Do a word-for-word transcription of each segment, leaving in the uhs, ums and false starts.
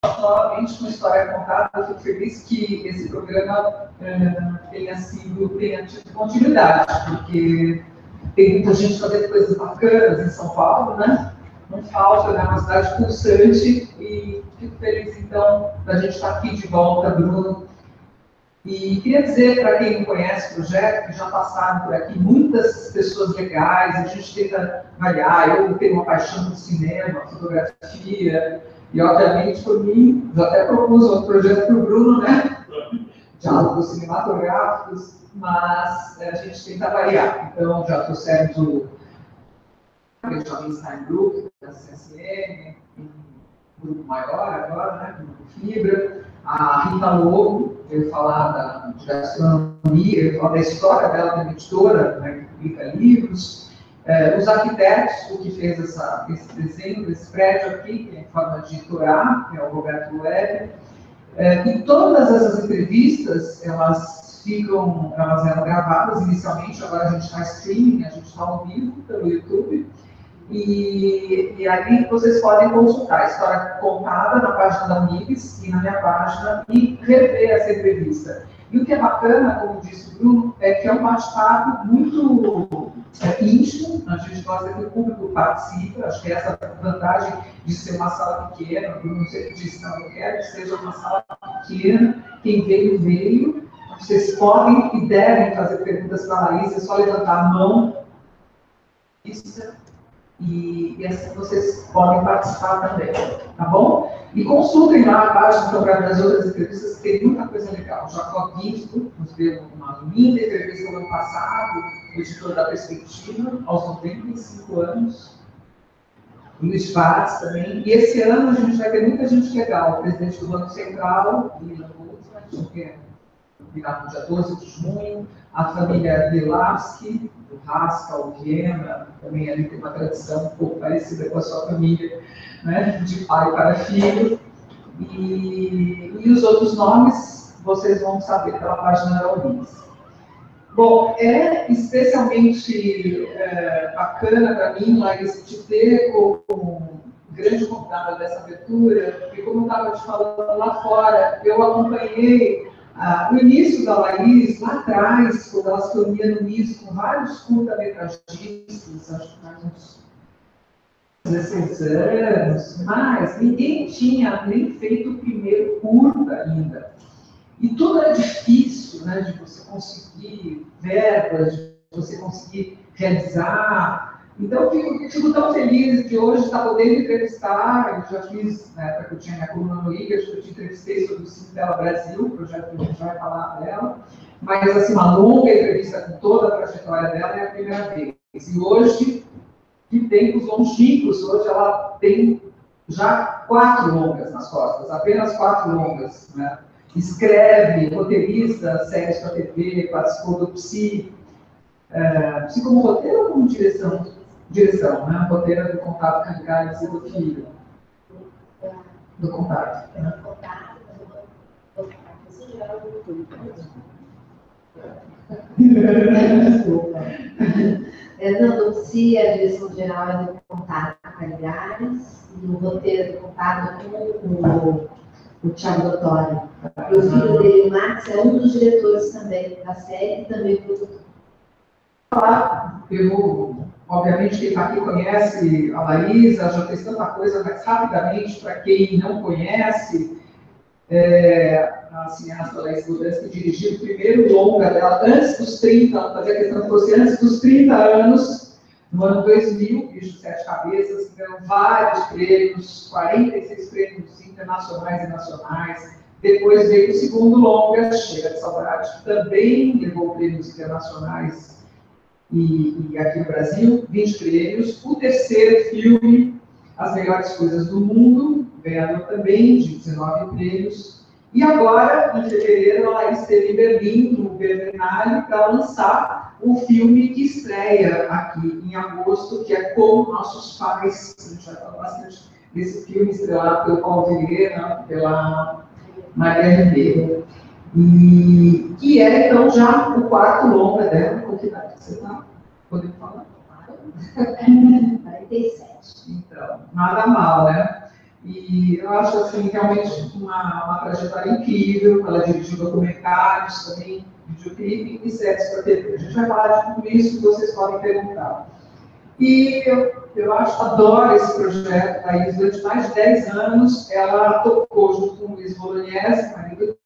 novamente com História Contada. Eu fico feliz que esse programa uh, tenha sido, tenha tido continuidade, porque tem muita gente fazendo coisas bacanas em São Paulo, né? Não falta, né? Uma cidade pulsante, e fico feliz, então, da gente estar aqui de volta, Bruno. E queria dizer para quem não conhece o projeto, que já passaram por aqui muitas pessoas legais, a gente tenta variar. Eu tenho uma paixão por cinema, fotografia, e obviamente por mim, já até propus outro projeto para o Bruno, né? Diálogos cinematográficos, mas a gente tenta variar. Então já trouxemos o Benjamin Steinbrück, da C S M, um grupo maior agora, né? Grupo Fibra. A Rita Lobo veio falar da, de gastronomia, veio falar da história dela como editora, né, que publica livros. É, os arquitetos, o que fez essa, esse desenho desse prédio aqui, que é em forma de Torá, que é o Roberto Weber. É, e todas essas entrevistas, elas ficam, elas eram gravadas inicialmente, agora a gente faz streaming, a gente está ao vivo pelo YouTube. E, e ali vocês podem consultar a história contada na página da Unibis e na minha página e rever essa entrevista. E o que é bacana, como disse o Bruno, é que é um bate-papo muito é, íntimo. A gente gosta que o público participe. Acho que essa é a vantagem de ser uma sala pequena. O Bruno sempre disse, não, eu quero que seja uma sala pequena. Quem veio, veio. Vocês podem e devem fazer perguntas para a Laís, é só levantar a mão. Isso. E, e assim vocês podem participar também, tá bom? E consultem lá a página então, para as outras entrevistas, que tem muita coisa legal. Jacob Ginsburg nos deu uma linda entrevista no ano passado, o editor da Perspectiva, aos noventa e cinco anos. Luiz Vaz também. E esse ano a gente vai ter muita gente legal. O presidente do Banco Central, Lila Goldsman, que é no dia doze de junho, a família Bilavski, do Rasca, o Viena, também ali tem uma tradição um pouco parecida com a sua família, né, de pai para filho. E, e os outros nomes vocês vão saber pela página da Unibis. Bom, é especialmente é, bacana para mim, Laís, te ter como grande convidada dessa abertura, porque como eu estava te falando lá fora, eu acompanhei Ah, o início da Laís, lá atrás, quando ela se reunia no M I S com vários curta-metragistas, acho que faz uns dezesseis anos, mas ninguém tinha nem feito o primeiro curta ainda. E tudo era difícil, né, de você conseguir verbas, de você conseguir realizar. Então, eu fico, fico tão feliz de hoje estar podendo entrevistar. Eu já fiz, na época que eu tinha minha coluna no I G A, eu te entrevistei sobre o Cinderela Brasil, o projeto que a gente vai falar dela. Mas, assim, uma longa entrevista com toda a trajetória dela é a primeira vez. E hoje, que tempos longínquos, hoje ela tem já quatro longas nas costas, apenas quatro longas, né? Escreve, roteirista, séries para T V, participou do Psi, é, Psi como roteiro ou como direção? Direção, né? Roteiro do Contato Canicais e do Filho. Do Contato. Né? É, não, do Psi, a direção geral é do Contato Canicais, e o roteiro do Contato com o, o Thiago Dottori. E o filho dele, o Max, é um dos diretores também da série e também produtor. Eu, obviamente, quem está aqui conhece a Laísa, já fez tanta coisa, mas rapidamente, para quem não conhece, é, a cineasta Laís Bodansky dirigiu o primeiro longa dela, antes dos trinta, ela fazia questão que fosse antes dos trinta anos, no ano dois mil, Bicho Sete Cabeças, ganhou vários prêmios, quarenta e seis prêmios internacionais e nacionais. Depois veio o segundo longa, Chega de Saudade, que também levou prêmios internacionais e, e aqui no Brasil, vinte prêmios. O terceiro filme, As Melhores Coisas do Mundo, ganhador também de dezenove prêmios. E agora, em fevereiro, ela esteve em Berlim, no Berlinale, para lançar o filme que estreia aqui em agosto, que é Com Nossos Pais. A gente vai falar bastante desse filme, estrelado pelo Paulo Vieira, pela Maria Ribeiro. E que é, então, já o quarto longa dela. Com que idade você está? Podemos falar? quarenta e sete. Então, nada mal, né? E eu acho, assim, realmente uma, uma trajetória incrível. Ela dirigiu documentários também, videoclipe e séries para T V. A gente vai falar de tudo isso que vocês podem perguntar. E eu, eu acho, adoro esse projeto, Laís. Durante mais de dez anos, ela tocou junto com o Luiz Bolognese, marido,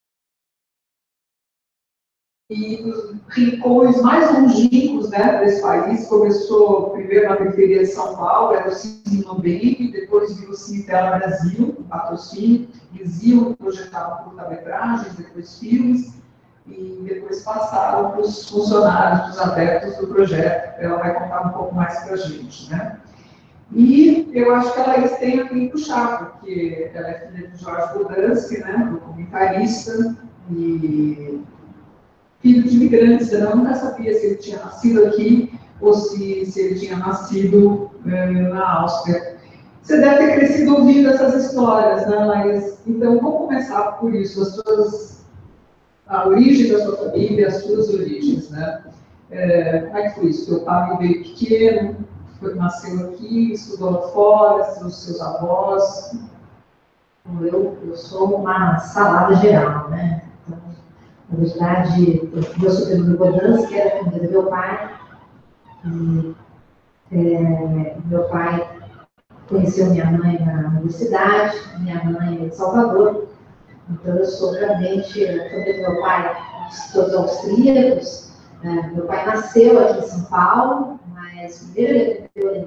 e os rincões mais longínquos, né, desse país. Começou primeiro na periferia de São Paulo, era o Cine Nobem, depois virou o Cine Tela Brasil, um patrocínio. Eles iam projetar curta-metragens, depois filmes, e depois passaram para os funcionários, para os adeptos do projeto. Ela vai contar um pouco mais para a gente, né? E eu acho que a Laís tem a quem puxar, porque ela é filha de Jorge Bodansky, né, documentarista, e filho de imigrantes. Eu nunca sabia se ele tinha nascido aqui ou se, se ele tinha nascido eh, na Áustria. Você deve ter crescido ouvindo essas histórias, né, Laís? Então, vamos começar por isso, as suas, a origem da sua família, as suas origens, né? É, como é que foi isso? Seu pai veio pequeno, foi, nasceu aqui, estudou fora, seus, seus avós? Eu, eu sou uma salada geral, né? Então, na verdade, eu sou filho do Bodansky, que era filho do meu pai. E, é, meu pai conheceu minha mãe na universidade, minha mãe é de Salvador. Então, eu sou realmente, a família do meu pai, todos austríacos. É, meu pai nasceu aqui em São Paulo, mas primeiro ele aprendeu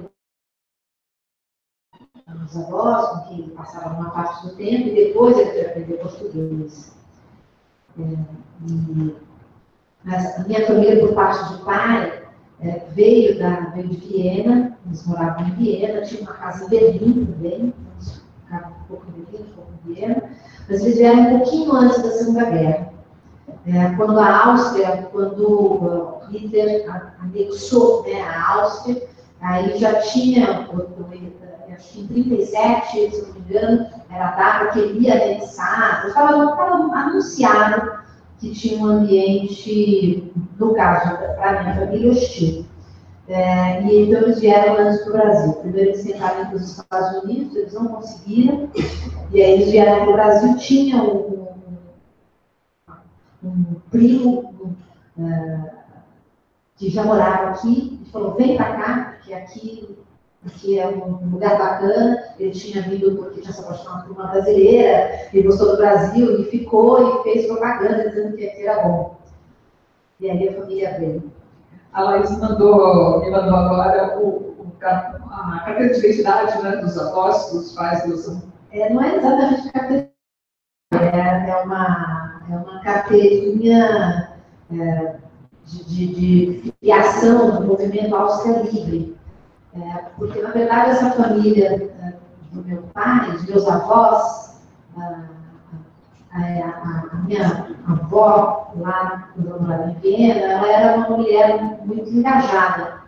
os avós, com quem ele passava uma parte do tempo, e depois ele aprendeu português. É, e, mas a minha família, por parte de pai, é, veio, da, veio de Viena, eles moravam em Viena, tinha uma casa em Berlim também, ficavam um pouco em Berlim, um pouco em Viena, mas eles vieram um pouquinho antes da Segunda Guerra. É, quando a Áustria, quando uh, Hitler anexou, né, a Áustria, aí já tinha, acho que em trinta e sete, se não me engano, era a data que ele ia anexar, estava, estava anunciado que tinha um ambiente, no caso, para a minha família, hostil. É, e então eles vieram antes para o Brasil. Primeiro eles tentaram ir para os Estados Unidos, eles não conseguiram, e aí eles vieram para o Brasil. Tinha um, um, um primo um, uh, que já morava aqui, e falou, vem para cá, porque aqui, aqui é um lugar bacana. Ele tinha vindo porque tinha se apaixonado por uma brasileira, ele gostou do Brasil, e ficou e fez propaganda dizendo que aqui era bom. E aí a família veio. A Laís mandou, me mandou agora o, o, a carteira de identidade, né, dos avós, dos pais dos... É, não é exatamente carteira, é, é, uma, é uma carteirinha é, de, de, de filiação do movimento Áustria Livre. É, porque, na verdade, essa família é, do meu pai, dos meus avós, a, a, a, a minha avó, lá quando eu morava em Viena, ela era uma mulher muito engajada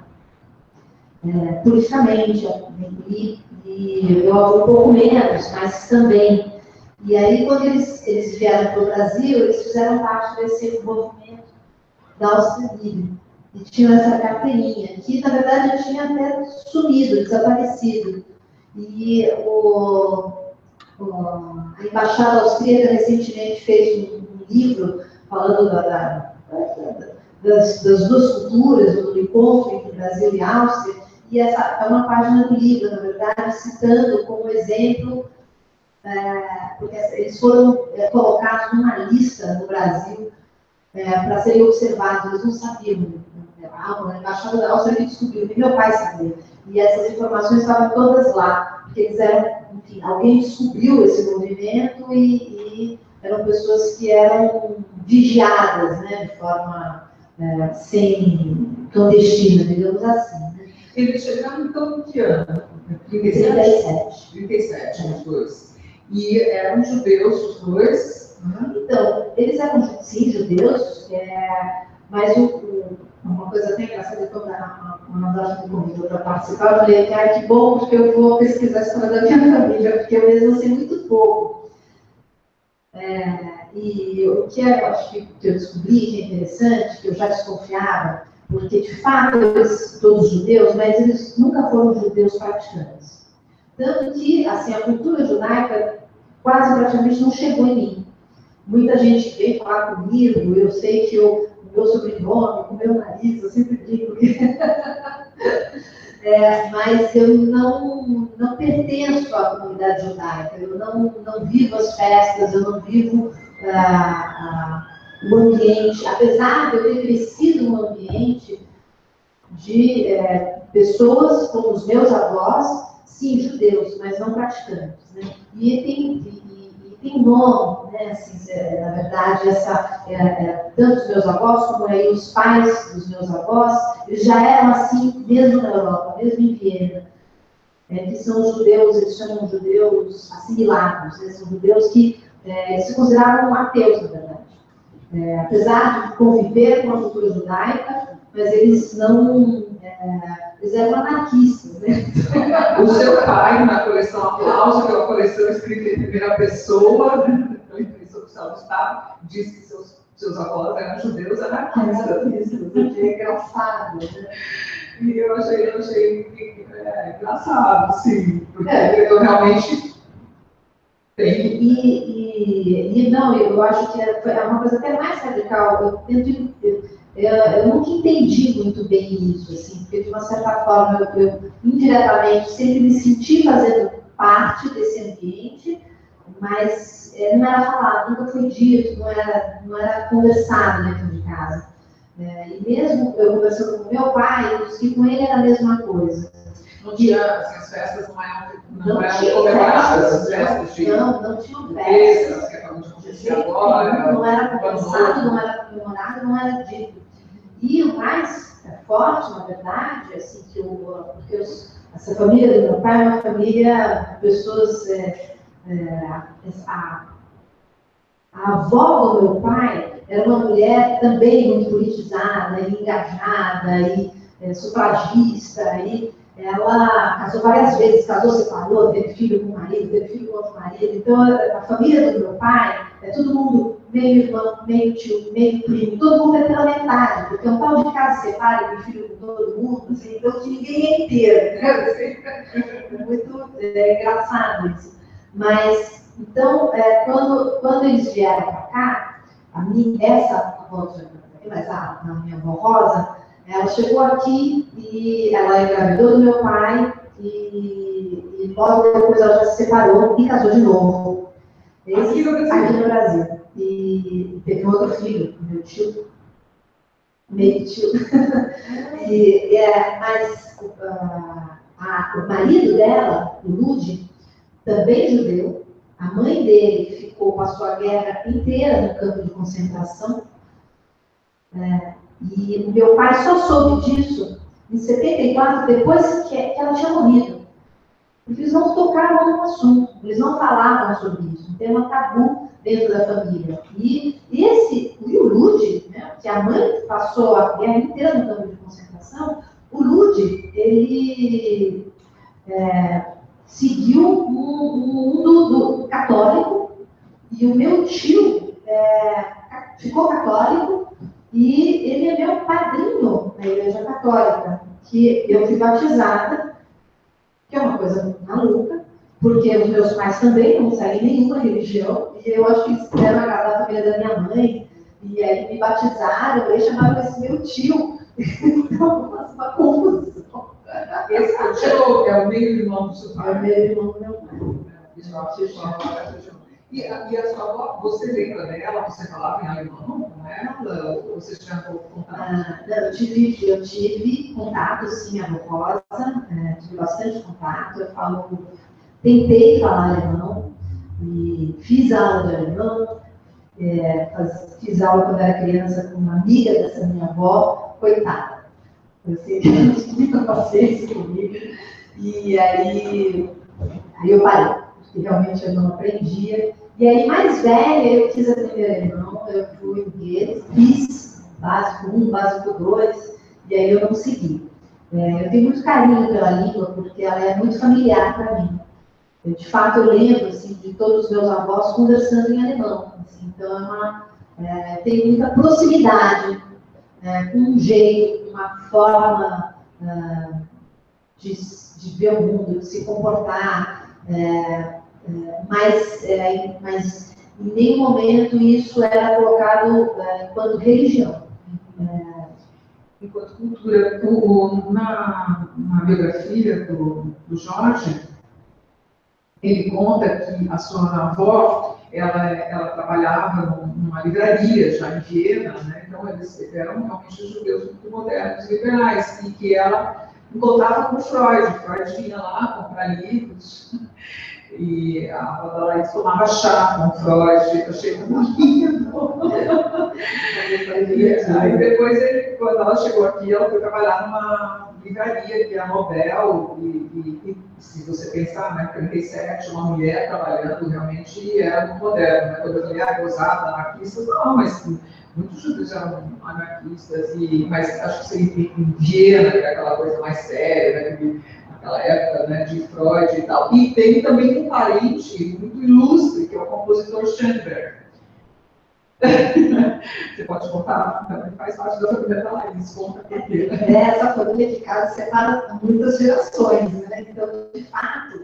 é, politicamente, e, e eu um pouco menos, mas também. E aí, quando eles, eles vieram para o Brasil, eles fizeram parte desse movimento da Áustria Livre. E tinham essa carteirinha, que na verdade tinha até sumido, desaparecido. E o, o, a Embaixada Austríaca recentemente fez um, um livro falando da, da, da, das, das duas culturas, do encontro entre Brasil e Áustria, e essa é uma página do livro, na verdade, citando como exemplo, é, porque eles foram é, colocados numa lista no Brasil é, para serem observados, eles não sabiam. A Embaixada da Áustria que descobriu, que meu pai sabia. E essas informações estavam todas lá, porque eles eram, enfim, alguém descobriu esse movimento e, e eram pessoas que eram vigiadas, né, de forma é, sem clandestina, digamos assim. Né? Eles chegaram então em que ano? trinta e sete. trinta e sete, os dois. E eram judeus os dois? Uhum. Então, eles eram, sim, judeus, é, mas o, o, uma coisa até engraçada, quando a Mandacha me convidou para participar, eu falei, ah, que bom, porque eu vou pesquisar a história da minha família, porque eu mesmo sei muito pouco. É, e o que eu acho que eu descobri que é interessante, que eu já desconfiava, porque de fato eles, todos judeus, mas eles nunca foram judeus praticantes. Tanto que, assim, a cultura judaica quase praticamente não chegou em mim. Muita gente vem falar comigo, eu sei que eu, o meu sobrenome, o meu nariz, eu sempre digo que... é, mas eu não, não pertenço à comunidade judaica, eu não, não vivo as festas, eu não vivo ah, ah, o ambiente, apesar de eu ter crescido num ambiente de é, pessoas como os meus avós, sim, judeus, mas não praticantes, né? E tem, e, e tem nome, né? Assim, é, na verdade, essa, é, é, tanto os meus avós como aí os pais dos meus avós, eles já eram assim, mesmo na Europa, mesmo em Viena, é, que são judeus, eles chamam judeus assimilados, né? São judeus que é, se consideravam ateus, na verdade. É, apesar de conviver com a cultura judaica, mas eles não, é, eles eram anarquistas, né? O seu pai, na coleção Aplauso, que é uma coleção escrita em primeira pessoa, na imprensa oficial do Estado, diz que seus, seus avós eram judeus anarquistas. O que é engraçado, né? E eu achei, eu achei é, engraçado, sim, porque é. eu realmente tenho. E, e, e não, eu acho que é, é uma coisa até mais radical. Eu tento. Eu, Eu, eu nunca entendi muito bem isso, assim, porque de uma certa forma eu, eu indiretamente sempre me senti fazendo parte desse ambiente, mas é, não era falado, nunca foi dito, não era, não era conversado dentro de casa. É, e mesmo eu conversando com meu pai, eu disse que com ele era a mesma coisa. Não tinha, assim, as festas não eram, não não eram tinha comemoradas, festas, as festas de... Não, não tinham festas. Que acabam de acontecer agora. Não era conversado, não era comemorado, não era dito. E o mais forte, na verdade, assim, que o, porque os, essa família do meu pai é uma família de pessoas... É, é, a, a avó do meu pai era uma mulher também muito politizada, e engajada, e é, sufragista, e ela casou várias vezes, casou, separou, teve filho com o marido, teve filho com outro marido. Então, a, a família do meu pai é todo mundo meio irmão, meio tio, meio primo, todo mundo é pela metade, porque um pau de casa separa, tem filho com todo mundo, assim, então ninguém é inteiro, né? É muito é, engraçado isso. Mas, então, é, quando, quando eles vieram para cá, a minha, essa avó, mas a, a minha avó Rosa, ela chegou aqui e ela engravidou do meu pai e, e logo depois ela já se separou e casou de novo. Esse, aqui no Brasil. Aqui no Brasil. E teve um outro filho, meu tio, meio tio. e, é, mas uh, a, o marido dela, o Ludi, também judeu, a mãe dele ficou, passou a guerra inteira no campo de concentração. É, e o meu pai só soube disso em setenta e quatro, depois que ela tinha morrido. Eles não tocaram no assunto, eles não falavam sobre isso, um tema tabu dentro da família. E, e esse, e o Ludi, né, que a mãe passou a guerra inteira no campo de concentração, o Ludi, ele é, seguiu um, um mundo do católico, e o meu tio é, ficou católico, e ele é meu padrinho na Igreja Católica, que eu fui batizada, que é uma coisa muito maluca, porque os meus pais também não seguem nenhuma religião, e eu acho que eles quiseram agradar a família da minha mãe, e aí me batizaram, e chamaram esse meu tio. Então, uma confusão. Esse tio é o meio-irmão do seu pai? É o meio-irmão do meu pai. E a, e a sua avó, você lembra dela? Você falava em alemão com ela? Ou você tinha pouco contato? Ah, eu, tive, eu tive contato, sim, a avó Rosa, é, tive bastante contato. Eu falo, tentei falar alemão, e fiz aula de alemão, é, faz, fiz aula quando era criança com uma amiga dessa minha avó, coitada. Eu sei que não tinha paciência comigo, e aí, aí eu parei, porque realmente eu não aprendia. E aí, mais velha, eu quis aprender alemão, eu fui inglês, fiz básico um, básico dois, e aí eu não segui. É, eu tenho muito carinho pela língua, porque ela é muito familiar para mim. Eu, de fato, eu lembro assim, de todos os meus avós conversando em alemão. Assim, então, é uma, é, tem muita proximidade, é, com um jeito, uma forma uh, de, de ver o mundo, de se comportar, é, é, mas, é, mas em nenhum momento isso era colocado é, enquanto religião. É, enquanto cultura. O, na, na biografia do, do Jorge, ele conta que a sua avó, ela, ela trabalhava numa livraria já em Viena, né? Então eles eram realmente judeus muito modernos e liberais, e que ela encontrava com Freud. Freud vinha lá comprar livros, e a avó da Laís tomava chá com Freud. Eu achei muito lindo. E aí depois, ele, quando ela chegou aqui, ela foi trabalhar numa livraria que é a Nobel, e, e, e se você pensar, né, trinta e sete, uma mulher trabalhando realmente era muito moderno, né? Quando eu falei, ah, gozada, anarquistas, não, mas muitos judeus eram anarquistas, e, mas acho que seria em Viena, que é aquela coisa mais séria, né, naquela época, né, de Freud e tal. E tem também um parente muito ilustre, que é o compositor Schoenberg. Você pode contar? Também faz parte da família da Laís, conta por quê. Essa família de casa separa muitas gerações, né? Então, de fato,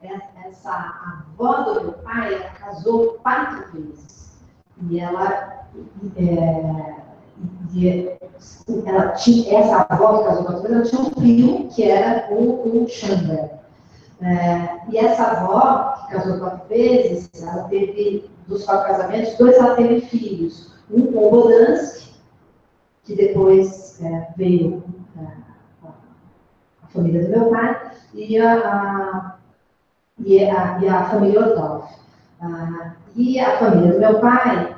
essa avó do meu pai, ela casou quatro vezes. E ela, é, e ela tinha, essa avó que casou quatro vezes, ela tinha um filho que era o, o Schoenberg. É, e essa avó, que casou quatro vezes, ela teve, dos quatro casamentos, dois ela teve filhos. Um com o Bodansky, que depois é, veio é, a família do meu pai, e a, a, e a, e a família Ortolf. Ah, e a família do meu pai,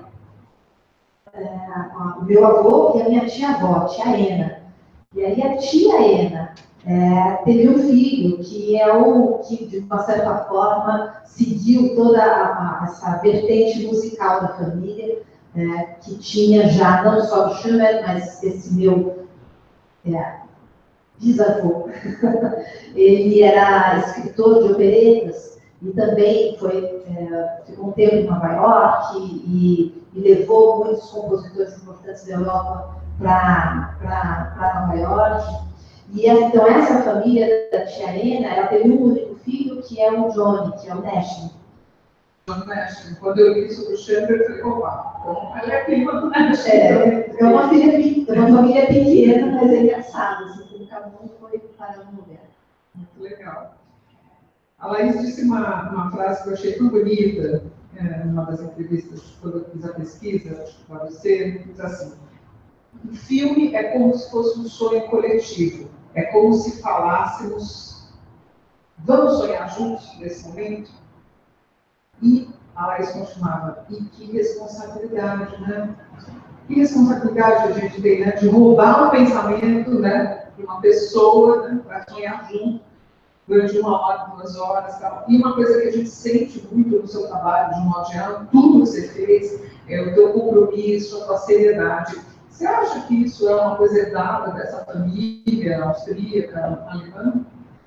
é, a, o meu avô e a minha tia-avó, tia Ena. E aí a tia Ena é, teve um filho que é o que, de uma certa forma, seguiu toda a, a, essa vertente musical da família, é, que tinha já não só o Schumann, mas esse meu é, bisavô. Ele era escritor de operetas e também foi, é, ficou um tempo em Nova York e, e levou muitos compositores importantes da Europa para Nova York. E então essa família da tia Ena, ela teve um único filho, que é o Johnny, que é o Nashville. Quando eu li sobre o Schoenberg, eu falei, opa, como ela é prima do Nashville? É, é uma, filha, é uma família pequena, mas é engraçado, assim, como cada um foi para um lugar. Muito legal. A Laís disse uma, uma frase que eu achei tão bonita, é, numa das entrevistas, quando eu fiz a pesquisa, acho que para você, diz assim: o filme é como se fosse um sonho coletivo, é como se falássemos, vamos sonhar juntos nesse momento? E a Laís continuava, e que responsabilidade, né? Que responsabilidade a gente tem, né? De roubar o pensamento, né, de uma pessoa, né, para sonhar junto durante uma hora, duas horas, tal. E uma coisa que a gente sente muito no seu trabalho, de um modo geral, tudo que você fez, é o teu compromisso, a tua seriedade. Você acha que isso é uma coisa herdada dessa família austríaca, alemã?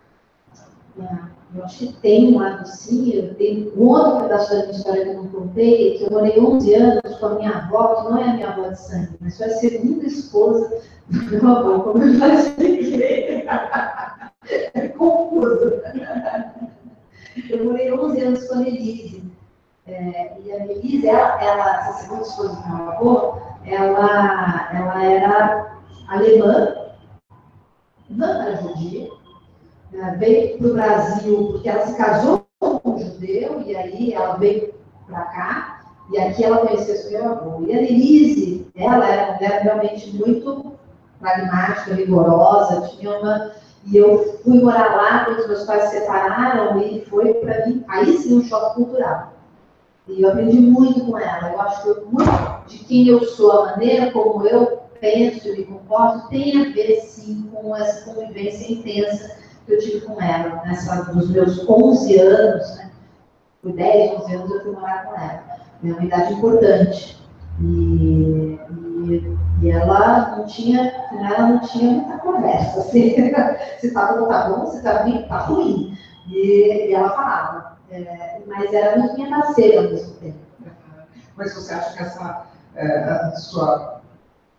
Eu acho que tem um lado sim, eu tenho um outro pedaço da minha história que eu não contei, que eu morei onze anos com a minha avó, que não é a minha avó de sangue, mas foi a segunda esposa do meu avô, como eu já expliquei. É confuso. Eu morei onze anos com a Melise. É, e a Melise, ela, ela, essa segunda esposa do meu avô, ela, ela era alemã, não era judia, veio para o Brasil porque ela se casou com um judeu, e aí ela veio para cá, e aqui ela conheceu seu avô. E a Denise, ela era uma mulher realmente muito pragmática, rigorosa, tinha uma... E eu fui morar lá quando os meus pais se separaram, e foi para mim, aí sim, um choque cultural. E eu aprendi muito com ela. Eu acho que muito de quem eu sou, a maneira como eu penso e me comporto, tem a ver, sim, com essa convivência intensa que eu tive com ela, nessa, dos meus onze anos, né? Por dez, onze anos eu fui morar com ela. É uma idade importante. E, e, e ela não tinha, ela não tinha muita conversa. Assim, se tá bom, tá bom, se tá ruim, tá ruim. E, e ela falava. É, mas era muito minha parceira ao mesmo tempo. Mas você acha que essa é, a sua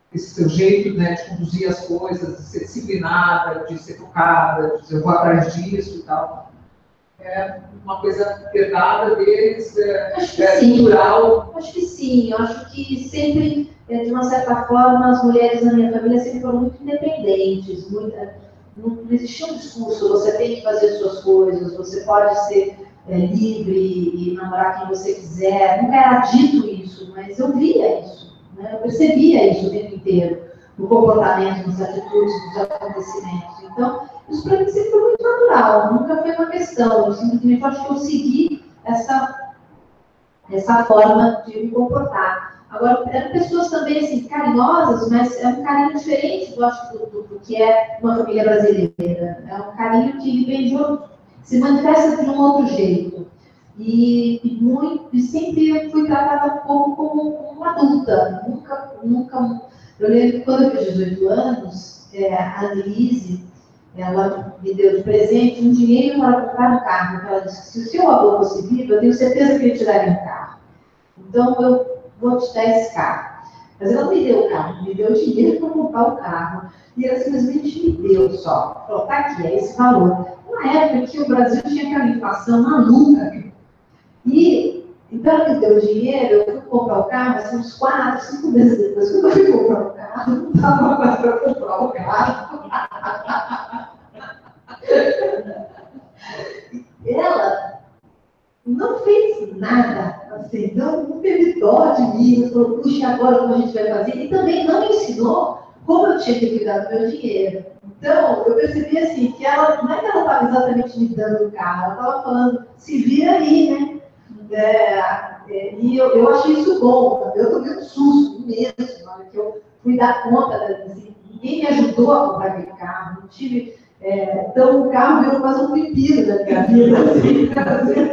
esse seu jeito, né, de conduzir as coisas, de ser disciplinada, de ser focada, de dizer, eu vou atrás disso e tal. É uma coisa herdada deles, é, Acho que é sim. cultural. Acho que sim. Eu acho que sempre, de uma certa forma, as mulheres na minha família sempre foram muito independentes. Muita, não existia um discurso, você tem que fazer suas coisas, você pode ser é, livre e namorar quem você quiser. Nunca era dito isso, mas eu via isso, né? Eu percebia isso o tempo inteiro, no comportamento, nas atitudes, nos acontecimentos. Então, isso para mim sempre foi muito natural, nunca foi uma questão. Eu simplesmente acho que eu segui essa, essa forma de me comportar. Agora, eram pessoas também assim, carinhosas, mas é um carinho diferente, eu acho, do, do, do que é uma família brasileira. É um carinho que vem de outro, se manifesta de um outro jeito. E, e, muito, e sempre fui tratada um pouco como, como uma adulta. Nunca, nunca. Eu lembro que quando eu fiz dezoito anos, é, a Annelise, ela me deu de presente um dinheiro para comprar um carro. Ela disse que se o seu avô fosse vivo, eu tenho certeza que ele te daria um carro. Então, eu vou te dar esse carro. Mas ela não me deu o carro, me deu dinheiro para comprar o carro. E ela simplesmente me deu só. Falou, tá aqui, é esse valor. Na época que o Brasil tinha aquela inflação maluca. E, então, ela me deu o dinheiro, eu fui comprar o carro, assim, uns quatro, cinco meses depois, quando eu fui comprar o carro, não estava mais para comprar o carro. Ela não fez nada, assim, não, não teve dó de mim, não falou, puxa, agora como a gente vai fazer, e também não me ensinou como eu tinha que cuidar do meu dinheiro. Então, eu percebi assim, que ela, não é que ela estava exatamente me dando o carro, ela estava falando, se vira aí, né? É, é, e eu, eu achei isso bom, eu tomei um susto mesmo, na hora que eu fui dar conta, assim, ninguém me ajudou a comprar aquele carro, não tive. É, então o carro virou quase um pepino na minha vida. Assim,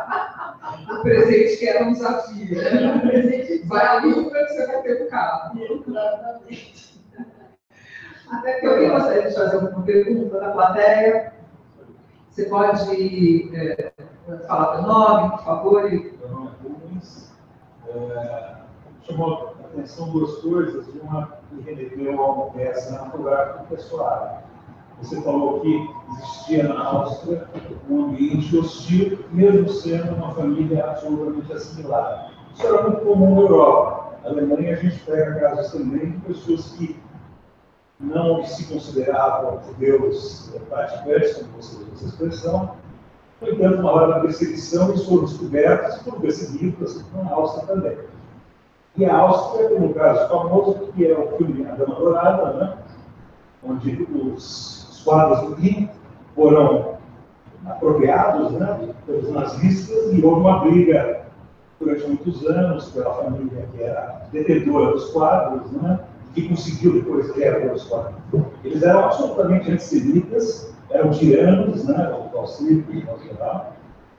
o presente que era um desafio, né? O presente vai à luta que você vai ter o carro. Exatamente. Até que alguém gostaria de fazer alguma pergunta da plateia. Você pode é, falar teu nome, por favor. E... Meu nome é Rubens. É, chamou a atenção duas coisas. Uma me remeteu a uma peça natural do pessoal. Você falou que existia na Áustria um ambiente hostil, mesmo sendo uma família absolutamente assimilada. Isso era muito comum na Europa. Na Alemanha, a gente pega casos também de pessoas que não se consideravam judeus praticantes, como você usa essa expressão. No entanto, na hora da perseguição, eles foram descobertos e foram perseguidos, assim como na Áustria também. E a Áustria tem um caso famoso, que é o filme A Dama Dourada, né? Onde os Os quadros do Rio foram apropriados, né, pelos nazistas e houve uma briga durante muitos anos pela família que era detentora dos quadros, né, que conseguiu depois reaver os quadros. Eles eram absolutamente antissemitas, eram tiranos, né, o Auschwitz e o geral,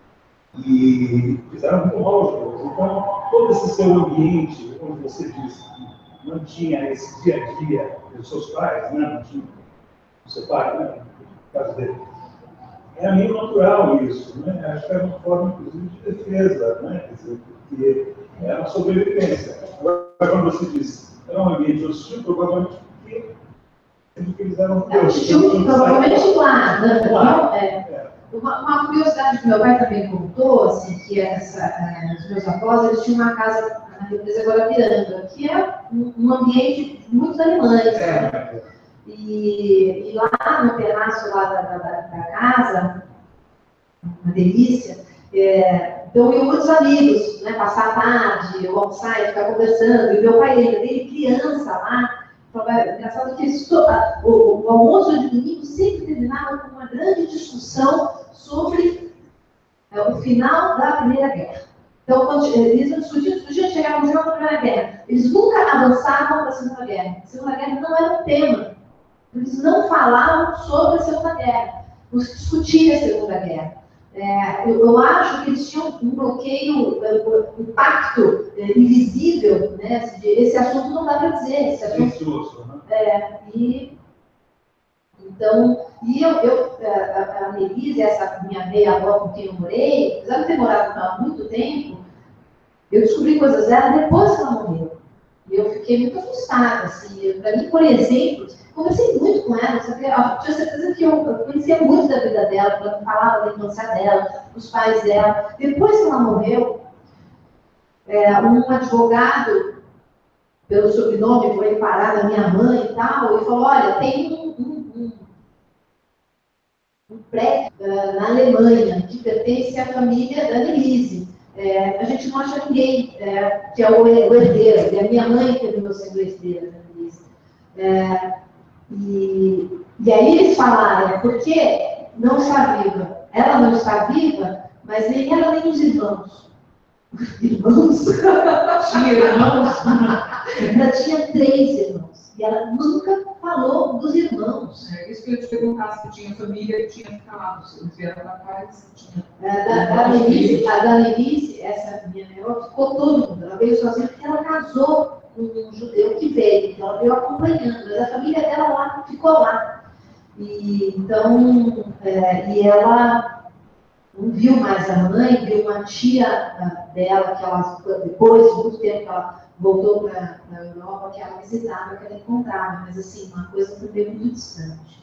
e fizeram muito mal aos judeus. Então, todo esse seu ambiente, como você disse, que não tinha esse dia a dia dos seus pais, né, não tinha seu pai, né? No caso dele. É meio natural isso, né? Acho que é uma forma, inclusive, de defesa, né? Quer dizer, porque é uma sobrevivência. Agora, quando você disse, era um ambiente hostil, provavelmente porque eles eram é hostil, provavelmente lá, né? Lá. É. É. Uma, uma curiosidade que meu pai também contou, assim, que essa, é, os meus avós, eles tinham uma casa na Represa Guarapiranga, que é um, um ambiente muito alemães, é. né? E, e lá no terraço lá da, da, da casa, uma delícia, é, então iam muitos amigos, né, passar a tarde, ou almoçar e ficar conversando. E meu pai lembra dele, criança lá, falava, engraçado que isso, o, o almoço de domingo sempre terminava com uma grande discussão sobre é, o final da Primeira Guerra. Então, quando eles discutiam, discutiam, chegavam no final da Primeira Guerra. Eles nunca avançavam para a Segunda Guerra. A Segunda Guerra não era um tema. Eles não falavam sobre a Segunda Guerra, não se discutia a Segunda Guerra. É, eu, eu acho que eles tinham um bloqueio, um pacto é, invisível, né? Esse, esse assunto não dá para dizer. Esse assunto, né? É, e, então, e eu, eu a, a Melise, essa minha meia-avó com quem eu morei, apesar de ter morado com ela há muito tempo, eu descobri coisas dela depois que ela morreu. E eu fiquei muito assustada, assim, para mim, por exemplo, conversei muito com ela, sabe? Eu tinha certeza que eu, eu conhecia muito da vida dela, ela me falava da infância dela, dos pais dela. Depois que ela morreu, é, um advogado, pelo sobrenome, foi parar na minha mãe e tal, e falou, olha, tem um, um, um, um prédio uh, na Alemanha que pertence à família da Annelise. É, a gente não acha ninguém é, que é o, o herdeiro, e a minha mãe terminou sendo herdeira da Annelise. É, e, e aí eles falaram, é porque não está viva. Ela não está viva, mas nem ela nem os irmãos. Irmãos? Tinha irmãos? Ela tinha três irmãos. E ela nunca falou dos irmãos. É isso que eu ia te perguntar, se tinha família que tinha ficado, se eles vieram para cá, se tinha. É, da, da Annelise, a da Annelise, essa minha menor, ficou todo mundo. Ela veio sozinha porque ela casou com um judeu que veio. Então ela veio acompanhando, mas a família dela lá ficou lá. E, então, é, e ela não viu mais a mãe, viu uma tia dela, que ela, depois de muito tempo que ela voltou para a Europa, que ela visitava, que ela encontrava, mas assim, uma coisa também muito distante.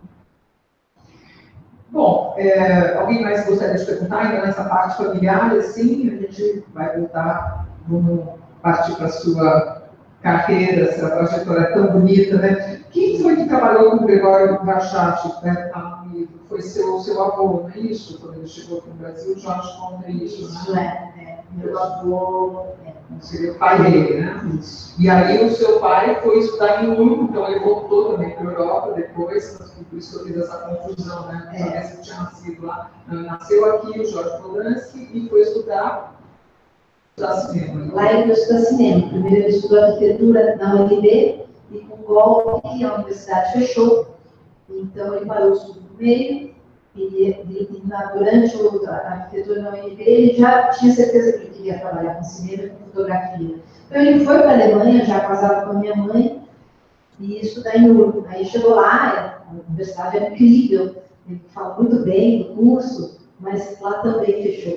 Bom, é, alguém mais gostaria de perguntar ainda nessa parte familiar, assim, a gente vai voltar, vamos partir para a sua carreira, essa trajetória tão bonita, né? Quem foi que trabalhou com o Gregório Brachat, né, no livro? Foi seu, seu avô, não é isso? Quando ele chegou aqui no Brasil, Jorge conta isso, né? Isso é, é, meu avô, é. Seria o pai dele, né? Isso. E aí o seu pai foi estudar em Ulm, então ele voltou também para a Europa depois, por isso que eu fiz essa confusão, né? Não sabia se tinha nascido lá. Nasceu aqui o Jorge Polanski e foi estudar, estudar cinema. Lá ele foi estudar cinema. Primeiro ele estudou arquitetura na U N B e com o golpe a universidade fechou. Então ele parou o estudo no meio e, e durante o, a arquitetura na U N B ele já tinha certeza que ele queria trabalhar com cinema e com fotografia. Então ele foi para a Alemanha, já casado com a minha mãe, e estudar em Ulm. Aí chegou lá, a universidade era incrível, ele fala muito bem do curso, mas lá também fechou.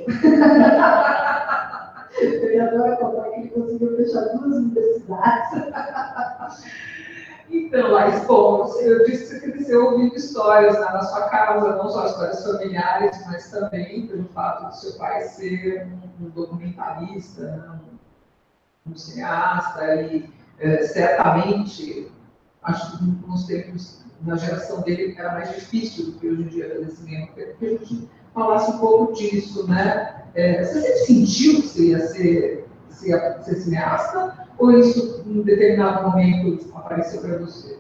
Eu adoro contar que ele conseguiu fechar duas universidades. Então, Laís, bom, eu disse que você cresceu ouvindo histórias, né, na sua casa, não só histórias familiares, mas também pelo fato de seu pai ser um, um documentarista, né, um, um cineasta, e é, certamente, acho que nos tempos, na geração dele, era mais difícil do que hoje em dia fazer cinema. Eu queria que a gente falasse um pouco disso, né? É, você sempre sentiu que você ia ser, você ia ser cineasta? Ou isso, em determinado momento, apareceu para você?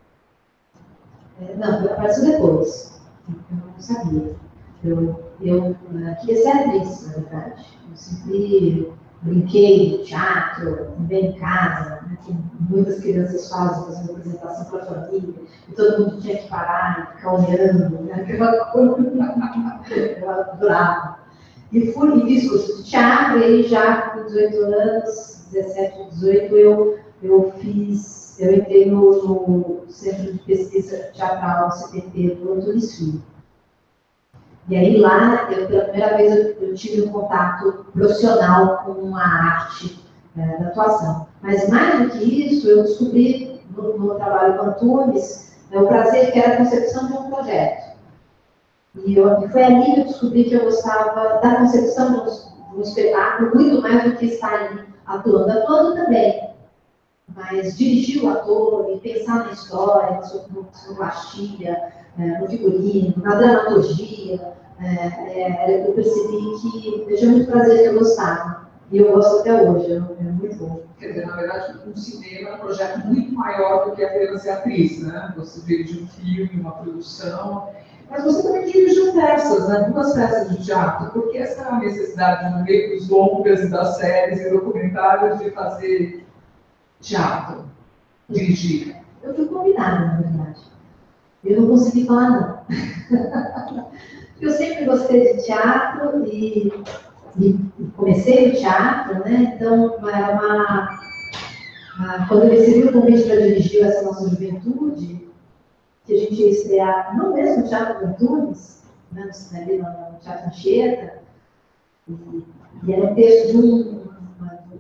É, não, apareceu depois. Eu não sabia. Eu, eu uh, queria ser atriz, na verdade. Eu sempre brinquei no teatro, também em casa, né, que muitas crianças fazem, fazendo apresentação para a família, e todo mundo tinha que parar e ficar olhando, né, aquela coisa. Eu adorava. E fui e fiz curso de teatro, e aí já com dezoito anos, dezessete, dezoito, eu, eu fiz, eu entrei no, no Centro de Pesquisa Teatral, C P T, do Antunes Filho. E aí lá, eu, pela primeira vez, eu, eu tive um contato profissional com a arte é, da atuação. Mas mais do que isso, eu descobri no, no trabalho com Antunes é, o prazer que era a concepção de um projeto. E, eu, e foi ali que eu descobri que eu gostava da concepção de um, de um espetáculo, muito mais do que estar ali atuando. Atuando também, mas dirigir o ator e pensar na história, na sonoplastia, é, no figurino, na dramaturgia. É, é, eu percebi que eu tinha muito prazer que eu gostava. E eu gosto até hoje, é muito bom. Quer dizer, na verdade, um cinema é um projeto muito maior do que apenas ser atriz, né? Você dirige um filme, uma produção. Mas você também dirigiu peças, né? Duas peças de teatro. Por que essa necessidade, no meio dos longas, das séries e documentários, de fazer teatro, dirigir? Eu fui convidada, na verdade. Eu não consegui falar não. Eu sempre gostei de teatro e, e comecei no teatro, né? Então, era uma... uma quando eu recebi o convite para dirigir essa nossa juventude, que a gente ia estrear, não mesmo no Teatro de Antunes, né, ali no Teatro Anchieta, e, e era um texto de um, uma, um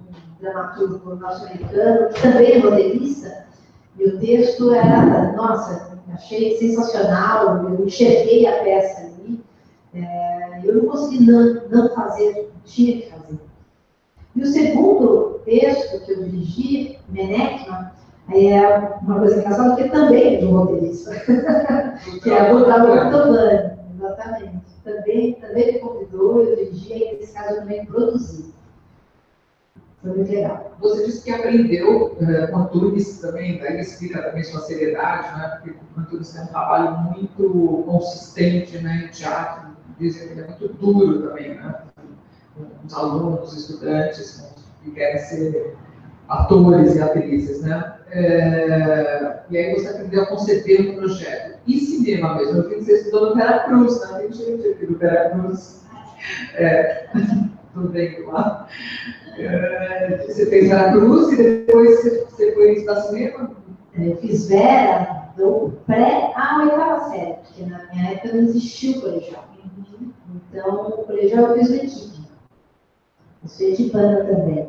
dramaturgo norte-americano, que também é modelista, e o texto era, nossa, achei sensacional, eu enxerguei a peça ali, é, eu não consegui não, não fazer, tinha que fazer. E o segundo texto que eu dirigi, Menekma, é uma coisa engraçada, porque também é de um roteirista, que é a Gustavo Mantovani, exatamente. Também, também me convidou, eu dirigi, e nesse caso eu também produzi. Foi muito legal. Você disse que aprendeu uh, com Antunes também, daí explica também sua seriedade, né? Porque o Antunes tem um trabalho muito consistente, né, em teatro, dizem que ele é muito duro também, né? Com os alunos, os estudantes, que querem ser atores e atrizes, né? É, e aí você aprendeu a conceber um projeto. E cinema mesmo, eu vi que você estudou no Veracruz, né? Tem gente aqui do Veracruz. É, tudo bem lá. É, você fez Veracruz e depois você, você foi estudar cinema? Eu fiz Vera do pré à oitava série, porque na minha época não existia o colegial. Então, o colegial eu fiz o equipe. Eu sou edipana também.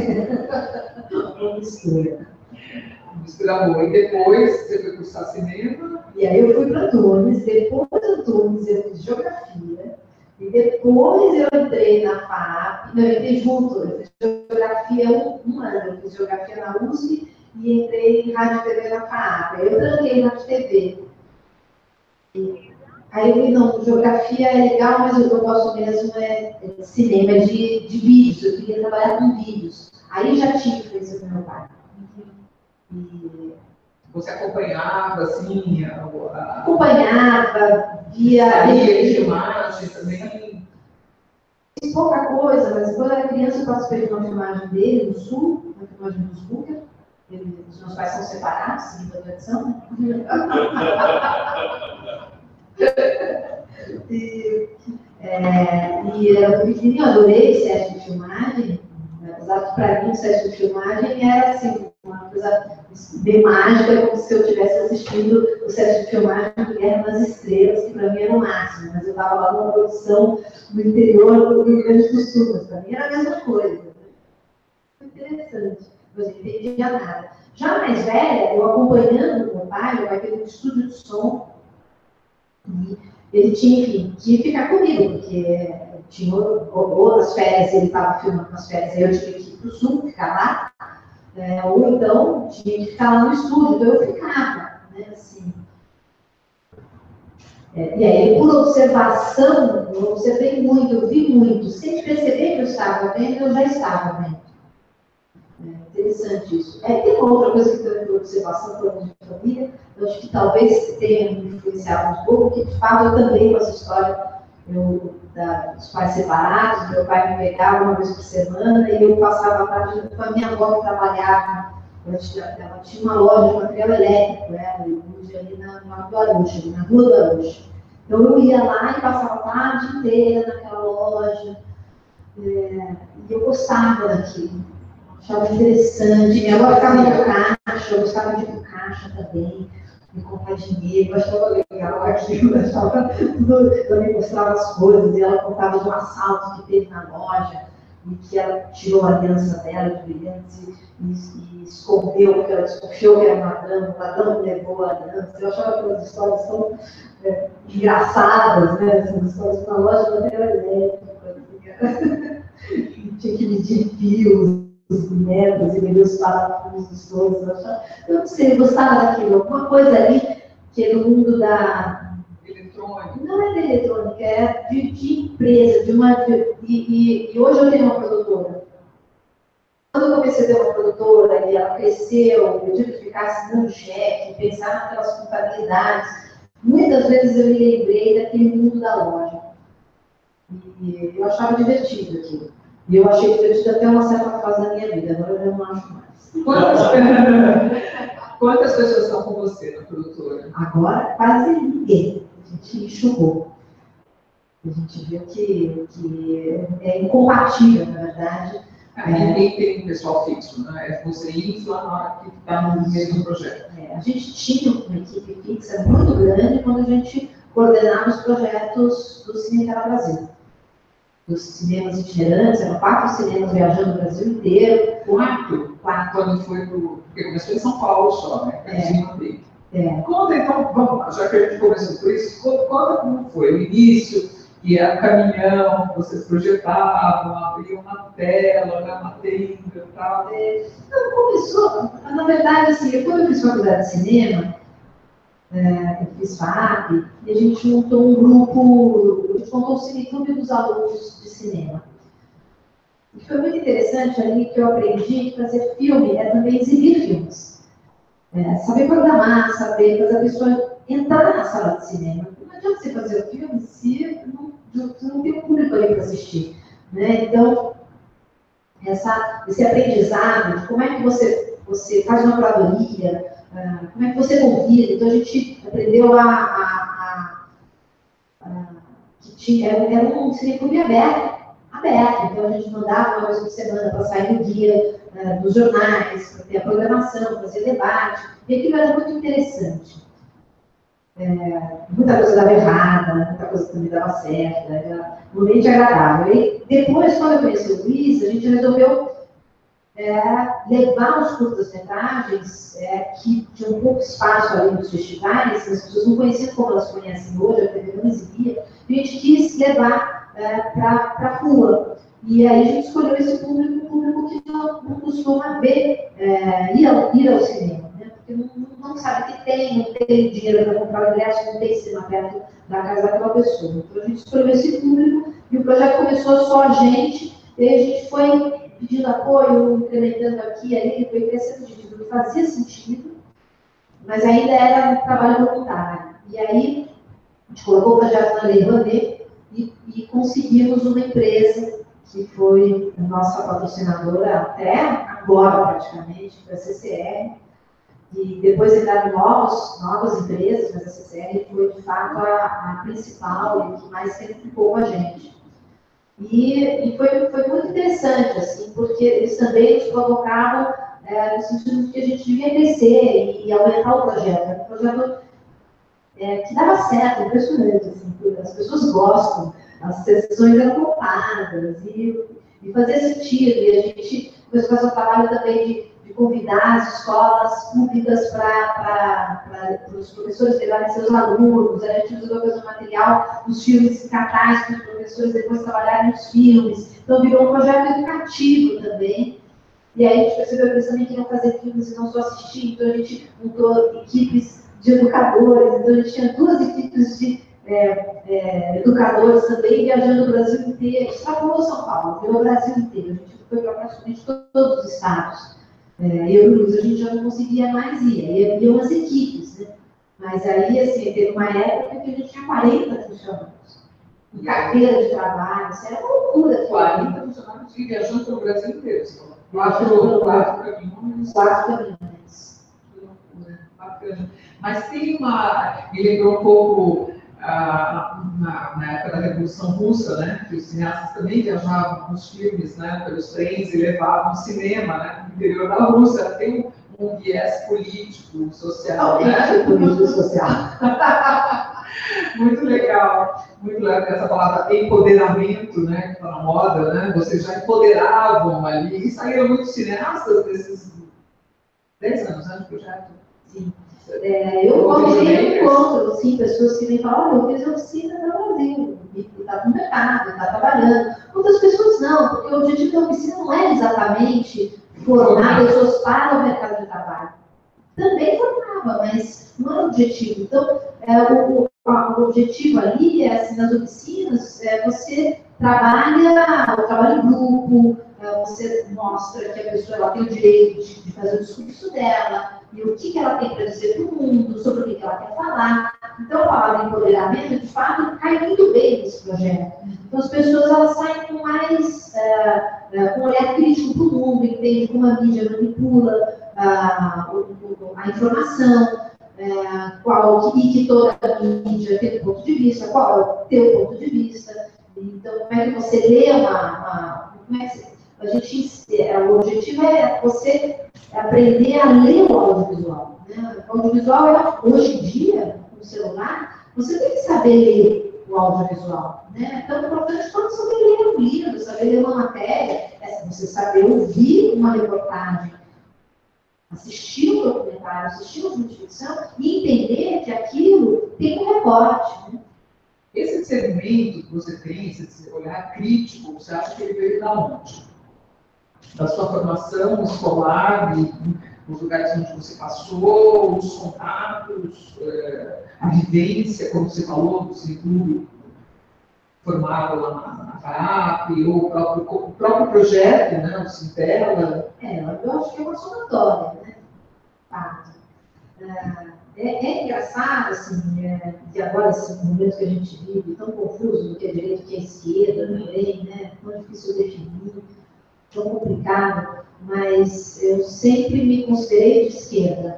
Uma mistura. Mistura boa. E depois você foi cursar cinema? E aí eu fui para Antunes, depois de Antunes eu fiz geografia, e depois eu entrei na F A P, não, eu entrei junto, eu fiz geografia um, um ano, eu fiz geografia na U S P e entrei em rádio e T V na F A P. Eu tranquei em rádio e T V. E aí eu falei, não, geografia é legal, mas o que eu gosto mesmo é cinema, de, de vídeos, eu queria trabalhar com vídeos. Aí já tinha influência do meu pai. E você acompanhava, assim, a... a... acompanhava, via... via filmagem também? Fiz pouca coisa, mas quando eu era criança eu participei de uma filmagem dele no Sul, uma filmagem dos Booker. Os meus pais são separados, seguindo a tradição. e, é, e eu pequenininho, adorei esse set de filmagem, apesar que para mim o set de filmagem era assim, uma coisa bem mágica, como se eu tivesse assistido o set de filmagem do Guerra nas Estrelas, que para mim era o máximo, mas eu estava lá numa produção no interior do Rio Grande do Sul, mas para mim era a mesma coisa. Foi interessante, mas eu não entendia nada. Já mais velha, eu acompanhando o meu pai, meu pai teve um estúdio de som, e ele tinha, enfim, que ficar comigo, porque tinha outras férias, ele estava filmando umas férias, aí eu tinha que ir para o Sul, ficar lá, é, ou então tinha que ficar lá no estúdio, então eu ficava, né, assim. É, e aí, por observação, eu observei muito, eu vi muito, sem perceber que eu estava vendo, eu já estava vendo. É interessante isso. É, tem uma outra coisa que também por observação, falando de família, eu acho que talvez tenha me influenciado um pouco, que de fato eu também com essa história eu, da, dos pais separados, meu pai me pegava uma vez por semana e eu passava a tarde com a minha avó que trabalhava, ela tinha, ela tinha uma loja de material elétrico, né, ali na, na, do Aruxa, na rua do Aruxa. Então eu ia lá e passava a tarde inteira naquela loja, é, e eu gostava daquilo. Achava interessante, minha avó ficava no caixa, eu gostava de ir no caixa também, me contar dinheiro, eu achava legal aquilo, eu achava tudo, eu me mostrava as coisas, e ela contava de um assalto que teve na loja, e que ela tirou a aliança dela de brilhantes e, e, e escondeu, porque ela desconfiou que era um ladrão, o ladrão levou a aliança. Eu achava aquelas histórias tão é, engraçadas, né, essas histórias na loja de material elétrico, tinha que medir fios, os bonecos e ver os parafusos todos. Eu não sei, eu gostava daquilo. Alguma coisa ali que é no mundo da... eletrônica. Não é da eletrônica, é de, de empresa, de uma... De, e, e hoje eu tenho uma produtora. Quando eu comecei a ter uma produtora e ela cresceu, eu tive que ficar assinando cheque, pensar naquelas contabilidades, muitas vezes eu me lembrei daquele mundo da loja. E eu achava divertido aquilo. E eu achei divertido até uma certa fase da minha vida, agora eu não acho mais. Quantas, quantas pessoas estão com você na produtora? Agora, quase ninguém. A gente enxugou. A gente viu que, que é incompatível, na verdade. Ah, ninguém tem um pessoal fixo, né? É você infla na hora que está no mesmo projeto. É, a gente tinha uma equipe fixa muito grande quando a gente coordenava os projetos do Cine Cara Brasil. dos cinemas itinerantes, eram quatro cinemas viajando o Brasil inteiro. Quatro? Quatro. Quando foi pro... Porque começou em São Paulo só, né? É. É. Conta então, vamos lá, já que a gente começou por isso, conta como foi o início, que era o caminhão, que vocês projetavam, abriam uma tela, né, uma tenda e tal. É, não, começou, na verdade, assim, quando eu fiz faculdade de cinema, é, eu fiz F A P, e a gente montou um grupo, a gente montou o Cineclube dos alunos de cinema. E foi muito interessante ali que eu aprendi que fazer filme é também exibir filmes. É, saber programar, saber fazer a pessoa entrar na sala de cinema. Não adianta você fazer o filme se não, se não tem um público ali para assistir. Né? Então, essa, esse aprendizado de como é que você, você faz uma curadoria, uh, como é que você convida. Então, a gente aprendeu a, a, a, a que tinha, era um cineclube aberto, aberto. Então, a gente mandava uma vez por semana para sair no guia uh, dos jornais, para ter a programação, fazer debate. E aquilo era muito interessante. É, muita coisa dava errada, muita coisa também dava certo, era um ambiente agradável. E depois, quando eu conheci o Luiz, a gente resolveu é, levar os curtas-metragens é, que tinham um pouco espaço ali nos festivais, as pessoas não conheciam como elas conhecem hoje, a T V não exibia, e a gente quis levar é, para a rua. E aí a gente escolheu esse público, um público que não, não costuma ver, é, ir, ao, ir ao cinema, né? Porque não, não sabe que tem, não tem dinheiro para comprar o ingresso, não tem cinema perto da casa daquela pessoa. Então a gente escolheu esse público e o projeto começou só a gente, e aí a gente foi pedindo apoio, incrementando aqui e ali, foi crescendo de tudo, fazia sentido, mas ainda era um trabalho voluntário. E aí a gente colocou o projeto na Lei Rouanet e, e conseguimos uma empresa que foi a nossa patrocinadora até agora, praticamente, foi a C C R, e depois entraram novos, novas empresas, mas a C C R foi, de fato, a, a principal e que mais sempre ficou com a gente. E, e foi, foi muito interessante, assim, porque eles também nos provocavam é, no sentido de que a gente devia crescer e, e aumentar o projeto. Era um projeto é, que dava certo, impressionante, assim, as pessoas gostam. As sessões eram lotadas e, e fazia sentido. E a gente começou a fazer um trabalho também de, de convidar as escolas públicas para os professores levarem seus alunos. A gente usou fazer um material dos filmes cartazes para os professores depois trabalharem nos filmes. Então, virou um projeto educativo também. E aí a gente percebeu que eles também queriam fazer filmes e não só assistir. Então, a gente montou equipes de educadores. Então, a gente tinha duas equipes de É, é, educadores também viajando o Brasil inteiro, extrapolou São Paulo, virou o Brasil inteiro, a gente foi para praticamente todos os estados. É, eu e o Luiz, a gente já não conseguia mais ir, aí iam as equipes, né? Mas aí, assim, teve uma época que a gente tinha quarenta funcionários, em carteira de trabalho, isso era uma loucura. quarenta funcionários viajando pelo Brasil inteiro, quatro, quatro caminhões. Quatro caminhões. Que loucura, bacana. Mas tem uma, me lembrou um pouco Ah, na, na época da Revolução Russa, né, que os cineastas também viajavam com os filmes, né, pelos trens e levavam cinema, né, no interior da Rússia. Tem um, um viés político, social, Não, né? político social. Muito legal, muito legal essa palavra empoderamento, né, que está na moda, né? Vocês já empoderavam ali, e saíram muitos cineastas desses dez anos, né, do projeto? Sim. É, eu convidei um encontro, sim, pessoas que vêm falar, olha, eu fiz oficina no Brasil, está no mercado, está trabalhando. Outras pessoas não, porque o objetivo da oficina não é exatamente formar pessoas para o mercado de trabalho. Também formava, mas não é o objetivo. Então, é, o, o, o objetivo ali, é, assim, nas oficinas, é, você trabalha o trabalho em grupo, é, você mostra que a pessoa ela tem o direito de, de fazer o discurso dela, e o que, que ela tem para dizer para o mundo, sobre o que, que ela quer falar. Então, a palavra empoderamento, de fato, cai muito bem nesse projeto. Então, as pessoas elas saem com mais, uh, uh, com um olhar crítico para o mundo, entende como a mídia manipula uh, a informação, uh, qual, e que toda a mídia tem um ponto de vista, qual é o teu ponto de vista. Então, como é que você lê uma... uma como é que você, a gente, o objetivo é você aprender a ler o audiovisual. Né? O audiovisual, é, hoje em dia, com o celular, você tem que saber ler o audiovisual, né? Tão importante quanto saber ler um livro, saber ler uma matéria, é você saber ouvir uma reportagem, assistir um documentário, assistir um filme de ficção e entender que aquilo tem um recorte, né? Esse discernimento que você tem, esse olhar crítico, você acha que ele veio da onde? Da sua formação escolar, de, os lugares onde você passou, os contatos, a vivência, como você falou, do Cineclube formado lá na, na FAAP, ou o próprio, o próprio projeto, né, o Sintela? É, eu acho que é uma somatória, né? Fato. É, é engraçado, assim, é, que agora, esse momento que a gente vive, tão confuso do que é direito e que é esquerda também, né? Tão difícil definir, tão complicado, mas eu sempre me considerei de esquerda.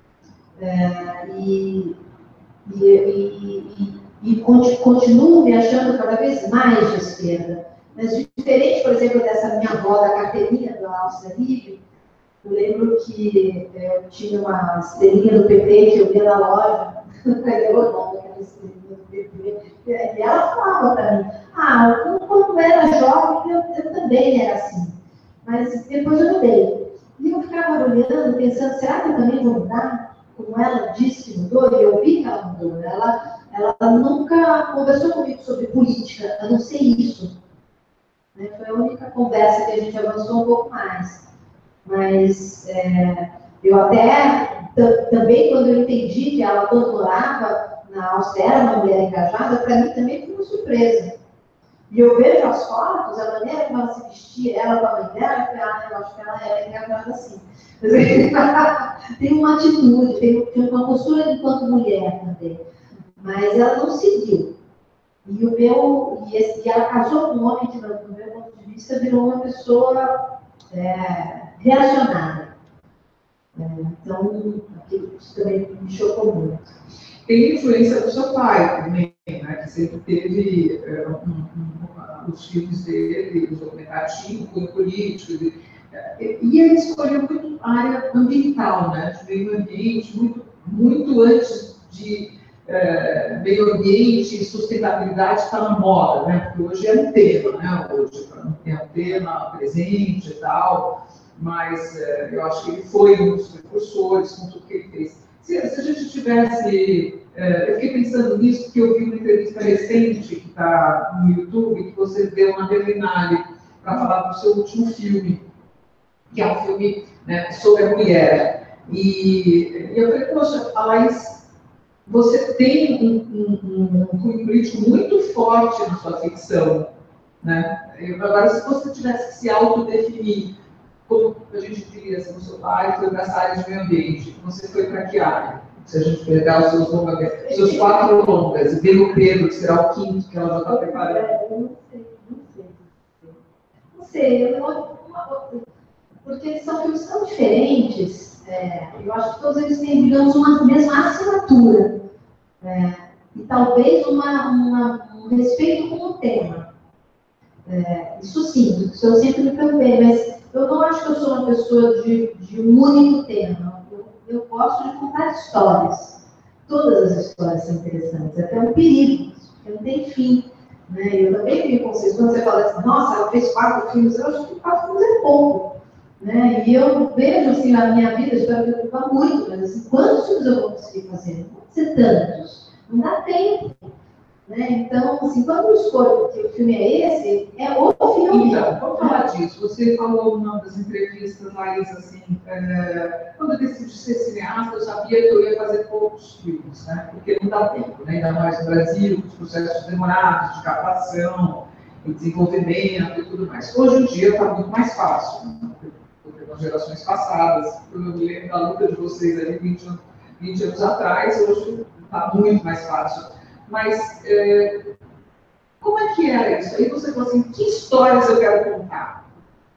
É, e, e, e, e, e continuo me achando cada vez mais de esquerda. Mas diferente, por exemplo, dessa minha avó da carteirinha da Áustria Livre, eu lembro que eu tinha uma estrelinha do P T que eu via na loja, eu não, aquela estrelinha do P T, e ela falava para mim, ah, quando eu era jovem, eu, eu também era assim, mas depois eu mudei. E eu ficava olhando, pensando, será que eu também vou mudar? Como ela disse que mudou, e eu vi que ela mudou. Ela, ela nunca conversou comigo sobre política, a não ser isso. Foi a única conversa que a gente avançou um pouco mais. Mas é, eu até, também, quando eu entendi que ela, quando morava na Áustria, era uma mulher engajada, para mim também foi uma surpresa. E eu vejo as fotos, a maneira como ela se vestia, ela com a mãe dela, eu falei, ah, eu acho que ela era engajada assim. Tem uma atitude, tem, tem uma postura enquanto mulher também. Mas ela não seguiu. E, o meu, e, esse, e ela casou com um homem que, do meu ponto de vista, virou uma pessoa é, reacionária. É, então, aquilo também me chocou muito. Tem influência do seu pai também, né, que sempre teve é, um, um, os filmes dele, os documentários tinham cunho político, de, é, e ele escolheu muito a área ambiental, né, de meio ambiente, muito, muito antes de é, meio ambiente e sustentabilidade estar na moda, né, porque hoje é um tema, né, hoje é um tema presente e tal, mas é, eu acho que ele foi um dos precursores com tudo que ele fez. Se, se a gente tivesse... É, eu fiquei pensando nisso porque eu vi uma entrevista recente que está no YouTube, que você deu na Berlinale para falar do seu último filme, que é um filme, né, sobre a mulher. E, e eu falei, poxa, a Laís, você tem um, um, um cunho político muito forte na sua ficção, né? Eu, agora, se você tivesse que se autodefinir, como a gente diria, se o seu pai foi para essa área de meio ambiente, você foi para que área? Se a gente pegar os seus, longas, seus quatro longas e ver o Pedro, que será o quinto que ela já está preparando. Eu não sei, não sei. Não sei, eu não, porque eles são filmes tão diferentes, é, eu acho que todos eles têm, digamos, uma mesma assinatura. É, e talvez uma, uma, um respeito com o tema. É, isso sim, isso eu sempre me preocupei, mas eu não acho que eu sou uma pessoa de, de um único tema. Eu, eu gosto de contar histórias. Todas as histórias são interessantes, até um perigo, porque não tem fim. Né? Eu também fico com vocês, quando você fala assim, nossa, ela fez quatro filmes, eu acho que quatro filmes é pouco. Né? E eu vejo assim, na minha vida, espero me preocupar muito, mas assim, quantos filmes eu vou conseguir fazer? Não pode ser tantos, não dá tempo. Né? Então, assim, quando eu escolho que o filme é esse, é outro filme. Então, vamos falar disso. Você falou numa das entrevistas, Laís, assim, é, quando eu decidi ser cineasta, eu sabia que eu ia fazer poucos filmes, né? Porque não dá tempo, né? Ainda mais no Brasil, os processos demorados de captação, e desenvolvimento e tudo mais. Hoje em dia está muito mais fácil, né? Porque nas gerações passadas, eu me lembro da luta de vocês ali vinte, vinte anos atrás, hoje está muito mais fácil. Mas, é, como é que era isso? Aí você falou assim, que histórias eu quero contar?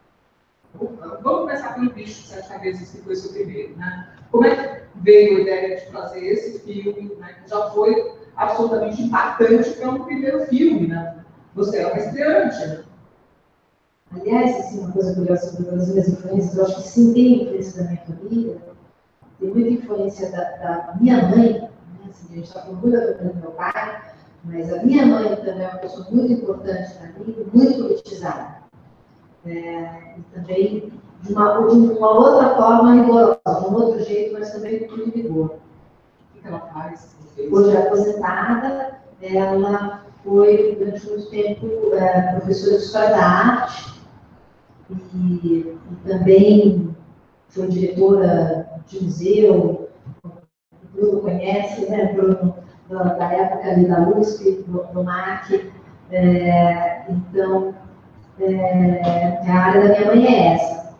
Vamos começar pelo Bicho de Sete Cabeças, que foi seu primeiro, né? Como é que veio a ideia de fazer esse filme, né, que já foi absolutamente impactante para um primeiro filme, né? Você era uma estreante, né? Aliás, assim, uma coisa curiosa sobre as minhas influências, eu acho que sim, tem influência da minha família, tem muita influência da, da minha mãe, né? Assim, a gente está falando muito da família do meu pai, Mas a minha mãe também é uma pessoa muito importante para mim, muito politizada. É, e também de uma, de uma outra forma rigorosa, de um outro jeito, mas também com muito rigor. O que ela faz? Hoje é aposentada, ela foi durante muito tempo é, professora de História da Arte e, e também foi diretora de museu. O Bruno conhece, né, Bruno, da, da época ali da U S P, do, do M A C. É, então, é, a área da minha mãe é essa.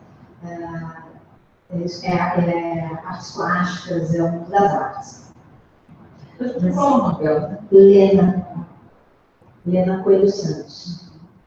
É, é, é artes plásticas, é o mundo das artes. Qual é o nome dela? Helena. Helena Coelho Santos.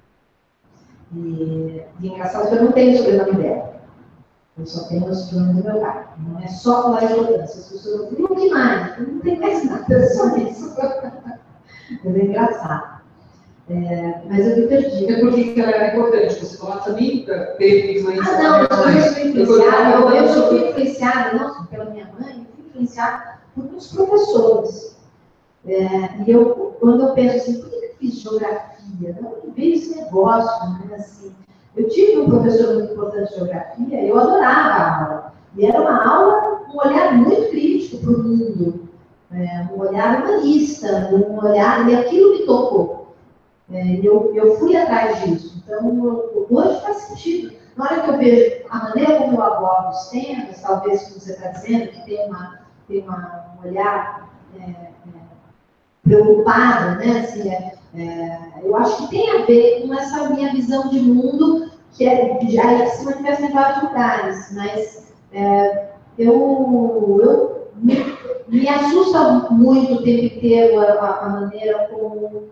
E, e engraçado que eu não tenho o sobrenome dela. Eu só tenho o sobrenome do meu pai. Não é só falar de mudança. As pessoas não o que mais? Eu não tenho mais nada, é só isso. Mas é engraçado. É, mas eu me perdi. É porque ela era importante. Você falou também teve influência. Ah, não, eu fui influenciada. Eu, eu só fui influenciada, não só pela minha mãe, eu fui influenciada por muitos professores. É, e eu, quando eu penso assim, por que eu fiz geografia? Não me veio esse negócio, né? Assim, eu tive um professor muito importante de geografia, eu adorava a aula. E era uma aula, um olhar muito crítico para o mundo, é, um olhar humanista, um olhar, e aquilo me tocou. É, eu, eu fui atrás disso. Então, eu, hoje faz sentido. Na hora que eu vejo a maneira como eu abordo os temas, talvez como você está dizendo, que tem, uma, tem uma, um olhar é, é, preocupado, né? Assim, é, é, eu acho que tem a ver com essa minha visão de mundo, que, é, que já se manifesta em vários lugares, mas é, eu, eu me, me assusta muito o tempo inteiro a, a maneira como,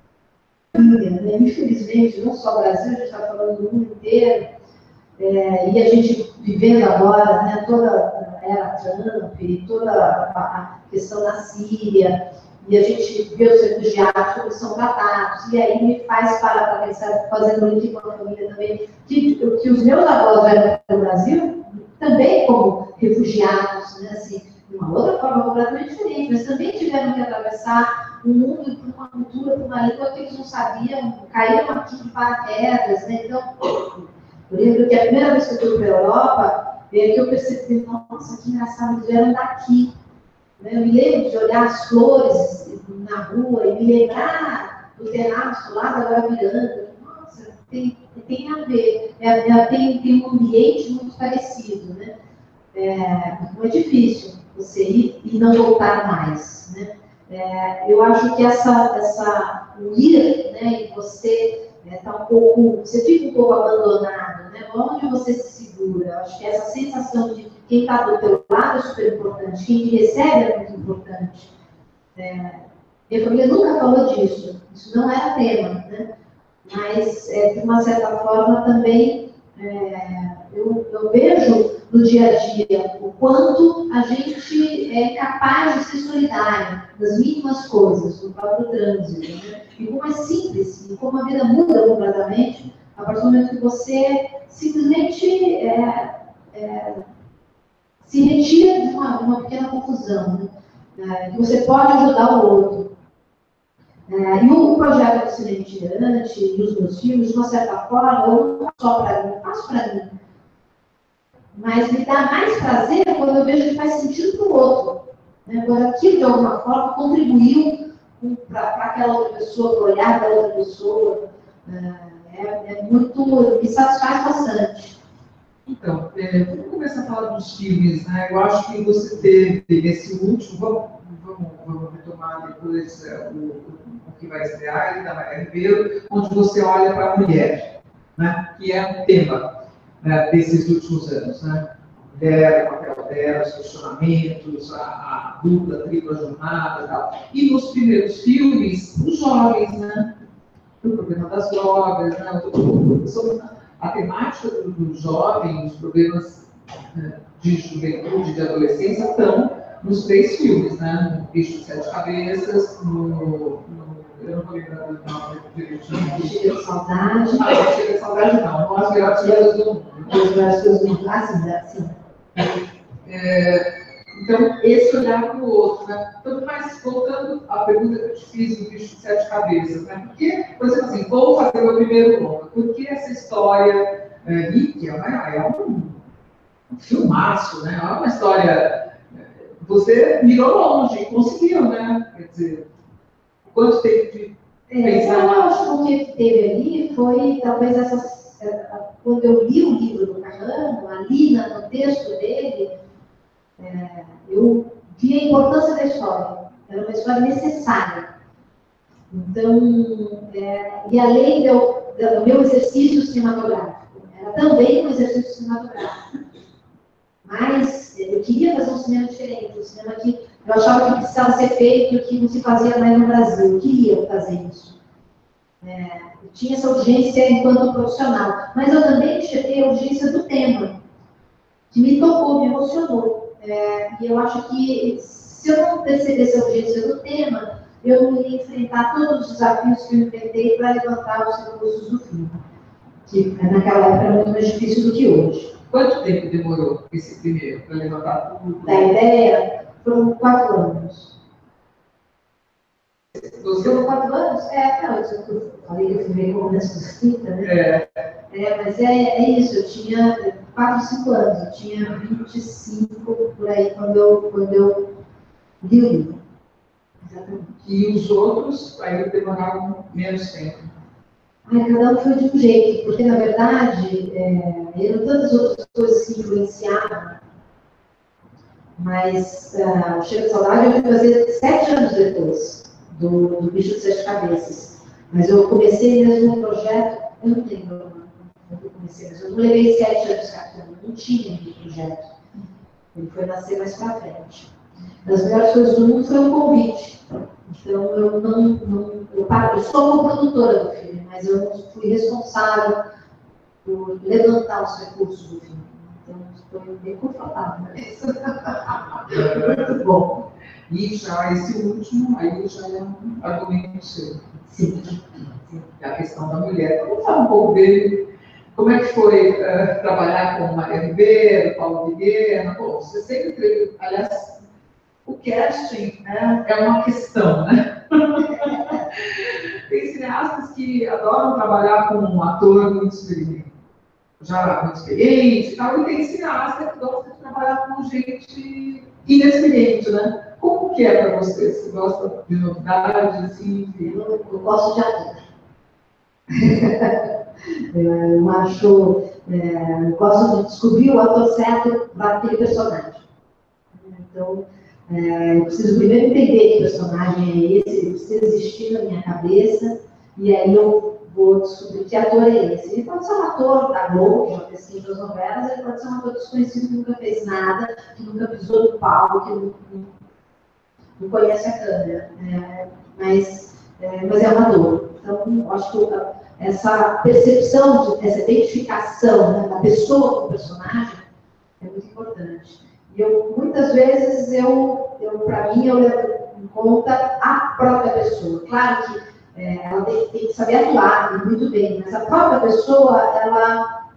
né? Infelizmente, não só o Brasil, a gente está falando do mundo inteiro, é, e a gente vivendo agora, né, toda a era Trump, toda a, a questão da Síria, e a gente vê os refugiados como são tratados, e aí me faz parar para pensar, fazendo link com a família também, que, que os meus avós vieram para o Brasil também como refugiados, né, assim, de uma outra forma completamente diferente, mas também tiveram que atravessar o mundo por uma cultura, por uma língua que eles não sabiam, caíram aqui de paraquedas, né, então, eu lembro que a primeira vez que eu fui para a Europa, é que eu percebi, nossa, que engraçado, eles vieram daqui. Eu me lembro de olhar as flores na rua e me lembrar do terraço lá da Guarapiranga. Nossa, tem, tem a ver. É, é, tem, tem um ambiente muito parecido, né? É, não é difícil você ir e não voltar mais, né? É, eu acho que essa, essa o ir, né, e você está é, um pouco, você fica um pouco abandonado, né? Onde você se segura? Eu acho que essa sensação de quem está do teu lado é super importante, quem te recebe é muito importante. É, minha família nunca falou disso, isso não era tema, né? Mas, é, de uma certa forma, também é, eu, eu vejo no dia a dia o quanto a gente é capaz de ser solidário nas mínimas coisas, no próprio trânsito, né? E como é simples, e como a vida muda completamente, a partir do momento que você simplesmente é, é, se retira de uma, uma pequena confusão, né? É, que você pode ajudar o outro. É, e o projeto do Cinema Itinerante e os meus filmes, de uma certa forma, eu não só para mim, faço para mim. Mas me dá mais prazer quando eu vejo que faz sentido para o outro. Né? Quando aquilo, de alguma forma, contribuiu para aquela outra pessoa, para o olhar da outra pessoa. É, é muito, me satisfaz bastante. Então, é, vamos começar a falar dos filmes, né? Eu acho que você teve esse último, vamos, vamos, vamos retomar depois é, o, o que vai estrear, ele da Maria Ribeiro, onde você olha para a mulher, né? Que é um tema, né, desses últimos anos, né? A mulher, o papel dela, os questionamentos, a, a dupla, a tripla jornada e tal. E nos primeiros filmes, os jovens, né? O problema das drogas, né? Sobre a temática dos jovens, os problemas de juventude, de adolescência, estão nos três filmes, né? No Bicho de Sete Cabeças, no, no eu não vou lembrar do nome direitinho. Chega de saudade. Ah, não chega de saudade, não. Nós Gratuitas do Mundo. As Gratuitas do Mundo. Ah, sim, sim. É, Então, esse olhar para o outro, né? Então, mas voltando à pergunta que eu te fiz do bicho de sete cabeças, né? Porque, por exemplo, assim, vou fazer meu primeiro longa. Por que essa história é, Níquel, né? É um, um filmaço, né? É uma história... Você mirou longe, conseguiu, né? Quer dizer, quanto tempo de É, pensar? eu acho que o que teve ali foi, talvez, essas, quando eu li o livro do Carrano, ali no texto dele, é, eu vi a importância da história. Era uma história necessária. Então, é, e além do, do meu exercício cinematográfico, era também um exercício cinematográfico. Mas eu queria fazer um cinema diferente, um cinema que eu achava que precisava ser feito, que não se fazia mais no Brasil. Eu queria fazer isso. É, eu tinha essa urgência enquanto profissional, mas eu também enxerguei a urgência do tema, que me tocou, me emocionou. É, e eu acho que se eu não percebesse a urgência do tema, eu não ia enfrentar todos os desafios que eu enfrentei para levantar os recursos do filme, que naquela época era muito mais difícil do que hoje. Quanto tempo demorou esse primeiro para levantar tudo? Da ideia, foram quatro anos. Foram quatro anos? É, não, eu falei que eu fui meio começo dos trinta, né? É. É, mas é, é isso, eu tinha quatro, cinco anos, eu tinha vinte e cinco por aí quando eu, quando eu li o livro. Exatamente. E os outros aí demoraram menos tempo. Ai, cada um foi de um jeito, porque na verdade é, eram tantas outras coisas que influenciavam, mas uh, o Cheiro de Saudade eu fui fazer sete anos depois do, do Bicho de Sete Cabeças. Mas eu comecei mesmo um projeto, eu não lembro quando eu comecei, mas eu não levei sete anos captando, não tinha um projeto. Ele foi nascer mais para frente. Das melhores coisas do mundo foi um convite. Então, eu não, não eu, eu sou uma produtora do filme, mas eu não fui responsável por levantar os recursos do filme. Então, foi bem confortável. Muito bom. E já esse último, aí já é um argumento seu. Sim. Sim. A questão da mulher. Vamos falar um pouco dele. Como é que foi uh, trabalhar com Maria Ribeiro, Paulo Vigueira? Bom, você sempre teve, aliás, o casting, né, é uma questão, né? Tem cineastas que adoram trabalhar com um ator muito experiente, já muito experiente e tal, e tem cineasta que gosta de trabalhar com gente inexperiente, né? Como que é para você? Você gosta de novidades, assim? De... Eu, eu gosto de ator. Eu acho, é, eu gosto de descobrir o ator certo daquele personagem. Então, é, eu preciso primeiro entender que personagem é esse, ele precisa existir na minha cabeça, e aí eu vou descobrir que ator é esse. Ele pode ser um ator da Globo, que já fez muitas novelas, ele pode ser um ator desconhecido que nunca fez nada, que nunca pisou no palco, que não, não, não conhece a câmera, é, mas, é, mas é um ator. Então, acho que essa percepção, essa identificação, né, da pessoa com o personagem é muito importante. E eu, muitas vezes, eu, eu para mim, eu levo em conta a própria pessoa. Claro que é, ela tem, tem que saber atuar, muito bem, mas a própria pessoa, ela,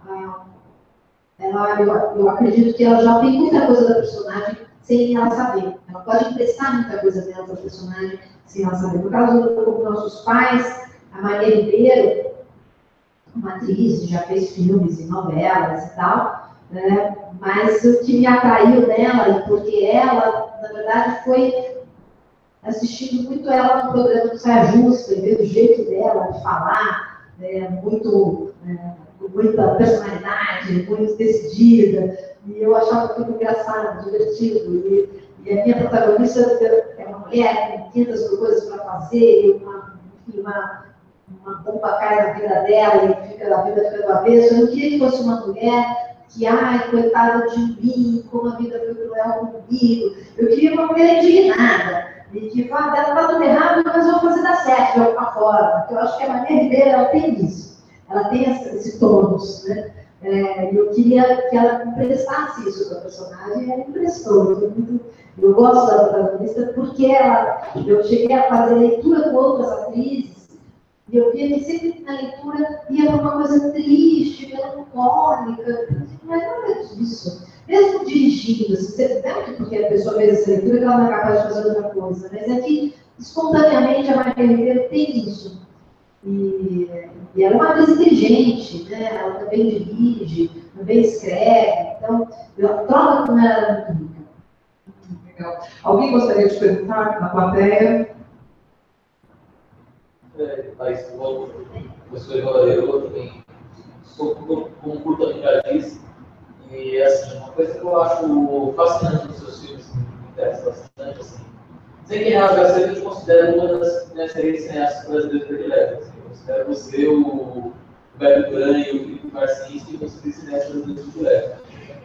ela eu, eu acredito que ela já tem muita coisa da personagem sem ela saber. Ela pode emprestar muita coisa dela para o personagem sem ela saber. No caso dos nossos pais, a Maria Ribeiro, uma atriz, já fez filmes e novelas e tal, né? Mas o que me atraiu nela, porque ela, na verdade, foi assistindo muito ela no programa do Saia Justa, e ver o jeito dela de falar, né? muito, é, com muita personalidade, muito decidida, e eu achava tudo engraçado, divertido. E, e a minha protagonista é uma mulher com quinhentas coisas para fazer, uma, uma uma bomba cai na vida dela e fica, a vida fica do avesso. Eu não queria que fosse uma mulher que, ai, coitada de mim, como a vida foi cruel comigo. Eu queria uma mulher indignada e que fala, ela está tudo errado, mas eu vou fazer dar certo de alguma forma. Porque eu acho que a Maria Ribeiro, ela tem isso. Ela tem esse, esse tônus, né? É, eu queria que ela emprestasse isso para a personagem, e ela emprestou. Eu, muito, eu gosto da protagonista porque ela, eu cheguei a fazer leitura com outras atrizes, e eu via que sempre na leitura ia para uma coisa triste, melancólica. Não é nada disso. Mesmo dirigindo dirigindo, assim, você, não porque a pessoa fez essa leitura que ela não é capaz de fazer outra coisa, mas é que espontaneamente a Maria Ribeiro tem isso. E, e ela é uma atriz inteligente, né? Ela também dirige, também escreve, então eu troco com ela muito rica. Legal. Alguém gostaria de perguntar na plateia? É, Thaís, como professor eu também sou como curta-metragista, e assim, uma coisa que eu acho fascinante nos seus filmes, que me interessa bastante, assim, sem que rasgar, eu te considero uma das minhas três cineastas brasileiras prediletas. Assim, eu considero você, o Beto Duran e o Felipe Marcinski, e você três cineastas brasileiros prediletos.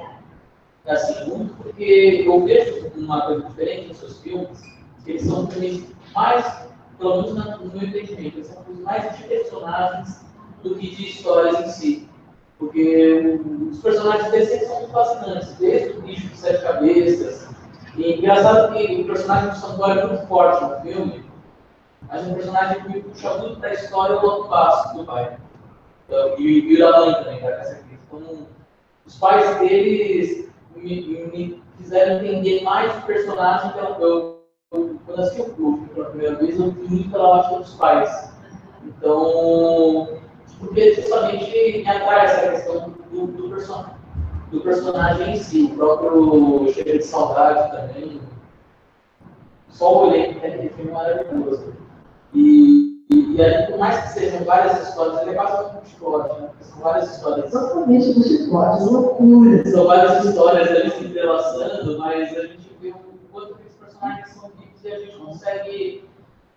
Assim, muito porque eu vejo uma coisa diferente nos seus filmes, que eles são filmes mais, pelo menos no meu entendimento, eles são filmes mais de personagens do que de histórias em si. Porque os personagens deles sempre são muito fascinantes, desde o bicho de sete cabeças. E engraçado que o personagem do Santoro é muito forte no filme, mas é um personagem que puxa muito para a história o outro passo do pai. Então, e, e o da mãe também, da Cássia Cristo. Então, os pais deles me, me fizeram entender mais o personagem que eu, eu, eu quando assisti o filme pela primeira vez, eu vi muito pela ótica dos pais. Então, porque justamente me atrai essa questão do, do, person do personagem em si, o próprio Cheiro de Saudade também. Só o elenco tem aquele filme maravilhoso. E, e, e aí, por mais que sejam várias histórias, ele é quase um chicote, né? São várias histórias. Totalmente do chicote, loucura. São várias histórias ali se entrelaçando, mas a gente vê o quanto que os personagens são vivos e a gente consegue.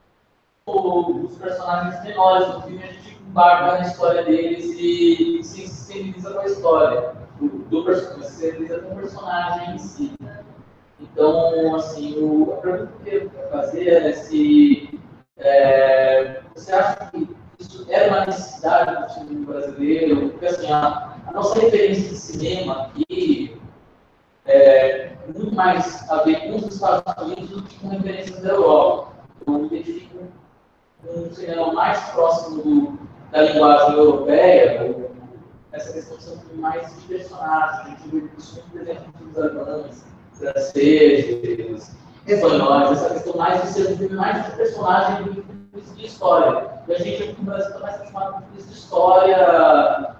Os personagens menores do filme, a gente embarca na história deles e se sensibiliza com a história do, do personagem, se sensibiliza com o personagem em si. Então, assim, o, a pergunta que eu quero fazer é se é, você acha que isso era uma necessidade do cinema brasileiro? Porque, assim, a, a nossa referência de cinema aqui é muito mais a ver com os Estados Unidos do que com referências da Europa. Eu me identifico um cinema mais próximo do, da linguagem europeia, ou, essa questão de ser um filme mais de personagens, a gente vê isso muito presente em filmes alemães, franceses, espanhóis, essa questão mais de ser um filme mais de personagem do que filmes de história. E a gente aqui no Brasil está mais acostumado com filmes de história,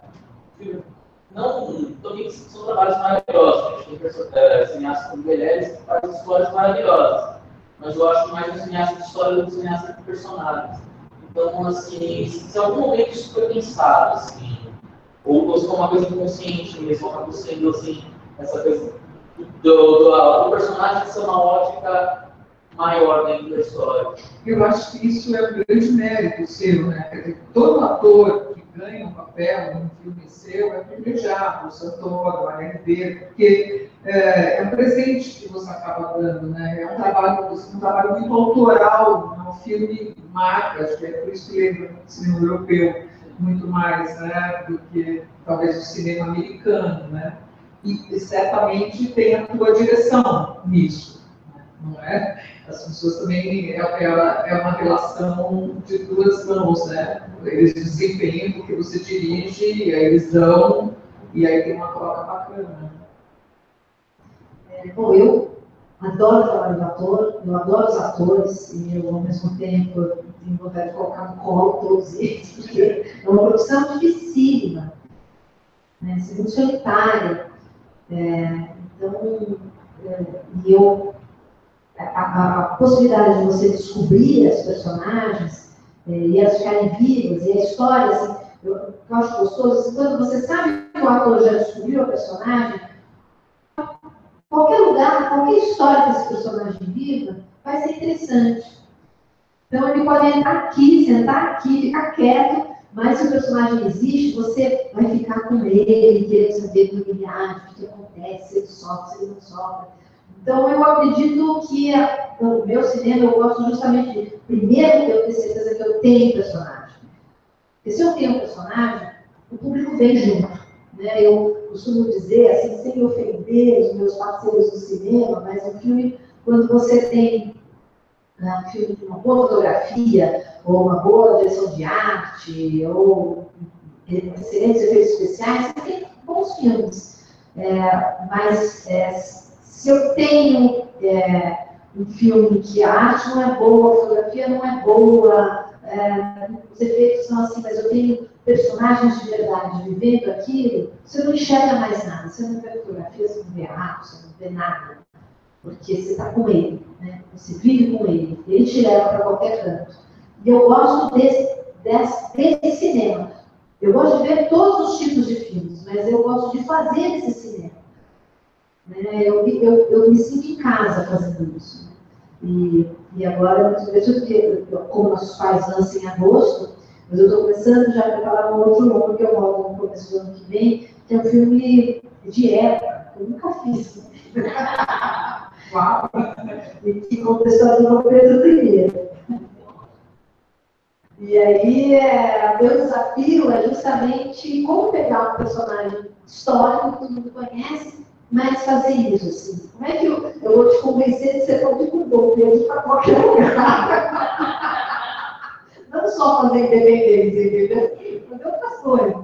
não, também são trabalhos maravilhosos, a gente tem é, cineastas como Meirelles que fazem histórias maravilhosas. Mas eu acho mais um cineasta de história do que um cineasta de personagens. Então, assim, se em algum momento isso foi pensado, assim, ou se foi uma coisa inconsciente mesmo, acabou sendo, assim, essa coisa do, do, do personagem ser uma ótica maior dentro da história. Eu acho que isso é um grande mérito seu, né? Quer dizer, todo ator que ganha um papel num filme seu é privilegiado, o Santoro, a Maria Ribeiro, porque é, é um presente que você acaba dando, né? É um trabalho, um trabalho muito autoral, é um filme marca, acho que é por isso que lembra o cinema europeu muito mais, né, do que talvez o cinema americano, né? E, e certamente tem a tua direção nisso, não é? As pessoas também, é, é, é uma relação de duas mãos, né? Eles desempenham porque você dirige, e aí eles dão, e aí tem uma troca bacana. É, bom, eu adoro o trabalho do ator, eu adoro os atores, e eu, ao mesmo tempo, tenho vontade de colocar no colo todos eles, porque é uma produção dificílima, né? Ser muito solitária. É, então, é, e eu A, a, a possibilidade de você descobrir as personagens é, e elas ficarem vivas, e a história, assim, eu, eu acho gostoso, assim, quando você sabe que o ator já descobriu a personagem, qualquer lugar, qualquer história que esse personagem viva, vai ser interessante. Então ele pode entrar aqui, sentar aqui, ficar quieto, mas se o personagem existe, você vai ficar com ele, querer saber do que o que acontece, se ele sofre, se ele não sofre. Então, eu acredito que no meu cinema eu gosto justamente de, primeiro, eu ter certeza que eu tenho personagem. Porque se eu tenho um personagem, o público vem junto. Né? Eu costumo dizer, assim, sem ofender os meus parceiros do cinema, mas um filme, quando você tem né, um filme de uma boa fotografia, ou uma boa direção de arte, ou excelentes efeitos especiais, você tem bons filmes. É, mas... É, Se eu tenho é, um filme que a arte não é boa, a fotografia não é boa, é, os efeitos são assim, mas eu tenho personagens de verdade vivendo aquilo, você não enxerga mais nada, você não vê fotografia, você não vê arte, você não vê nada, porque você está com ele, né? Você vive com ele, ele te leva para qualquer canto. E eu gosto desse, desse, desse cinema. Eu gosto de ver todos os tipos de filmes, mas eu gosto de fazer esse cinema. Né? Eu, eu, eu me sinto em casa fazendo isso. Né? E, e agora, porque, como nossos pais lançam em agosto, mas eu estou começando já a preparar um outro longo que eu moro no começo do ano que vem, que é um filme de época, que eu nunca fiz. Né? Uau! E que conta a história do Dom Pedro primeiro. E aí, é, meu desafio é justamente como pegar um personagem histórico que todo mundo conhece, mas fazer isso, assim. Como é que eu, eu vou te convencer de ser como o Dom Pedro para qualquer lugar? Não só fazer independência, entendeu? Fazer outras coisas.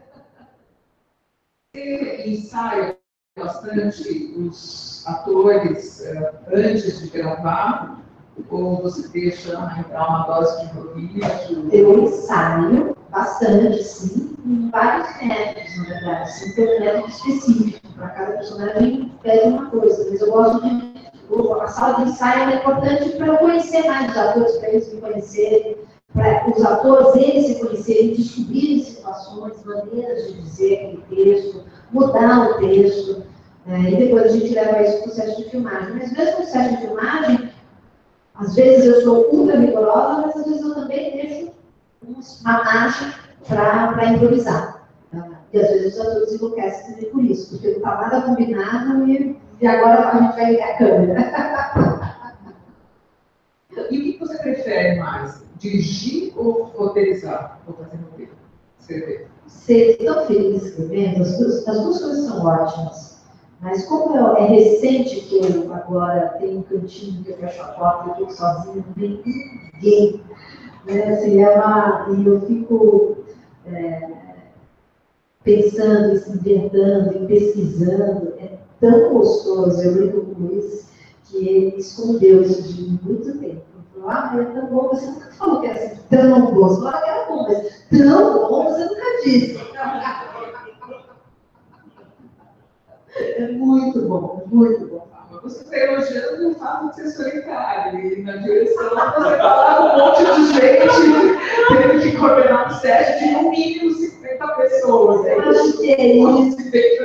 Você ensaia bastante os atores uh, antes de gravar? Ou você deixa entrar uma dose de improviso? Eu ensaio bastante, sim, em vários métodos, na verdade. Assim, tem um método específico para cada personagem, pede uma coisa, mas eu gosto de. A sala de ensaio é importante para eu conhecer mais os atores, para eles me conhecerem, para os atores eles se conhecerem, descobrirem situações, maneiras de dizer aquele texto, mudar o texto, é, e depois a gente leva isso para o set de filmagem. Mas mesmo no set de filmagem, às vezes eu sou ultra rigorosa, mas às vezes eu também deixo uma margem para improvisar. Tá? E às vezes os atores enlouquecem também por isso, porque não está nada combinado e, e agora a gente vai ligar a câmera. E o que você prefere mais? Dirigir ou roteirizar? Ou fazer roteiro? Escrever? Ser tão feliz escrevendo, as duas, as duas coisas são ótimas. Mas como eu, é recente que eu agora tenho um cantinho que eu fecho a porta, eu estou sozinha, não tem ninguém. Né? Assim, é uma, e eu fico é, pensando, inventando, pesquisando. É tão gostoso, eu brinco com isso, que ele escondeu isso de mim muito tempo. Ele falou, ah, mas é tão bom, você nunca falou que era assim, tão bom. Você falou que era bom, mas tão bom você nunca disse. É muito bom, muito bom. Mas você está elogiando o fato de ser solitário. E na direção você falava um monte de gente, teve que coordenar um set de no mínimo cinquenta pessoas. Eu acho que é isso.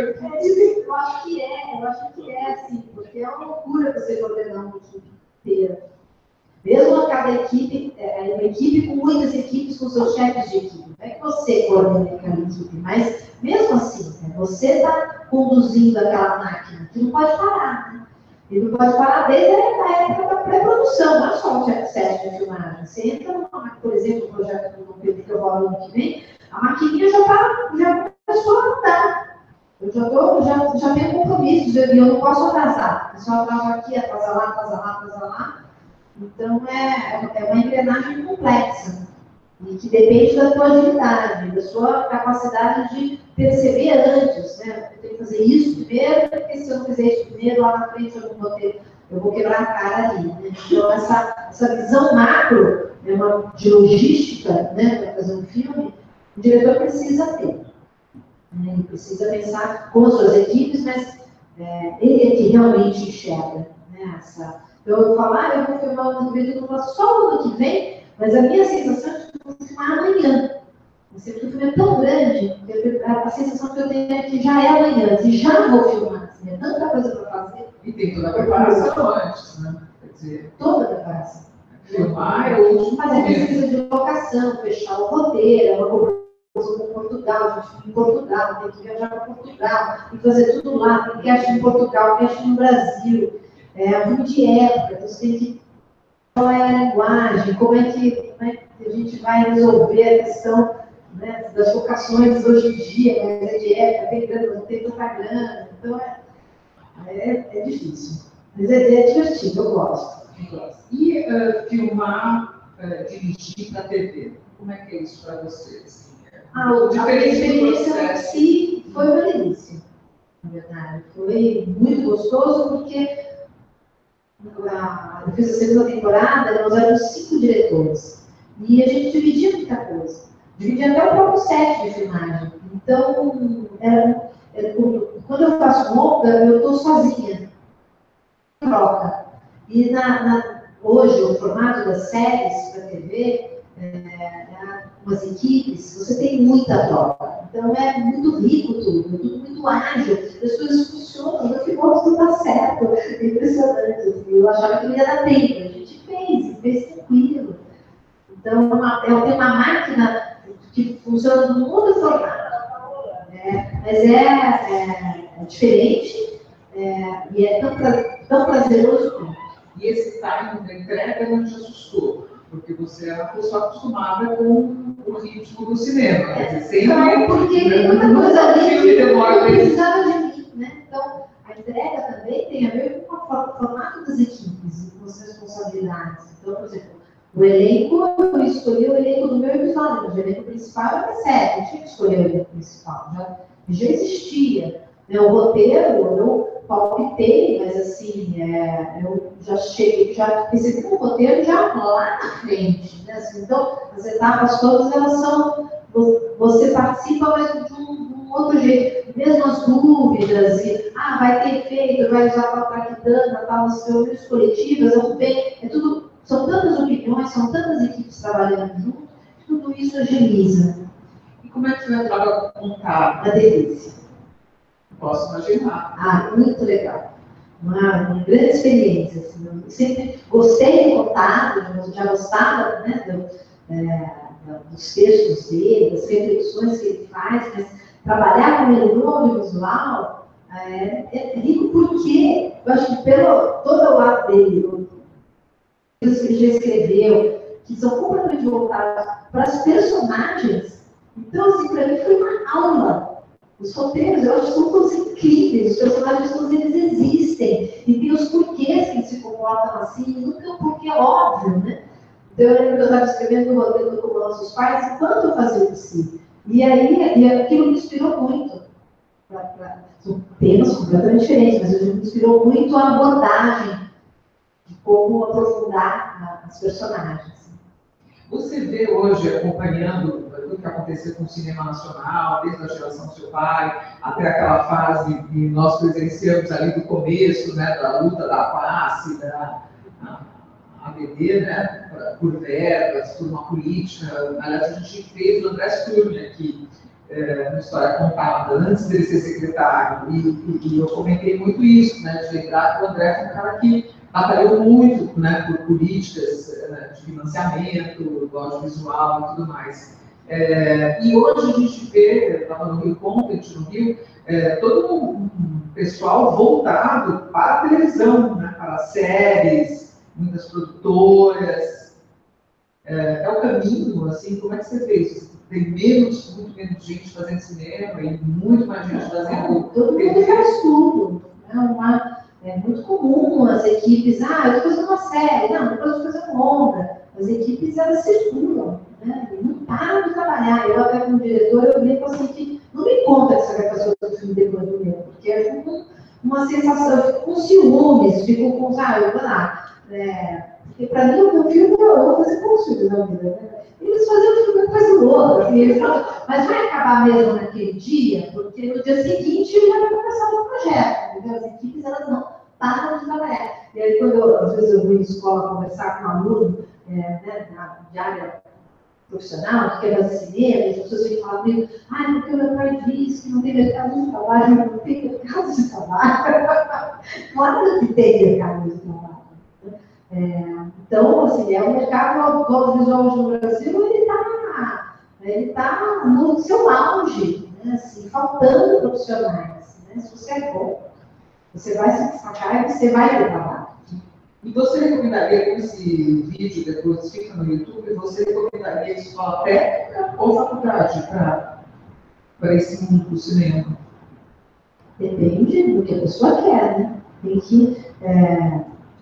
Eu acho que é, eu acho que é assim, porque é uma loucura você coordenar uma equipe inteira. Mesmo a cada equipe, é uma equipe com muitas equipes, com seus chefes de equipe. Não é que você coordena aquela equipe, mas mesmo assim, né, você está conduzindo aquela máquina, que não pode parar, né? E não pode parar desde a época da pré-produção, não é só o set de filmagem. Você entra numa, por exemplo, o projeto do Dom Pedro que eu vou no ano que vem, a maquininha já, tá, já começou a andar. Eu já, tô, já, já tenho compromissos, e eu não posso atrasar. Se eu atraso aqui, atrasa lá, atrasa lá, atrasa lá. Então, é, é uma engrenagem complexa, e que depende da tua agilidade, da sua capacidade de perceber antes, né? Eu tenho que fazer isso primeiro, porque se eu não fizer isso primeiro, lá na frente eu não vou ter, eu vou quebrar a cara ali, né? Então, essa, essa visão macro, né, uma, de logística, né, para fazer um filme, o diretor precisa ter. Né? Ele precisa pensar com as suas equipes, mas é, ele é que realmente enxerga, né, essa... Então, eu vou falar, eu vou filmar o ano que vem, eu vou falar só o ano que vem, mas a minha sensação é que eu vou filmar amanhã. Porque o filme é tão grande, que a sensação que eu tenho é que já é amanhã, e já vou filmar. Assim, é tanta coisa para fazer. E tem toda a preparação antes, né? Quer dizer, toda a preparação. Filmar é o último fazer pesquisa de locação, fechar o roteiro, uma coisa com Portugal, a gente em Portugal, tem que viajar para Portugal, tem que fazer tudo lá, tem que achar em Portugal, tem que achar no Brasil. É um de época, você tem que. Qual é a linguagem, como é que, como é que a gente vai resolver a questão, né, das vocações hoje em dia, mas é de época, tem grana, não tem tanta grana, então é, é, é difícil. Mas é, é divertido, eu gosto. Eu gosto. E uh, filmar, uh, dirigir para a T V, como é que é isso para vocês? Ah, a experiência em si foi uma delícia. na verdade. Foi muito gostoso porque a, eu fiz a segunda temporada, nós éramos cinco diretores. E a gente dividia muita coisa. Dividia até o próprio set de filmagem. Então, era, era, quando eu faço longa, eu estou sozinha. Troca. E na, na, hoje, o formato das séries para T V, é, umas equipes, você tem muita troca. Então é muito rico tudo, é tudo muito ágil, as coisas funcionam, no final tudo está certo. É impressionante. Assim, eu achava que não ia dar tempo, a gente fez, fez tranquilo. Então eu tenho uma máquina que funciona no mundo formato. Né? Mas é, é, é diferente é, e é tão, tão prazeroso quanto. E esse timing da entrega não te assustou? Porque você era uma pessoa acostumada com o ritmo do cinema. Quer dizer, sempre. Não, porque tem muita coisa ali que precisava de mim, né? Então, a entrega também tem a ver com o formato das equipes e com as responsabilidades. Então, por exemplo, o elenco, eu escolhi o elenco do meu episódio, mas o elenco principal era sério, eu tinha que escolher o elenco principal, já, já existia. Né? O roteiro, eu palpitei, mas assim, é, eu já cheguei, já recebi um roteiro já lá na frente. Né? Assim, então, as etapas todas, elas são, você participa, mas de um, de um outro jeito. Mesmo as dúvidas, e, ah, vai ter efeito, vai usar a traquitana, tal, as teorias coletivas, vamos ver, é tudo, são tantas opiniões, são tantas equipes trabalhando junto, tudo isso agiliza. E como é que você vai trabalhar com contato? A delícia. Posso imaginar. Ah, muito legal. Uma, uma grande experiência. Assim. Eu sempre gostei de contato, já gostava né, do, é, dos textos dele, das reflexões que ele faz, mas trabalhar com ele no audiovisual é, é rico porque eu acho que pelo todo o lado dele, os que ele já escreveu, que são completamente voltados para as personagens. Então, assim, para mim foi uma aula. Os roteiros, eu acho que são todos incríveis, os personagens todos eles existem, e tem os porquês que eles se comportam assim, nunca é um porquê óbvio, né? Então, eu lembro que eu estava escrevendo o roteiro do Como Nossos Pais, enquanto eu fazia o si. E aí, e aquilo me inspirou muito. Pra, pra, são temas completamente diferentes, mas me inspirou muito a abordagem de como aprofundar as personagens. Você vê hoje, acompanhando tudo que aconteceu com o cinema nacional, desde a geração do seu pai, até aquela fase que nós presenciamos ali do começo, né, da luta da classe, da A B D, né, por verbas, por uma política. Aliás, a gente fez o André Sturme aqui, é, uma história contada, antes dele ser secretário, e, e, e eu comentei muito isso, né, de lembrar que o André foi um cara que batalhou muito, né, por políticas né, de financiamento, do audiovisual e tudo mais. É, e hoje a gente vê, eu estava no Rio Content, no Rio, é, todo um, um pessoal voltado para a televisão, né, para séries, muitas produtoras. É, é o caminho, assim, como é que você vê isso? Tem menos, muito menos gente fazendo cinema e muito mais gente fazendo... Todo mundo faz tudo. É, uma, é muito comum as equipes, ah, eu estou fazendo uma série, não, depois eu estou fazendo longa. As equipes, elas circulam, né? E não param de trabalhar. Eu até como diretor, eu brinco assim que não me conta que você vai fazer outro filme depois do meu, porque é com uma sensação, eu fico com ciúmes, fico com, sabe, eu vou lá. É, porque para mim, o meu filme, eu vou fazer com os filhos na vida, né? Eles fazem um filme depois do outro, assim, eles falam, mas vai acabar mesmo naquele dia, porque no dia seguinte já vai começar um projeto, entendeu? As equipes, elas não param de trabalhar. E aí, quando eu, às vezes eu vou em escola conversar com um aluno, é, né, na, de área profissional, que quer fazer cinema, e as pessoas ficam falando comigo, ah, porque o meu pai disse que não tem mercado de trabalho, não tem mercado de trabalho. Claro que tem mercado de trabalho. É, então, assim, é o mercado do audiovisual no Brasil, ele está ele tá no seu auge, né, assim, faltando profissionais. Né? Se você é bom, você vai se destacar e você vai ter trabalho. E você recomendaria, com esse vídeo depois fica no YouTube, você recomendaria escola técnica ou faculdade para esse mundo do cinema? Depende do que a pessoa quer, né? Tem que... É,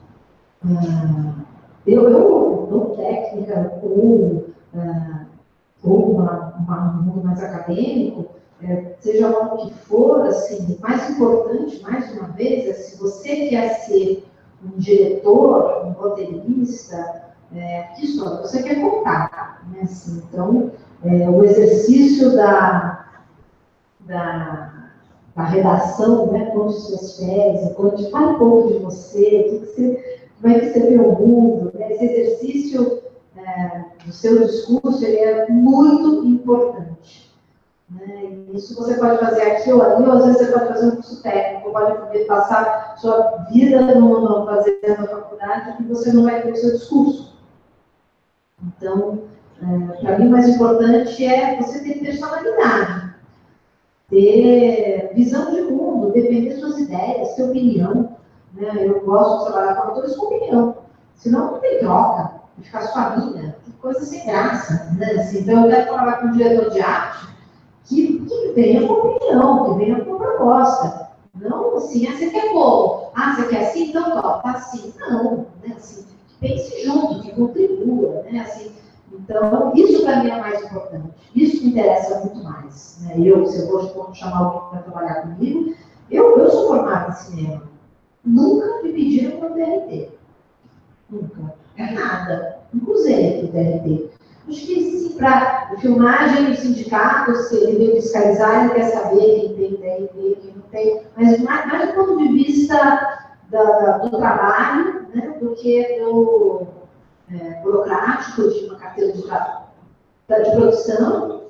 uh, eu, eu dou técnica ou, uh, ou uma, uma, um mundo mais acadêmico, é, seja lá o que for, assim, mais importante, mais uma vez, é se você quer ser um diretor, um roteirista, é, que história você quer contar, né? Assim, então, é, o exercício da, da, da redação, né? Conte suas férias, conte, fale um pouco de você, o que que você, como é que você vê o mundo, né? Esse exercício é, do seu discurso, ele é muito importante. Né? Isso você pode fazer aqui ou ali, ou às vezes você pode fazer um curso técnico, pode passar sua vida no, no, fazendo a faculdade e você não vai ter o seu discurso. Então, é, para mim, o mais importante é você ter personalidade, ter visão de mundo, defender suas ideias, ter opinião. Né? Eu gosto de trabalhar com autores com opinião, senão não tem troca, vai ficar só minha, que coisa sem graça. Né? Assim, então, eu quero trabalhar com um diretor de arte que, que venha com opinião, que venha com proposta. Não assim, ah, você quer como? Ah, você quer assim? Então, ó, tá assim. Não, né? Assim, pense junto, que contribua, né? Assim, então, isso para mim é mais importante. Isso me interessa muito mais. Né? Eu, se eu vou chamar alguém para trabalhar comigo, eu, eu sou formada em cinema. Nunca me pediram para o D R T. Nunca. É nada. Nunca usei o D R T. Acho que, sim, para filmagem no sindicato, se ele vem fiscalizar, ele quer saber quem tem D R T, quem não tem. Mas mais, mais do ponto de vista da, do trabalho, né, do que do é, burocrático, de uma carteira de, de produção.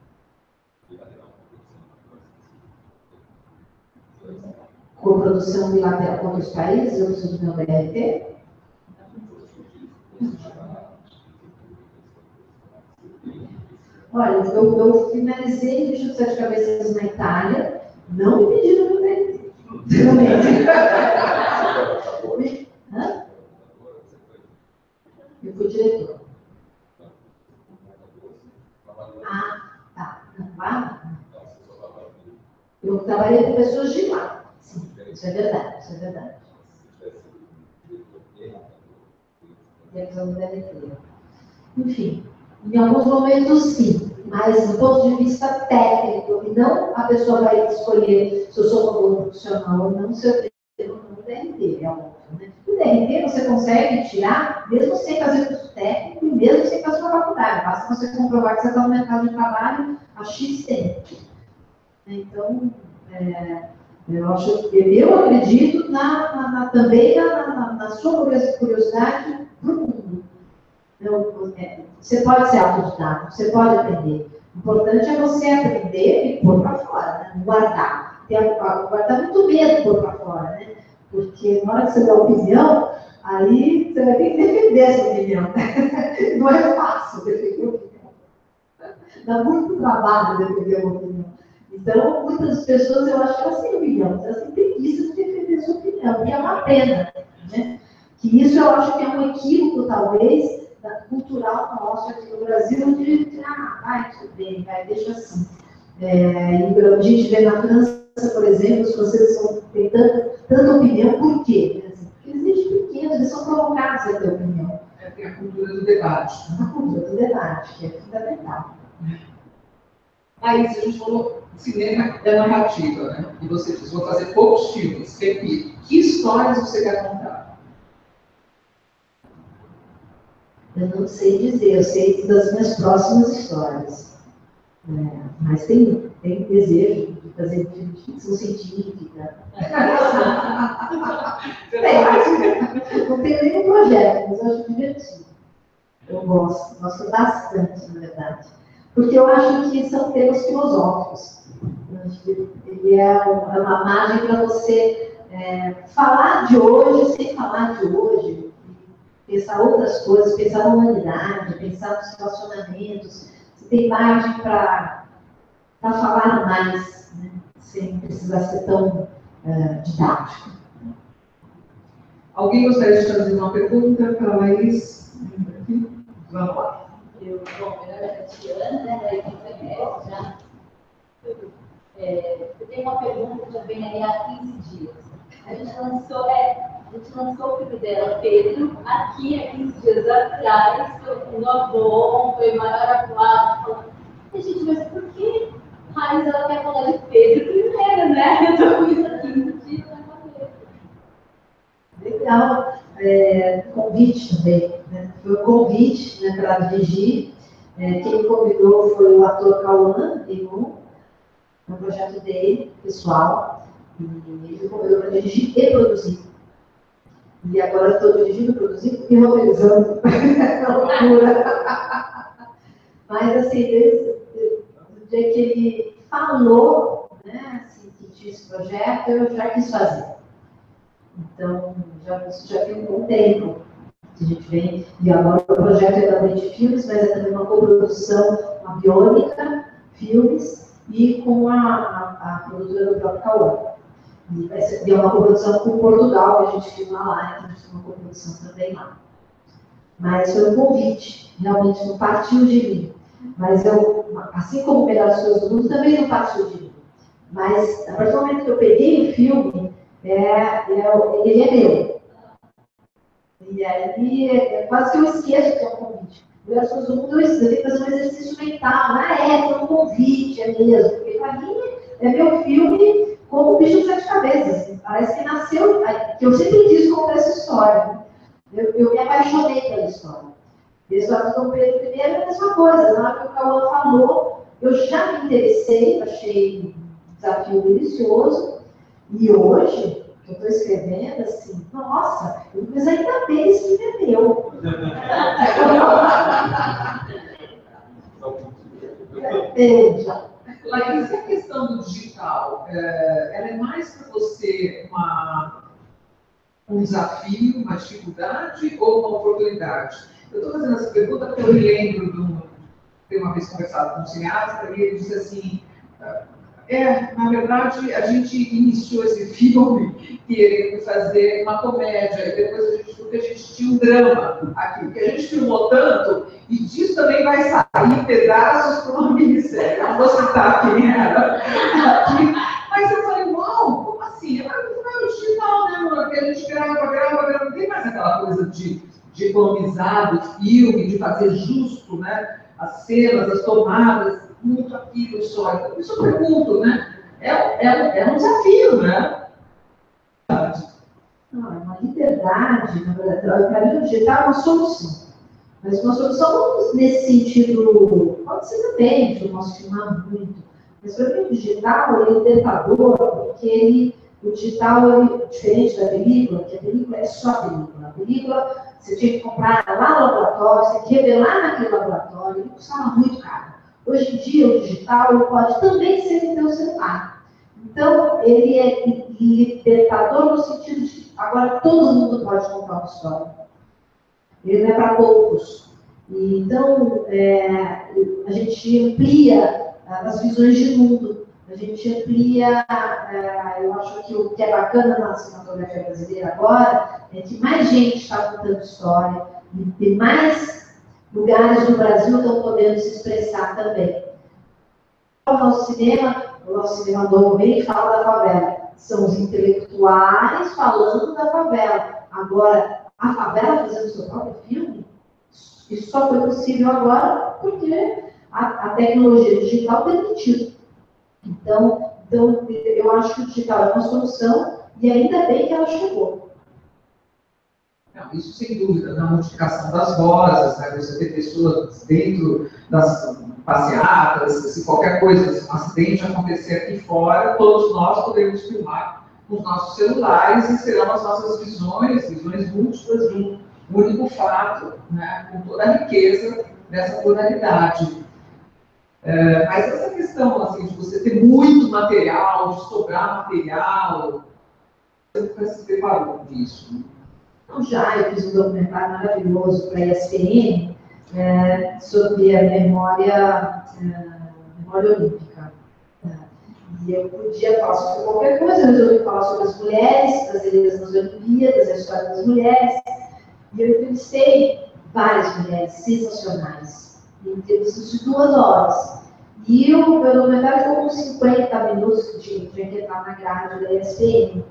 Coprodução bilateral com outros países, eu preciso do meu D R T. Olha, eu, eu finalizei o bicho de sete cabeças na Itália, não me pediram para ver. Hã? Eu fui diretor. Ah, tá. Lá? Eu trabalhei com pessoas de lá. Sim, isso é verdade, isso é verdade. Enfim. Em alguns momentos, sim, mas do ponto de vista técnico, e não a pessoa vai escolher se eu sou uma boa profissional ou não, se eu tenho um D R T, é óbvio. Né? O D R T você consegue tirar, mesmo sem fazer curso técnico e mesmo sem fazer uma faculdade, basta você comprovar que você está no mercado de trabalho a X tempo. Então, é, eu, acho, eu acredito na, na, na, também na, na, na sua curiosidade para o mundo. Então, é, você pode ser autodidata, você pode aprender. O importante é você aprender e pôr para fora, né? Guardar. Tem, guardar muito medo de pôr para fora, né? Porque na hora que você dá opinião, aí você vai ter que defender essa opinião. Não é fácil defender a opinião. Dá muito trabalho defender uma opinião. Então, muitas pessoas, eu acho que elas têm opinião, elas têm preguiça de defender a sua opinião. E é uma pena, né? Que isso eu acho que é um equívoco, talvez, cultural nosso aqui no Brasil, de ah, vai, tudo bem, vai, deixa assim. É, a gente vê na França, por exemplo, os franceses são, têm tanta, tanta opinião, por quê? Porque eles desde pequenos, eles são provocados a ter opinião. É, tem a cultura do debate. A cultura do debate, que é fundamental. Aí, se a gente falou, cinema é narrativa, né? E você diz, vou fazer poucos filmes, repito. Que histórias você quer contar? Eu não sei dizer, eu sei das minhas próximas histórias. É, mas tem, tem desejo de fazer filme de ficção científica. tem, não tenho nenhum projeto, mas eu acho divertido. Eu gosto, gosto bastante, na verdade. Porque eu acho que são temas filosóficos. Eu acho que ele é uma margem para você é, falar de hoje sem falar de hoje. Pensar outras coisas, pensar na humanidade, pensar nos relacionamentos. Você tem margem para falar mais, né? Sem precisar ser tão uh, didático. Alguém gostaria de fazer uma pergunta para a Laís? Vamos lá. Eu, bom, meu nome é Tatiana, né, da equipe já. É, eu tenho uma pergunta também aí há quinze dias. A gente lançou, é, a gente lançou o filho dela, Pedro, aqui há quinze dias atrás, foi com o Novon, foi maior aplauso. E, gente, mas por que Mas ela quer falar de Pedro primeiro, né? Eu tô com isso aqui embutido na cabeça. Legal. É, convite também, né? Foi um convite, né, para dirigir. É, quem me convidou foi o ator Cauã, Egon, no projeto dele, pessoal. E ele me convidou para dirigir e produzir. E agora eu estou dirigindo, produzindo e roteirizando. É uma loucura. Mas, assim, desde o dia que ele falou, né, assim, que tinha esse projeto, eu já quis fazer. Então, já, isso já tem um bom tempo que a gente vem. E agora o projeto é da Blade Filmes, mas é também uma coprodução, a Biônica Filmes, e com a, a, a produtora do próprio Cauã. E vai ser, e é uma coprodução com Portugal, que a gente filma lá, então a gente tem uma coprodução também lá. Mas foi um convite, realmente não partiu de mim. Mas eu, assim como o Melhores Coisas do Mundo, também não partiu de mim. Mas, a partir do momento que eu peguei o filme, é, é, ele é meu. E aí, é, quase que eu esqueço que é um convite. Melhores Coisas do Mundo, eu, eu tenho que fazer um exercício mental. Ah, é, foi um convite, é mesmo. Porque, para mim, é meu filme como o Bicho de Sete Cabeças. Assim. Parece que nasceu, que eu sempre quis contar essa história. Eu, eu me apaixonei pela história. E a história do Dom Pedro primeiro é a mesma coisa. Na hora que o Cauã falou, eu já me interessei, achei um desafio delicioso. E hoje, que eu estou escrevendo, assim, nossa, eu fiz ainda bem esse filme é meu. Veja. Laís, e a questão do digital? É, ela é mais para você uma, um desafio, uma dificuldade ou uma oportunidade? Eu estou fazendo essa pergunta porque eu me lembro de um, de uma vez conversado com um cineasta e ele disse assim, é, na verdade, a gente iniciou esse filme querendo fazer uma comédia e depois a gente viu que a gente tinha um drama aqui, porque a gente filmou tanto e disso também vai sair pedaços para uma minissérie. Não vou citar quem era aqui, mas eu falei, uau, como assim? É o digital, né, mano? Que a gente grava, grava, grava, não tem mais aquela coisa de, de economizar do filme, de fazer justo, né? As cenas, as tomadas, muito aquilo só. Então, isso eu pergunto, né? É, é, é um desafio, né? Não, é uma liberdade, na verdade. Para mim, o digital é uma solução. Mas uma solução não nesse sentido, pode ser também, que eu posso filmar muito. Mas para mim, o digital ele é libertador, porque ele, o digital é diferente da película, que a película é só a película. A película, você tinha que comprar lá no laboratório, você tinha que revelar naquele laboratório, ele custava muito caro. Hoje em dia, o digital ele pode também ser no seu celular. Então, ele é libertador no sentido de que agora todo mundo pode contar uma história. Ele não é para poucos. E, então, é, a gente amplia as visões de mundo. A gente amplia, é, eu acho que o que é bacana na cinematografia brasileira agora é que mais gente está contando história e mais lugares do Brasil estão podendo se expressar também. O nosso cinema, o nosso cinema normalmente fala da favela. São os intelectuais falando da favela. Agora, a favela fazendo seu próprio filme, isso só foi possível agora porque a, a tecnologia digital permitiu. Então, então, eu acho que o digital é uma solução e ainda bem que ela chegou. Não, isso sem dúvida, na multiplicação das vozes, né? Você ter pessoas dentro das passeatas, se qualquer coisa, se um acidente acontecer aqui fora, todos nós podemos filmar com os nossos celulares e serão as nossas visões, visões múltiplas de um único fato, né? Com toda a riqueza dessa pluralidade. É, mas essa questão assim, de você ter muito material, de sobrar material, você nunca se preparou com isso? Então, já eu fiz um documentário maravilhoso para a E S P N é, sobre a memória, é, memória olímpica. É, e eu podia falar sobre qualquer coisa, eu resolvi falar sobre as mulheres brasileiras nas Olimpíadas, a história das mulheres. E eu entrevistei várias mulheres sensacionais. E entrevistas de duas horas. E o meu documentário ficou com cinquenta minutos que tinha, tinha que entrar na grade da E S P N.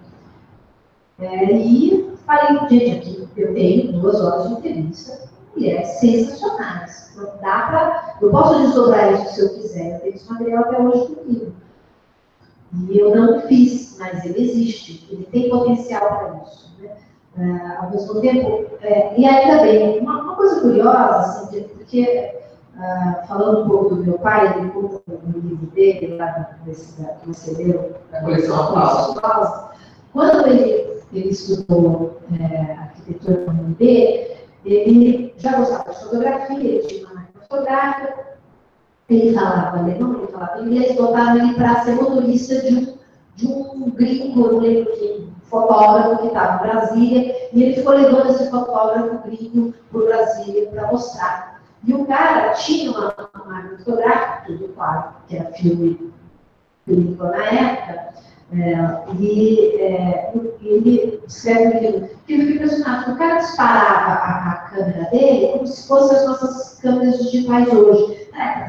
É, e falei, gente, aqui eu tenho duas horas de entrevista, mulheres sensacionais. Não dá para eu posso desdobrar isso se eu quiser, eu tenho esse material até hoje comigo. E eu não fiz, mas ele existe, ele tem potencial para isso. Né? Uh, ao mesmo tempo, é, e ainda bem, uma, uma coisa curiosa, assim, porque, uh, falando um pouco do meu pai, ele conta no livro dele, lá nesse, que você leu, a coleção Aplausos, quando ele, ele estudou é, arquitetura no U N B, ele já gostava de fotografia, ele tinha uma máquina fotográfica, ele falava alemão, ele falava inglês, botaram ele para ser motorista de um, de um gringo, eu lembro que um fotógrafo que estava em Brasília, e ele ficou levando esse fotógrafo gringo para Brasília para mostrar. E o cara tinha uma, uma máquina fotográfica, tudo claro, que era filme gringo na época, é, e é, ele escreve no livro que eu fiquei impressionado, o cara disparava a, a câmera dele como se fossem as nossas câmeras digitais hoje.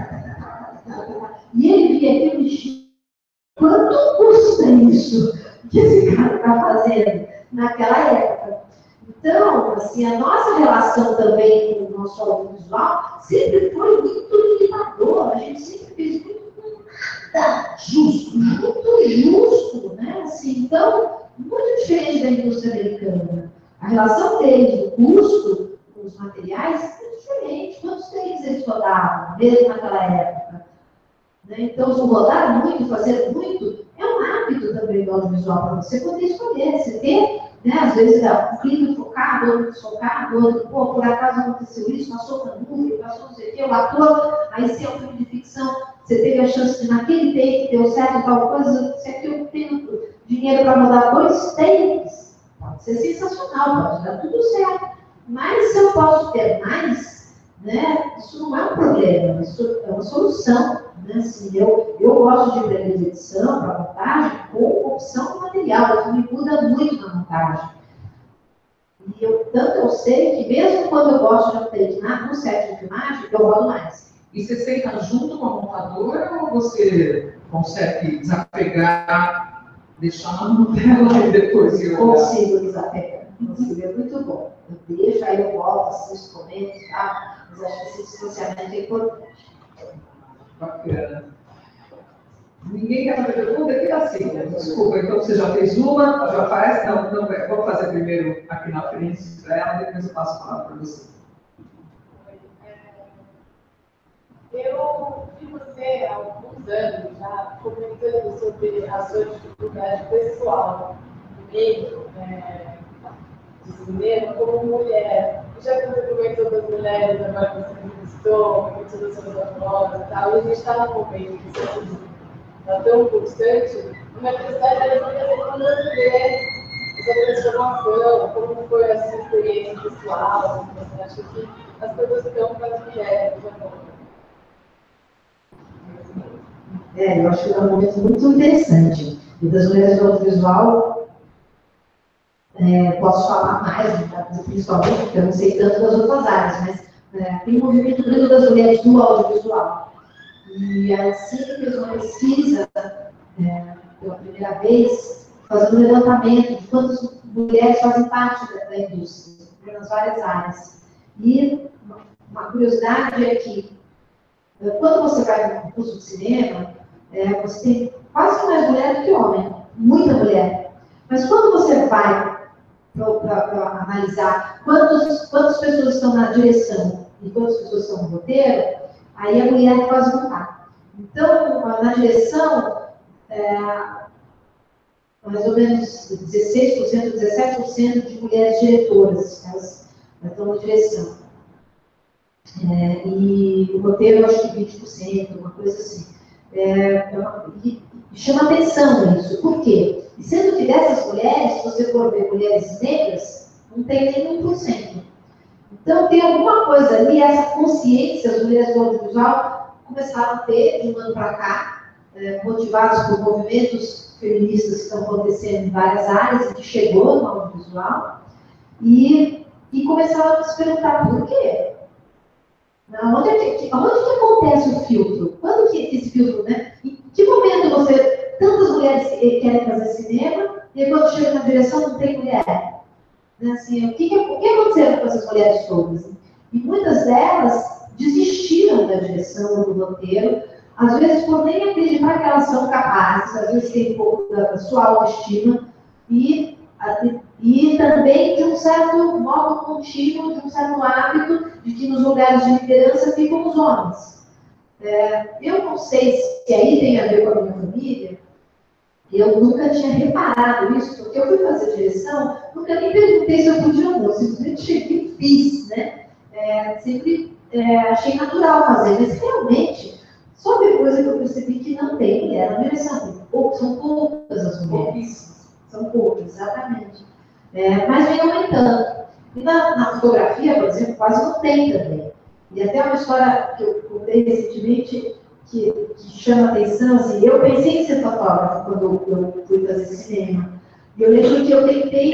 E ele via aquilo e dizia, quanto custa isso que esse cara está fazendo naquela época? Então, assim, a nossa relação também com o nosso audiovisual sempre foi muito limitadora, a gente sempre fez muito nada justo, muito justo, né? Assim, então, muito diferente da indústria americana. A relação deles, o custo com os materiais, é diferente. Quantos takes eles rodavam, mesmo naquela época? Né? Então, se rodar muito, fazer muito, é um hábito também do audiovisual para você poder escolher. Você ter, né, às vezes, um clipe focado, outro desfocado, outro, pô, por acaso aconteceu isso, passou para nuvem, passou não sei o quê, o ator, aí se é um filme de ficção, você teve a chance de naquele take, deu certo tal coisa, se aquilo tem dinheiro para mudar dois takes, pode ser sensacional, pode dar tudo certo. Mas se eu posso ter mais, né, isso não é um problema, isso é uma solução. Né? Assim, eu, eu gosto de aprender de edição para montagem com opção de material, isso me muda muito na montagem. E eu, tanto eu sei que mesmo quando eu gosto de aprender no set de filmagem, eu rodo mais. E você senta junto com a montadora ou você consegue desapegar, deixar na mão dela e depois ir olhar? Consigo desapegar, consigo, é muito bom. Eu deixo, aí eu volto, assisto, comento e tal, mas acho que esse distanciamento é importante. Bacana. Ninguém quer fazer pergunta? Aqui está assim. Desculpa, então você já fez uma, já faz? Não, não, vou fazer primeiro aqui na frente para ela, depois eu passo a palavra para você. Eu vi você há alguns anos já comentando sobre a sua dificuldade pessoal no meio é, de cinema como mulher. Já que você comentou das mulheres, agora você entrevistou, comentou das suas avós e tal, e a gente está num momento que isso está tão constante, uma necessidade era saber como ver essa transformação, como foi a sua experiência pessoal, você acha que as coisas estão para as mulheres agora? É, eu acho que é um momento muito interessante. E das mulheres do audiovisual, é, posso falar mais, principalmente, porque eu não sei tanto das outras áreas, mas é, tem um movimento grande das mulheres do audiovisual. E a Cine fez uma pesquisa, é, pela primeira vez, fazendo um levantamento de quantas mulheres fazem parte da, da indústria, nas várias áreas. E uma, uma curiosidade é que, quando você vai no curso de cinema, é, você tem quase mais mulher do que homem, muita mulher. Mas quando você vai para analisar quantos, quantas pessoas estão na direção e quantas pessoas estão no roteiro, aí a mulher quase não está. Então, na direção, é, mais ou menos dezesseis por cento, dezessete por cento de mulheres diretoras, elas estão na direção. É, e o roteiro, eu acho que vinte por cento, uma coisa assim. É, e, e chama atenção isso. Por quê? E sendo que dessas mulheres, se você for ver mulheres negras, não tem nem um por cento. Então, tem alguma coisa ali, essa consciência, as mulheres do audiovisual começaram a ter, de um ano para cá, é, motivadas por movimentos feministas que estão acontecendo em várias áreas, e que chegou no audiovisual, e, e começaram a se perguntar por quê? Onde, é que, onde que acontece o filtro? Quando que esse filtro, né? Em que momento você, tantas mulheres querem fazer cinema, e quando chega na direção não tem mulher? Assim, o, que, o que aconteceu com essas mulheres todas? E muitas delas desistiram da direção do roteiro, às vezes por nem acreditar que elas são capazes, às vezes tem um pouco da sua autoestima, e, e também de um certo modo contínuo, de um certo hábito de que nos lugares de liderança ficam os homens. É, eu não sei se aí tem a ver com a minha família, eu nunca tinha reparado isso, porque eu fui fazer direção, nunca nem perguntei se eu podia ou não, simplesmente cheguei e fiz, né? É, sempre é, achei natural fazer, mas realmente, só depois é que eu percebi que não tem mulher na direção, são poucas as mulheres, são poucas, exatamente. É, mas vem aumentando. E na, na fotografia, por exemplo, quase não tem também. E até uma história que eu contei recentemente, que, que chama atenção, assim, eu pensei em ser fotógrafo quando eu fui fazer cinema. E eu lembro que eu tentei,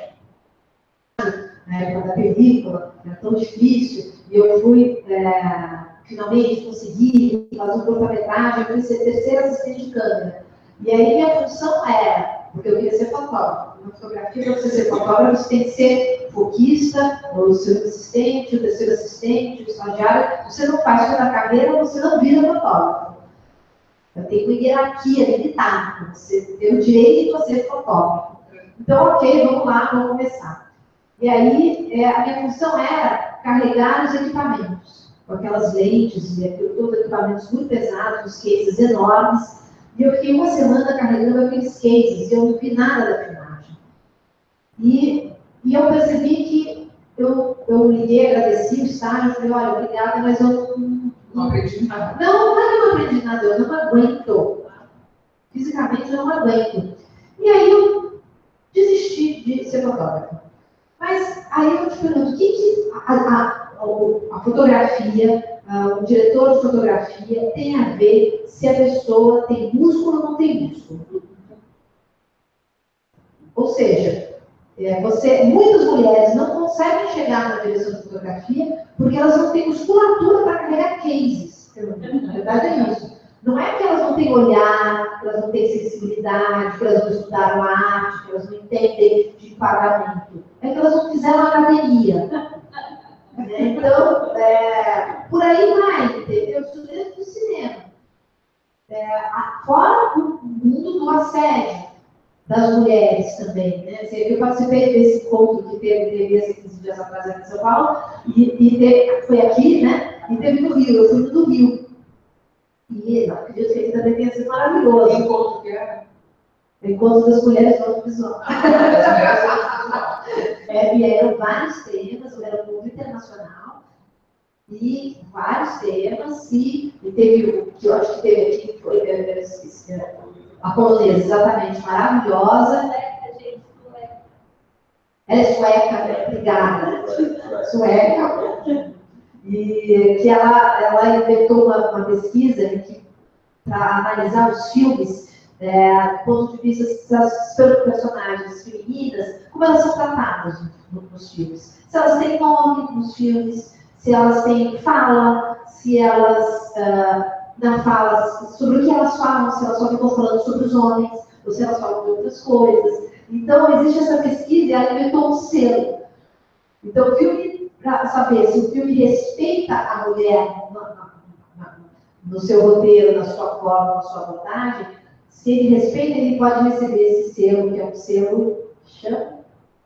na época da película, era tão difícil, e eu fui, é, finalmente, conseguir fazer um curta-metragem, eu fui ser terceira assistente de câmera. E aí minha função era, porque eu queria ser fotógrafo. Na fotografia, para você ser fotógrafo, você tem que ser foquista, ou o segundo assistente, o terceiro assistente, o estagiário. Você não faz toda a carreira, você não vira fotógrafo. Eu tenho uma hierarquia militar, você tem o direito de ser fotógrafo. Então, ok, vamos lá, vamos começar. E aí, é, a minha função era carregar os equipamentos, com aquelas lentes e aquilo, todos equipamentos muito pesados, os cases enormes. E eu fiquei uma semana carregando aqueles cases, e eu não vi nada da filmagem. E, e eu percebi que eu, eu liguei, agradeci o estágio, falei, olha, obrigada, mas eu não... Não aprendi nada. Não, não é que eu não aprendi nada, eu não aguento. Fisicamente eu não aguento. E aí eu desisti de ser fotógrafa. Mas aí eu te pergunto, o que, que a, a, a, a fotografia, Uh, o diretor de fotografia tem a ver se a pessoa tem músculo ou não tem músculo. Ou seja, é, você, muitas mulheres não conseguem chegar na direção de fotografia porque elas não têm musculatura para carregar cases. Na verdade é isso. Não é que elas não têm olhar, que elas não têm sensibilidade, que elas não estudaram arte, que elas não entendem de enquadramento. É que elas não fizeram academia. Então, é, por aí vai, entendeu? Isso dentro do cinema. É, fora o mundo do assédio das mulheres também, né? Eu participei desse encontro que teve, teve esse quinze dias atrás aqui em São Paulo, e, e teve, foi aqui, né? E teve no Rio, eu fui no Rio. E eu acredito que ele também tenha sido maravilhoso. Que encontro que era? O encontro das mulheres do audiovisual. É, e eram vários temas, era um mundo internacional, e vários temas, e, e teve o que eu acho que teve aqui, foi é, é, a polonesa, exatamente, maravilhosa. Ela é sueca, né? Obrigada. Sueca. E que ela, ela inventou uma, uma pesquisa para analisar os filmes É, do ponto de vista das personagens femininas, como elas são tratadas nos filmes. Se elas têm nome nos filmes, se elas têm fala, se elas uh, não falam, sobre o que elas falam, se elas só ficam falando sobre os homens, ou se elas falam de outras coisas. Então, existe essa pesquisa e ela inventou um selo. Então, o filme, para saber se o filme respeita a mulher no, no, no seu roteiro, na sua forma, na sua abordagem, se ele respeita, ele pode receber esse selo, que é um selo chama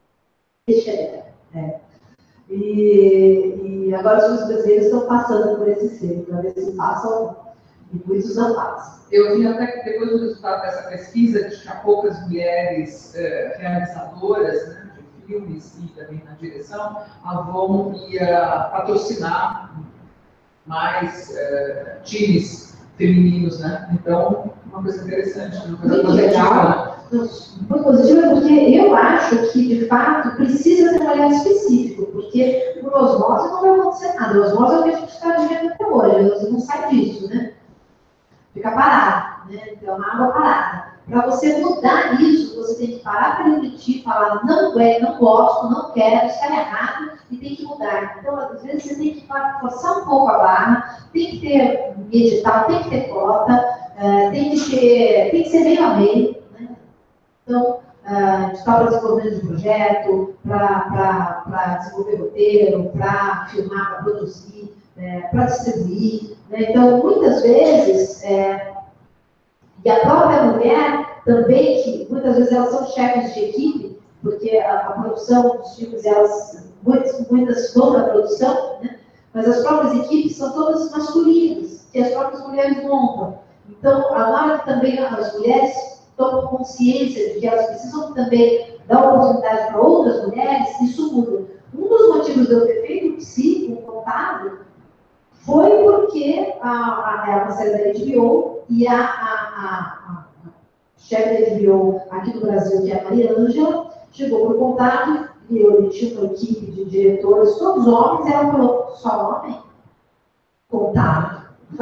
é. E, e agora os filmes brasileiros estão passando por esse selo, para ver se passam, e muitos não passam. Eu vi até que depois do resultado dessa pesquisa, que tinha poucas mulheres eh, realizadoras, né, de filmes e também na direção, a Avon ia patrocinar mais eh, times femininos, né? Então, uma coisa interessante, uma coisa muito positiva. legal. Muito positiva, porque eu acho que, de fato, precisa ter um olhar específico, porque por osmose não vai acontecer nada. O osmose é o que a gente está vivendo até hoje, você não sai disso, né? Fica parado, né? Então, uma água parada. Para você mudar isso, você tem que parar para refletir, falar, não é, não gosto, não quero, está errado, e tem que mudar. Então, às vezes, você tem que forçar um pouco a barra, tem que ter edital, tem que ter cota, uh, tem que ter, tem que ser meio a meio, né? Então, a gente está para desenvolvimento de projeto, para desenvolver roteiro, para filmar, para produzir, é, para distribuir. Né? Então, muitas vezes, é, e a própria mulher também, que muitas vezes elas são chefes de equipe, porque a, a produção dos filmes, elas, muitas, muitas vão para a produção, né? Mas as próprias equipes são todas masculinas, que as próprias mulheres montam. Então, agora que também as mulheres tomam consciência de que elas precisam também dar oportunidade para outras mulheres, isso muda. Um dos motivos de eu ter feito o Psi, o Contábil, foi porque a, a, a, a série da H B O e a, a, a, a chefe da H B O aqui do Brasil, que é a Maria Ângela, chegou para o Contábil, e eu tinha uma equipe de diretores, todos homens, e ela falou, só homem? Contábil.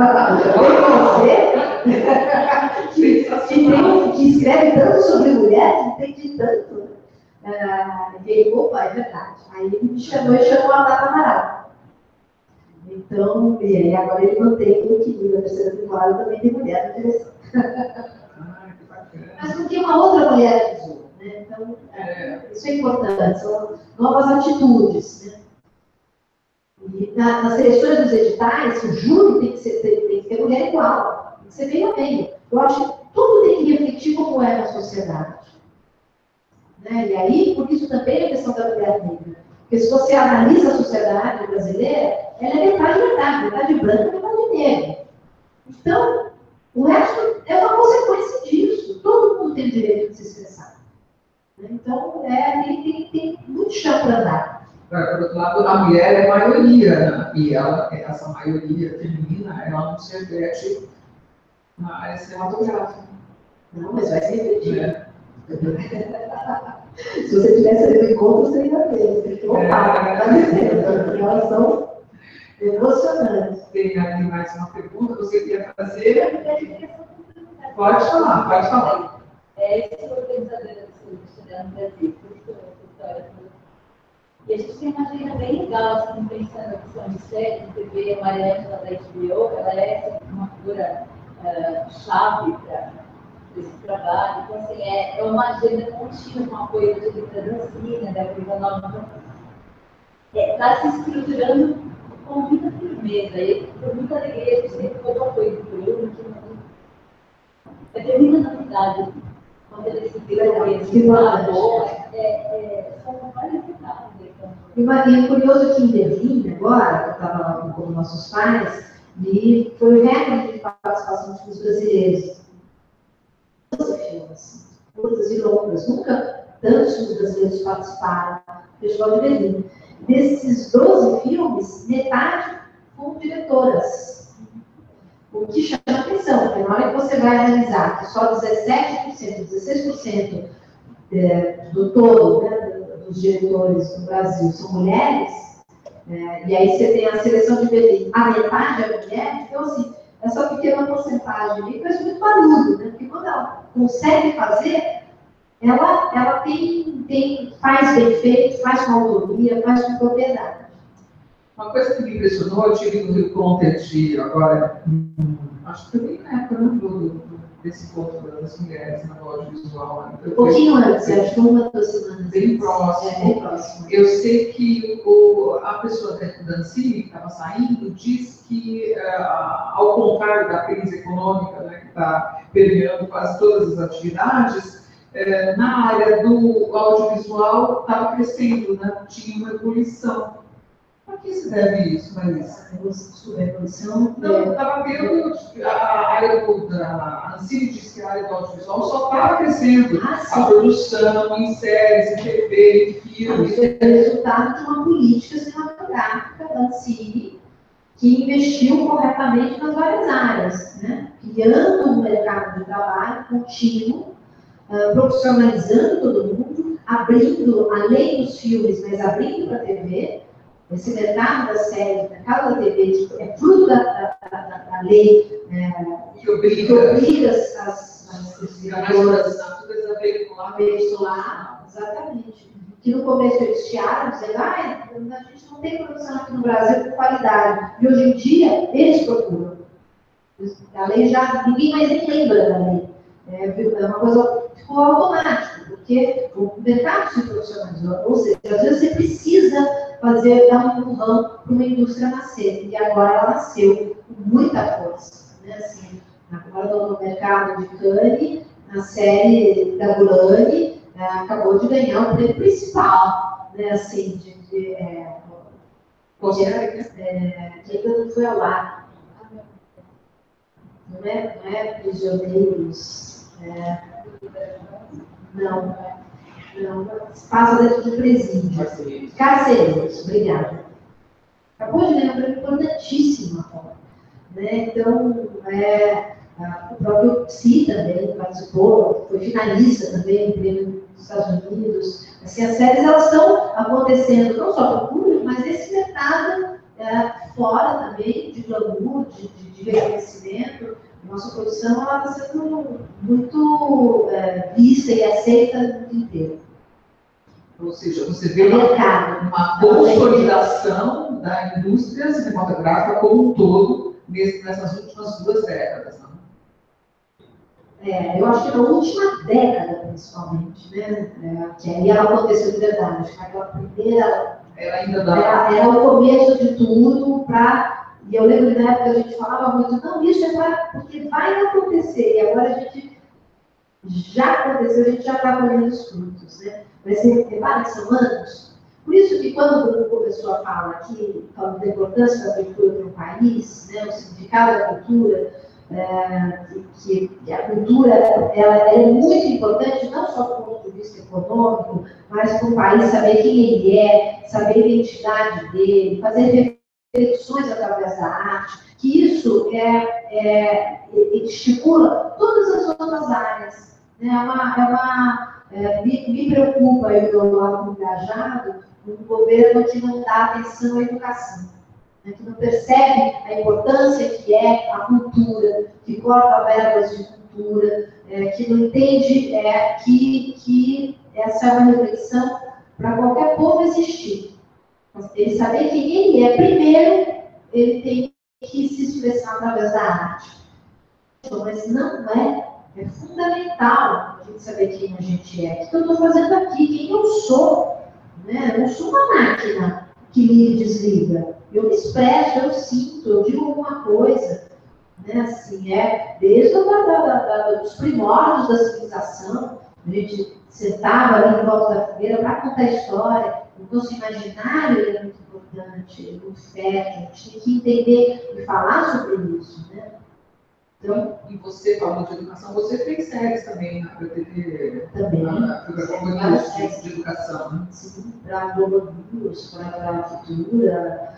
Você, que, que, tem, que escreve tanto sobre mulheres, entende tanto. Uh, e ele, opa, é verdade. Aí ele me chamou e chamou a Tata Amaral. Então, e aí agora ele mantém o equilíbrio. A terceira temporada também tem mulher interessante. Ah, que bacana. Mas porque uma outra mulher usou, né? Então, é, isso é importante, são novas atitudes, né? E na, nas seleções dos editais, o júri tem que, ser, tem, tem que ter mulher igual, tem que ser meio a meio. Eu acho que tudo tem que refletir como é na sociedade. Né? E aí, por isso também a questão da mulher negra. Porque se você analisa a sociedade brasileira, ela é metade metade, metade branca, metade negra. Então, o resto é uma consequência disso. Todo mundo tem o direito de se expressar. Então, é, tem, tem, tem muito chão para andar. Por outro lado, a mulher é maioria, né? E ela, essa maioria feminina, ela não se reflete na área cinematográfica. Não, mas vai se refletir. É. Se você tivesse ali no encontro, você ia ver. Você ficou opa, tá dizendo. Elas são emocionantes. Tem aqui mais uma pergunta que você queria fazer? Pode falar, pode falar. É, esse organizador do Estudando no Brasil, história. E a gente tem uma agenda bem legal, assim, pensando na questão de série, de T V, a Maria Ângela da H B O, ela é uma figura uh, chave para esse trabalho. Então, assim, é, é uma agenda contínua com apoio da diretora da Cine, da Coisa Nova. Está é, se estruturando com muita firmeza, e por muita alegria, a gente tem todo o apoio do Bruno, que vai ter muita novidade. Quando ele se vira esse lado, são várias etapas. E é curioso que em Berlim, agora, eu estava lá com nossos pais, e foi o recorde de participação dos filmes brasileiros. doze filmes, curtas e longas. Nunca tantos filmes brasileiros participaram do Festival de Berlim. Desses doze filmes, metade foram diretoras. O que chama a atenção, porque na hora que você vai analisar que só dezessete por cento, dezesseis por cento é, do todo, né, dos diretores no Brasil são mulheres, é, e aí você tem a seleção de Berlim, a metade é mulher, então assim, essa pequena porcentagem ali faz muito barulho, né? Porque quando ela consegue fazer, ela, ela tem, tem, faz bem feito, faz com autonomia, faz com propriedade. Uma coisa que me impressionou, eu tive no Rio Content agora, hum, acho que foi na época do, do, desse encontro das mulheres na audiovisual. Né? Um pouquinho antes, acho que uma duas semanas. Bem próximo. É, bem próximo. Eu sei que o, a pessoa da Ancine que estava saindo diz que, uh, ao contrário da crise econômica, né, que está permeando quase todas as atividades, uh, na área do audiovisual estava crescendo, né? Tinha uma ebulição. A que se deve isso, Marisa? Sobre a evolução? Não, estava vendo a área do, da Ancine disse que a área do audiovisual só estava crescendo. Ah, a produção em séries, em T V, em filmes. Isso é resultado de uma política cinematográfica da Ancine que investiu corretamente nas várias áreas, né? Criando um mercado de trabalho contínuo, uh, profissionalizando todo mundo, abrindo, além dos filmes, mas abrindo para a T V. Esse mercado da série, o mercado da T V, é fruto da, da, da, da lei é, que obriga, que obriga as, as, as gravadoras a veicular, veicular, exatamente. Que no começo eles chiaram, dizendo, ah, a gente não tem produção aqui no Brasil com qualidade. E hoje em dia, eles procuram. A lei já, ninguém mais nem lembra da lei. É, é uma coisa, ficou automático. porque o mercado se profissionalizou, ou seja, às vezes você precisa fazer, dar um empurrão para uma indústria nascer, e agora ela nasceu com muita força, né? Assim, agora no mercado de Cannes, na série da Gulani, é, acabou de ganhar o prêmio principal, né? Assim, de, de é, Você é, que ainda não foi ao ar. Não é, não é prisioneiros, é, não, não, passa dentro do presídio. Carcereiros, obrigada. Acabou de ganhar um prêmio importantíssimo agora, né? Então, é, a, o próprio Psi também participou, foi finalista também no prêmio dos Estados Unidos. Assim, as séries elas estão acontecendo não só para o público, mas nesse mercado é, fora também de glamour, de, de, de reconhecimento. Nossa produção está sendo muito é, vista e aceita no mundo inteiro. Ou seja, você vê uma, uma consolidação da indústria cinematográfica como um todo nessas últimas duas décadas. Não? É, eu acho que na última década, principalmente, né? É, que aí ela aconteceu de verdade. Acho que aquela primeira. Ela ainda dá. Era, era o começo de tudo para. E eu lembro que na época a gente falava muito, não, isso é para. Porque vai acontecer. E agora a gente já aconteceu, a gente já está colhendo os frutos, né? Mas repara que são anos. Por isso que quando o grupo começou a falar aqui, falando da importância da cultura para o país, né, o significado da cultura, é, que, que a cultura ela, ela é muito importante, não só do ponto de vista econômico, mas para o país saber quem ele é, saber a identidade dele, fazer reflexões através da arte, que isso é, é, estimula todas as outras áreas. Né? É uma, é uma, é, me, me preocupa, eu do lado engajado, um governo que não dá atenção à educação, né? Que não percebe a importância que é a cultura, que corta verbas de cultura, é, que não entende é, que, que essa é uma reflexão para qualquer povo existir. Ele saber quem ele é, primeiro, ele tem que se expressar através da arte. Mas não é, é fundamental a gente saber quem a gente é. O que eu estou fazendo aqui, quem eu sou. Né? Eu não sou uma máquina que liga e desliga. Eu me expresso, eu sinto, eu digo alguma coisa. Né? Assim, é desde os primórdios da civilização, a gente sentava ali em volta da fogueira para contar a história. O nosso imaginário é muito importante, muito fértil, a gente tem que entender e falar sobre isso, né? Então, e você falou de educação, você fez séries também na T V, também, na Programação de Educação, né? Sim, para a Globo News, para a Futura,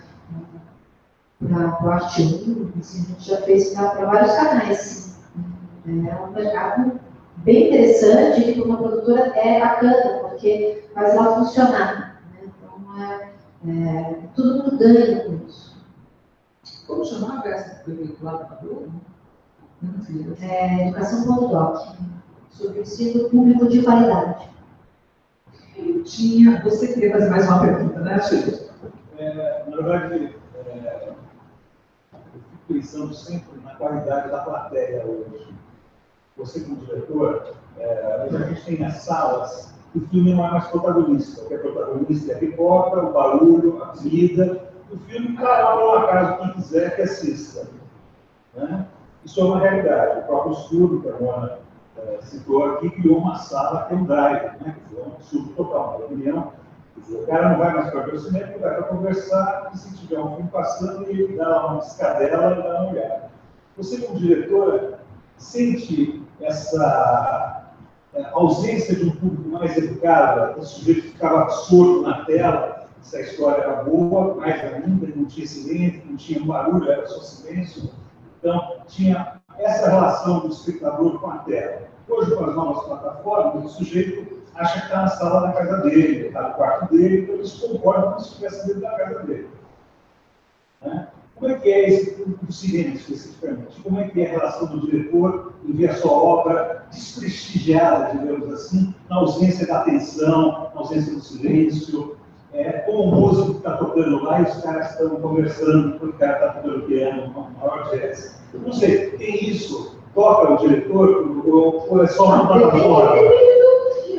para o Arte um, assim, a gente já fez para vários canais, sim. É um mercado bem interessante, que para uma produtora é bacana, porque faz ela funcionar. É, é, todo mundo ganha com isso. Como chamava essa lá na Globo? É, Educação.doc, sobre o ensino público de qualidade. Eu tinha. Você queria fazer mais uma pergunta, né, Chico? É, na verdade, é, eu fico pensando sempre na qualidade da plateia hoje. Você, como diretor, é, a gente tem as salas. O filme não é mais protagonista. O que é protagonista é a pipoca, o barulho, a comida. O filme, claro, por acaso, quem quiser que assista. Né? Isso é uma realidade. O próprio estudo que a Mona é, citou aqui criou uma sala que é um drive, né? É um absurdo total, na minha opinião. O cara não vai mais para ver o cinema, ele vai para conversar, e se tiver um filme passando, ele dá uma piscadela e dá uma olhada. Você, como diretora, sente essa a ausência de um público mais educado, o sujeito ficava absorto na tela, se a história era boa, mais ainda, não tinha silêncio, não tinha barulho, era só silêncio. Então, tinha essa relação do espectador com a tela. Hoje, com as novas plataformas, o sujeito acha que está na sala da casa dele, está no quarto dele, então ele se comporta como se estivesse dentro da casa dele. Né? Como é que é esse público do cinema, especificamente? Como é que é a relação do diretor em ver a sua obra desprestigiada, digamos assim, na ausência da atenção, na ausência do silêncio, é, como o músico que está tocando lá e os caras estão conversando, porque o cara está tocando piano, uma maior jazz. Eu não sei, tem isso? Toca o diretor ou, ou é só uma plataforma? Depende do filme,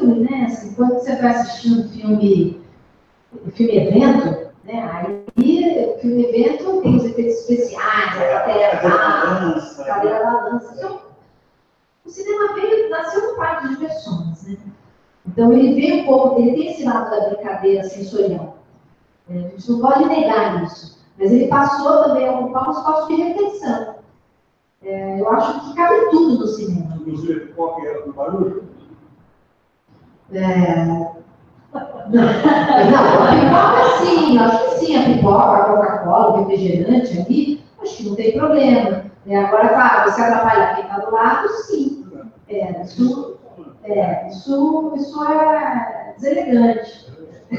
filme, né? Assim, quando você vai assistir um filme, um filme evento, né? Aí o filme evento tem os efeitos especiais, a plateia balança, a cadeira balança. Então, o cinema veio, nasceu no parque de diversões, né? Então ele veio um pouco, ele tem esse lado da brincadeira sensorial. É, a gente não pode negar isso. Mas ele passou também a ocupar um espaço de reflexão. É, eu acho que cabe tudo no cinema. Inclusive, qual que era do barulho? É... Não, a pipoca sim, acho que sim, a pipoca, a Coca-Cola, o refrigerante ali, acho que não tem problema. É, agora, claro, você atrapalhar quem está do lado, sim. É, isso, é, isso, isso é deselegante.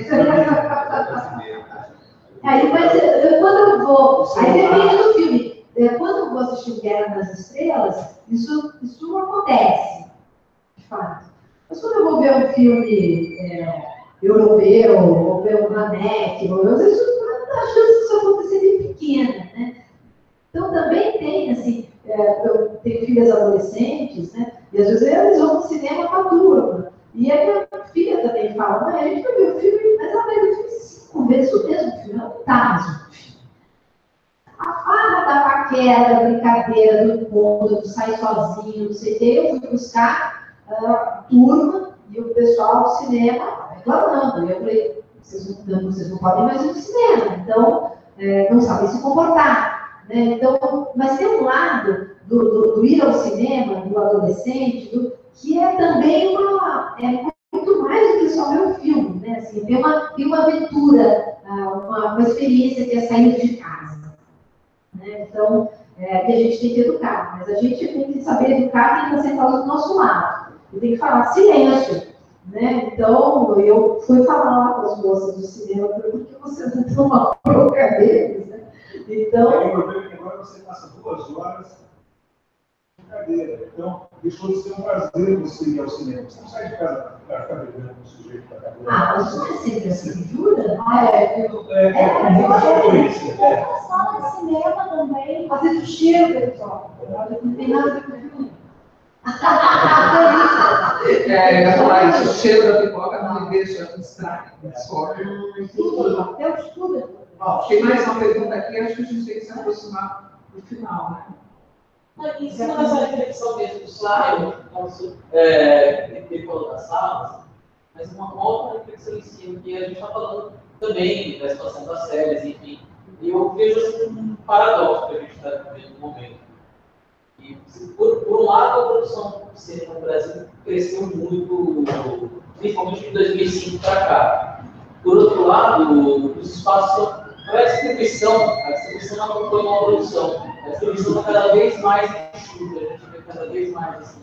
Aí, mas eu, quando eu vou, aí depende do filme. Quando eu vou assistir Guerra nas Estrelas, isso, isso acontece, de fato. Mas quando eu vou ver um filme é, europeu, ou ver um Manek, ou eu, isso, a chance disso acontecer é bem pequena, né? Então também tem, assim, é, eu tenho filhas adolescentes, né? E às vezes eles vão no cinema com a turma. E a minha filha também fala, mãe, a gente vai ver o filme, mas ela vai ver o filme cinco vezes o mesmo filme, não tá mais um filme. A farra da paquera, da brincadeira, do encontro, do sair sozinho, não sei o quê, eu fui buscar a turma e o pessoal do cinema reclamando. E eu falei, vocês não, vocês não podem mais ir no cinema, então é, não sabem se comportar. Né? Então, mas tem um lado do, do, do ir ao cinema, do adolescente, do, que é também uma, é muito mais do que só ver um filme. Né? Assim, tem, uma, tem uma aventura, uma, uma experiência que é sair de casa. Né? Então, é, que a gente tem que educar, mas a gente tem que saber educar quem está sentado do nosso lado. E tem que falar silêncio. Né? Então, eu fui falar lá com as moças do cinema, por que você não toma bronca deles? Né? Então. É, o problema é que agora você passa duas horas de cadeira. Então, deixou de ser um prazer você ir ao cinema. Você não sai de casa para ficar bebendo com o sujeito da cadeira. Ah, mas não é sempre assim, jura? Ah, é, é, é, é, é muita coisa. É. Sala de cinema também, fazer o cheiro, pessoal. Não tem nada a ver com o filme. É, eu ia falar isso, o cheiro da pipoca não me deixa distrair, me desfoca. Tudo, até os tudo. Ó, tem mais uma pergunta aqui, acho que a gente tem que se aproximar do final, né? Em cima dessa reflexão mesmo do slide, é, ele falou das salas, mas uma outra reflexão em cima, que a gente está falando também da situação das séries, enfim. E eu vejo assim, um paradoxo que a gente está vivendo no momento. E, por, por um lado, a produção de cinema no Brasil cresceu muito, principalmente de dois mil e cinco para cá. Por outro lado, os espaços para a distribuição, a distribuição não acompanha uma produção. A distribuição está cada vez mais enxuta, a gente vê cada vez mais assim,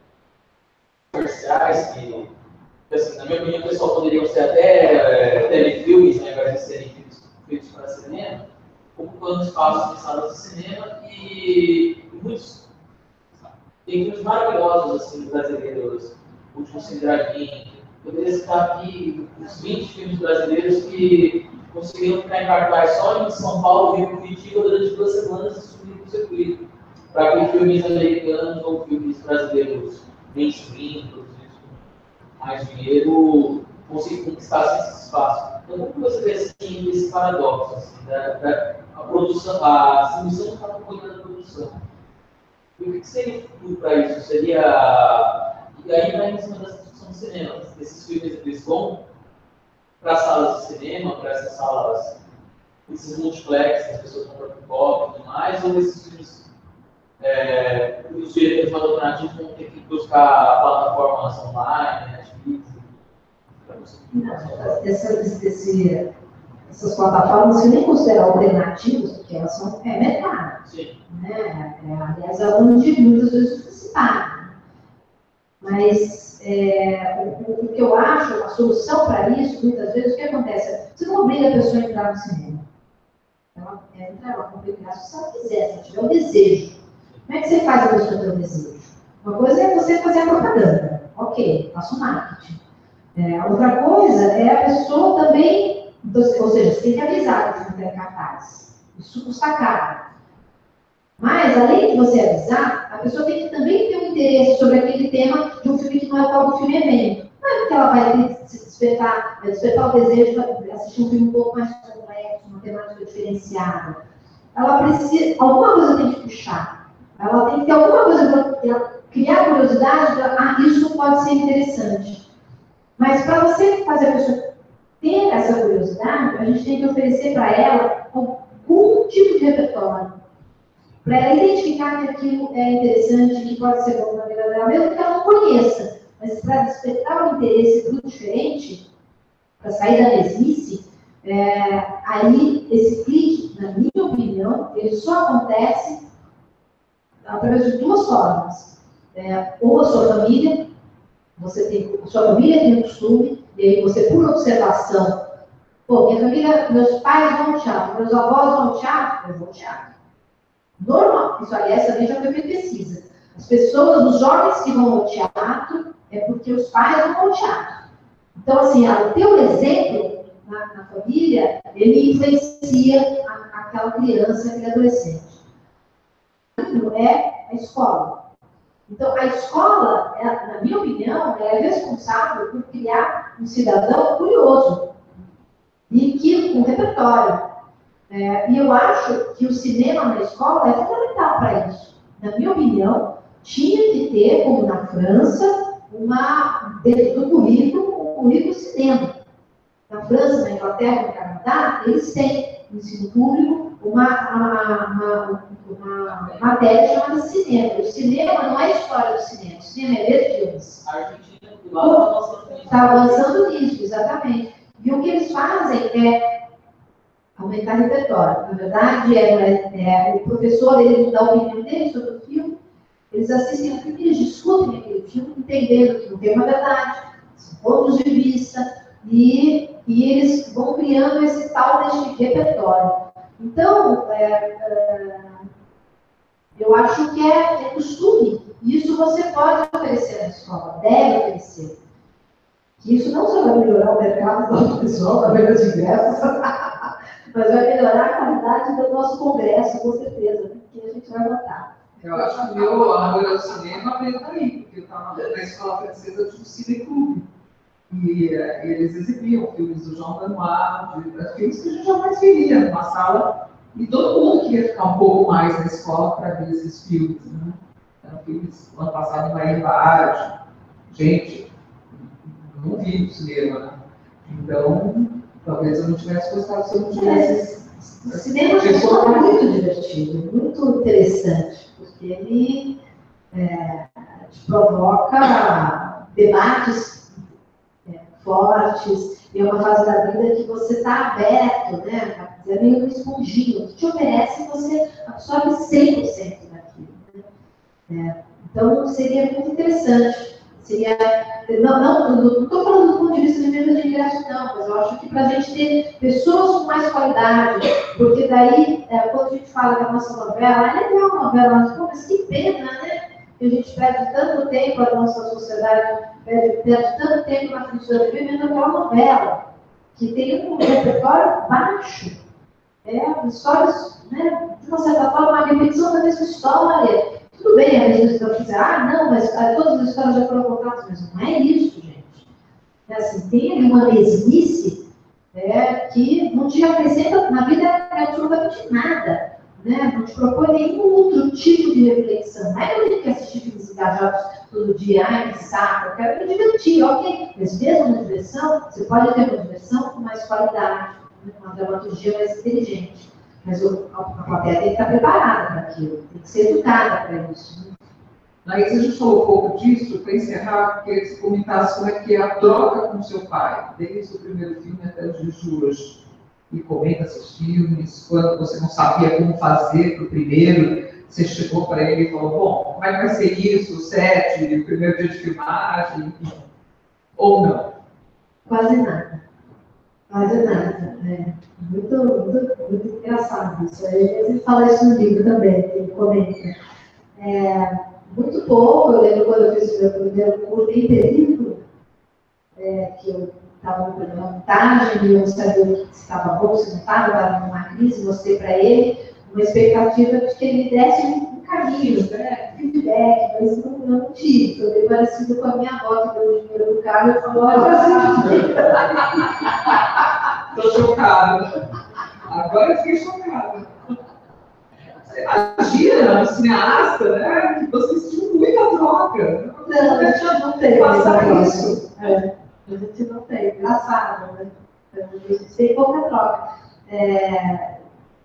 comerciais que, assim, na minha opinião, pessoal, poderiam ser até é, telefilmes, né, ao invés de serem feitos, feitos para cinema, ocupando espaços de salas de cinema e muitos. Tem filmes maravilhosos assim, brasileiros, o último Sem Draguinho. Poderia citar aqui uns vinte filmes brasileiros que conseguiram ficar em cartaz só em São Paulo, Rio e Curitiba durante duas semanas e subiram o circuito. Para que filmes americanos ou filmes brasileiros mainstream, produzidos com mais dinheiro, consigam conquistar esse espaço. Então, como você vê assim, esse paradoxo? Assim, da, da, a produção, a distribuição não está acompanhando a produção. E o que seria o futuro para isso? Seria. E aí vai em cima da discussão do cinema. Esses filmes eles vão para salas de cinema, para essas salas, esses multiplex, que as pessoas compram pipoca e tudo mais, ou esses filmes, é, os diretores mais alternativos vão ter que buscar plataformas online, Netflix, para você. Essa, esse, essas plataformas, se nem considerar alternativas, porque elas são é mercado. Sim. Né? É, aliás, é onde muitas vezes se paga. Mas é, o, o que eu acho, a solução para isso, muitas vezes, o que acontece? Você não obriga a pessoa a entrar no cinema. Ela entra, ela pode entrar se ela quiser, se ela tiver o desejo. Como é que você faz a pessoa ter o desejo? Uma coisa é você fazer a propaganda. Ok, faço o marketing. É, outra coisa é a pessoa também, ou seja, você tem que avisar que você não tem cartaz. Isso custa caro. Mas, além de você avisar, a pessoa tem que também ter um interesse sobre aquele tema de um filme que não é tal do filme evento. Não é porque ela vai ter que se despertar, vai despertar o desejo de assistir um filme um pouco mais complexo, uma temática diferenciada. Ela precisa, alguma coisa tem que puxar. Ela tem que ter alguma coisa para criar curiosidade, ah, isso pode ser interessante. Mas para você fazer a pessoa ter essa curiosidade, a gente tem que oferecer para ela algum tipo de repertório. Para ela identificar que aquilo é interessante, que pode ser bom na vida dela, mesmo que ela não conheça. Mas para despertar o interesse pelo diferente, para sair da mesmice, é, aí esse clique, na minha opinião, ele só acontece através de duas formas. É, ou a sua família, você tem, a sua família tem o costume, e aí você, por observação, pô, minha família, meus pais vão ao teatro, meus avós vão ao teatro, eu vou ao teatro. Normal, isso aliás também já foi feita pesquisa. As pessoas, os jovens que vão ao teatro, é porque os pais vão ao teatro. Então, assim, o teu exemplo na, na família, ele influencia a, aquela criança, aquele adolescente. É a escola. Então, a escola, ela, na minha opinião, ela é responsável por criar um cidadão curioso e que com um repertório. É, e eu acho que o cinema na escola é fundamental para isso. Na minha opinião, tinha que ter, como na França, uma, dentro do currículo, um currículo cinema. Na França, na Inglaterra, no Canadá, eles têm no ensino público uma, uma, uma, uma matéria chamada cinema. O cinema não é a história do cinema, o cinema é ver filmes. A Argentina do lado está avançando nisso. Está avançando nisso, exatamente. E o que eles fazem é aumentar o repertório. Na verdade, é, é, o professor ele dá a opinião dele sobre o filme, eles assistem o filme, eles discutem aquele filme, entendendo que não tem uma verdade, são pontos de vista, e, e eles vão criando esse tal deste repertório. Então, é, é, eu acho que é, é costume. Isso você pode oferecer na escola, deve oferecer. Isso não só vai melhorar o mercado do audiovisual, da venda de ingressos, mas vai melhorar a qualidade do nosso congresso, com certeza, porque a gente vai votar. Eu acho que o meu amor ao cinema veio daí, porque eu estava na escola francesa de um cineclube. E uh, eles exibiam filmes do Jean Renoir, de, de filmes que a gente jamais veria numa sala, e todo mundo queria ficar um pouco mais na escola para ver esses filmes. Né? Eram filmes, ano passado, em Maria gente, não vi o cinema. Né? Então, talvez eu não tivesse gostado se eu não tivesse. O cinema é muito divertido, muito interessante, porque ele é, te provoca debates é, fortes, e é uma fase da vida que você está aberto, né? É meio um esponjinho, que te oferece, você absorve cem por cento daquilo. Né? É, então, seria muito interessante. Seria, não, não estou falando do ponto de vista de venda de ingresso, não, mas eu acho que para a gente ter pessoas com mais qualidade, porque daí, é, quando a gente fala da nossa novela, é legal a novela, mas, pô, mas que pena, né? Que a gente perde tanto tempo, a nossa sociedade perde, perde tanto tempo na frente da T V vendo aquela novela, que tem um repertório baixo. É, histórias, né, de uma certa forma, uma repetição da mesma história. Tudo bem, às vezes eu dizer, ah, não, mas ah, todas as histórias já foram contadas, mas não é isso, gente. É assim, tem ali uma mesmice é, que não te acrescenta na vida absolutamente nada, né? Não te propõe nenhum outro tipo de reflexão. Não é que eu tenho que assistir filmes engajados todo dia, ai, que saco, eu quero me divertir, ok. Mas mesmo na diversão, você pode ter uma diversão com mais qualidade, uma dramaturgia mais inteligente. Mas a plateia tem que estar preparada para aquilo, tem que ser educada para isso. Aí a gente falou um pouco disso, para encerrar, queria que você comentasse como é que é a troca com seu pai, desde o primeiro filme até os dias de hoje. E comenta esses filmes, quando você não sabia como fazer para o primeiro, você chegou para ele e falou, bom, como é que vai ser isso, o set, o primeiro dia de filmagem, enfim. Ou não? Quase nada. Quase nada. É. Muito, muito, muito engraçado isso. A gente fala isso no livro também, que comenta. É, muito pouco, eu lembro quando eu fiz o meu primeiro curso em período, é, que eu estava fazendo uma montagem e eu não sabia se estava bom, se não estava, estava numa crise, mostrei para ele, uma expectativa de que ele desse um caminho, né? Feedback, mas não, não tive. Foi bem parecido com a minha avó, que deu o dinheiro do carro e falou: olha, estou chocada. Agora eu fiquei chocada. Você imagina, um cineasta, né? Que vocês tinham muita troca. Não, a gente não tem passar isso. É, a gente não tem, engraçado, né? A gente tem pouca troca. É,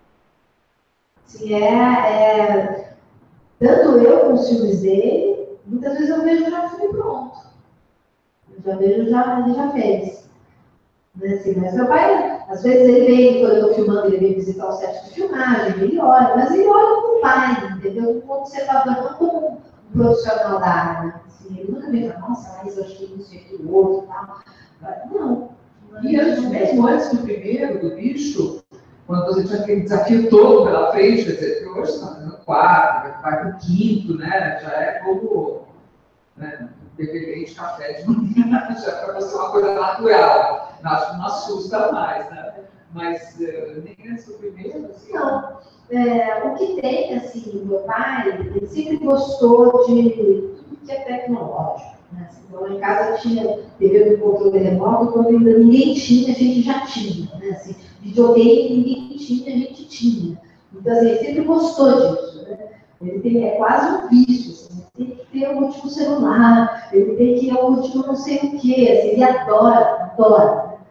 assim, é, é, tanto eu como os filmes dele, muitas vezes eu vejo já o filme pronto. Eu já vejo, já, ele já fez. Né, assim, mas meu pai, às vezes ele vem, quando eu estou filmando, ele vem visitar o set de filmagem, ele olha, mas ele olha como pai, entendeu? Como observador, não como um profissional da área. Assim, ele nunca me fala, nossa, mas eu achei isso e aquilo outro e tal. Não. E antes, mesmo antes do primeiro, do bicho, quando você tinha aquele desafio todo pela frente, quer dizer, que hoje está fazendo quarto, vai para o quinto, né? Já é como, né, beber de café de manhã, já é para você uma coisa natural. Acho que não assusta mais, né? Mas uh, nem antes do primeiro, assim. Não. É, o que tem, assim, meu pai, ele sempre gostou de tudo que é tecnológico. Né? Então, lá em casa tinha T V do controle remoto, quando ainda ninguém tinha, a gente já tinha. Né? Assim, videogame, ninguém tinha, a gente tinha. Então, assim, ele sempre gostou disso. Né? Ele tem, é quase um vício. Assim, ele tem que ter o último celular, ele tem que ter o último não sei o quê. Assim, ele adora, adora. Né?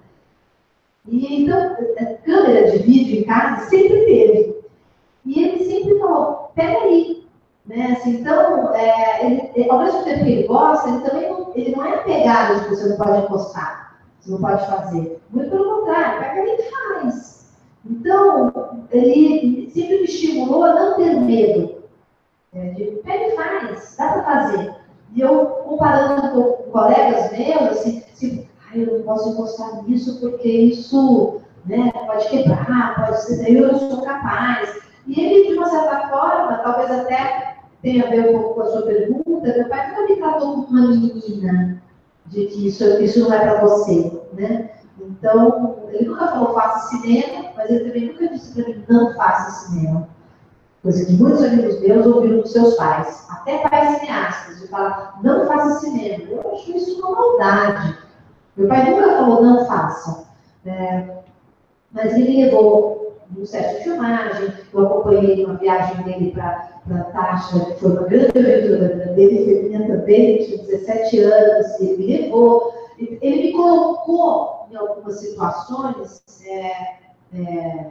E então, a câmera de vídeo em casa sempre teve. E ele sempre falou, pega aí. Né? Assim, então, é, ele, ao mesmo tempo que ele gosta, ele também não, ele não é pegado de que você não pode encostar, você não pode fazer. Muito pelo contrário, pega aí e faz. Então, ele sempre me estimulou a não ter medo. É, de pega e faz, dá para fazer. E eu, comparando com colegas meus, assim, assim ai, eu não posso encostar nisso porque isso, né, pode quebrar, pode ser, eu não sou capaz. E ele, de uma certa forma, talvez até tenha a ver um pouco com a sua pergunta, meu pai nunca me tratou como uma menina, de que isso, isso não é para você, né? Então, ele nunca falou faça cinema, mas ele também nunca disse para mim não faça cinema. Coisa que muitos amigos meus ouviram dos seus pais, até pais cineastas, de falar não faça cinema. Eu acho isso uma maldade. Meu pai nunca falou não façam. É, mas ele me levou no set de filmagem, eu acompanhei uma viagem dele para a Taxa, que foi uma grande aventura dele, foi minha também, ele tinha dezessete anos, e ele me levou. Ele me colocou em algumas situações, é, é,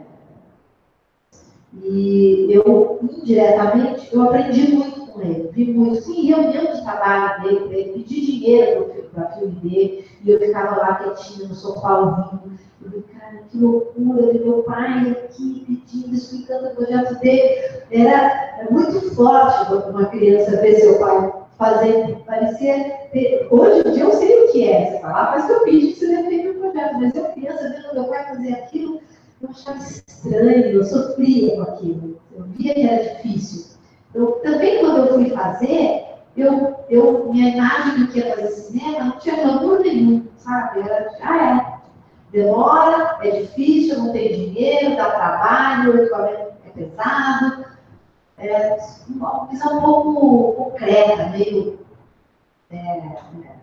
e eu, indiretamente, eu aprendi muito com ele, vi muito, fui reunião de trabalho dele, para ele pedir dinheiro para o filme dele, e eu ficava lá quietinha no sofá ouvindo. Eu falei, cara, que loucura, meu pai aqui pedindo, explicando o projeto dele. Era muito forte quando uma criança vê seu pai fazendo, parecia ter... Hoje em dia eu sei o que é, você fala, mas eu fiz que você defende o projeto, mas eu criança vendo meu pai fazer aquilo, eu achava estranho, eu sofria com aquilo, eu via que era difícil. Eu, também quando eu fui fazer, eu, eu, minha imagem do que ia fazer cinema não tinha glamour nenhum, sabe? Era, ah, é. Demora, é difícil, não tem dinheiro, dá trabalho, o equipamento é pesado. É uma visão um pouco concreta, meio é, é,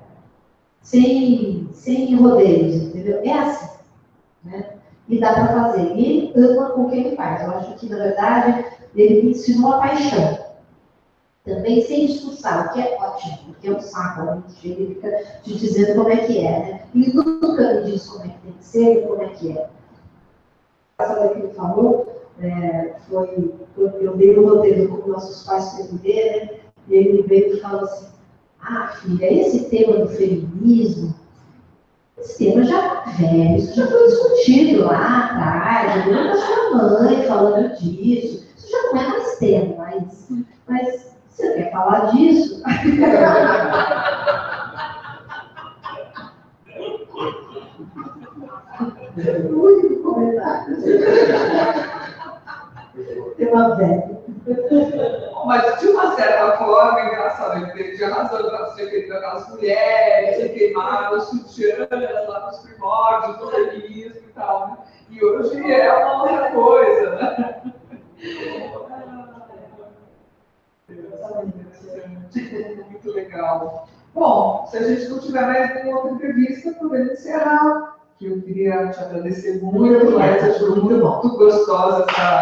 sem, sem rodeios, entendeu? É assim, né? E dá para fazer. E ele ama o que ele faz. Eu acho que, na verdade, ele me ensinou a paixão. Também sem discussão, o que é ótimo, porque é um saco, a gente fica te dizendo como é que é, né? E nunca me diz como é que tem que ser e como é que é. A que ele falou, é, foi, foi, eu dei o roteiro como nossos pais perderam, né? E ele veio e falou assim, ah, filha, esse tema do feminismo, esse tema já tá velho, isso já foi discutido lá atrás, eu lembro da sua mãe falando disso, isso já não é mais tema, mas... mas você quer falar disso? O único comentário. Tem uma velha. Mas, de uma certa forma, engraçado, ele tinha razão para você ter aquelas mulheres que queimaram os sutiãs lá nos primórdios do feminismo e tal, né? E hoje é uma outra coisa, né? Muito legal. Bom, se a gente não tiver mais nenhuma outra entrevista, podemos encerrar. Que eu queria te agradecer muito, mas achou muito, muito gostosa essa.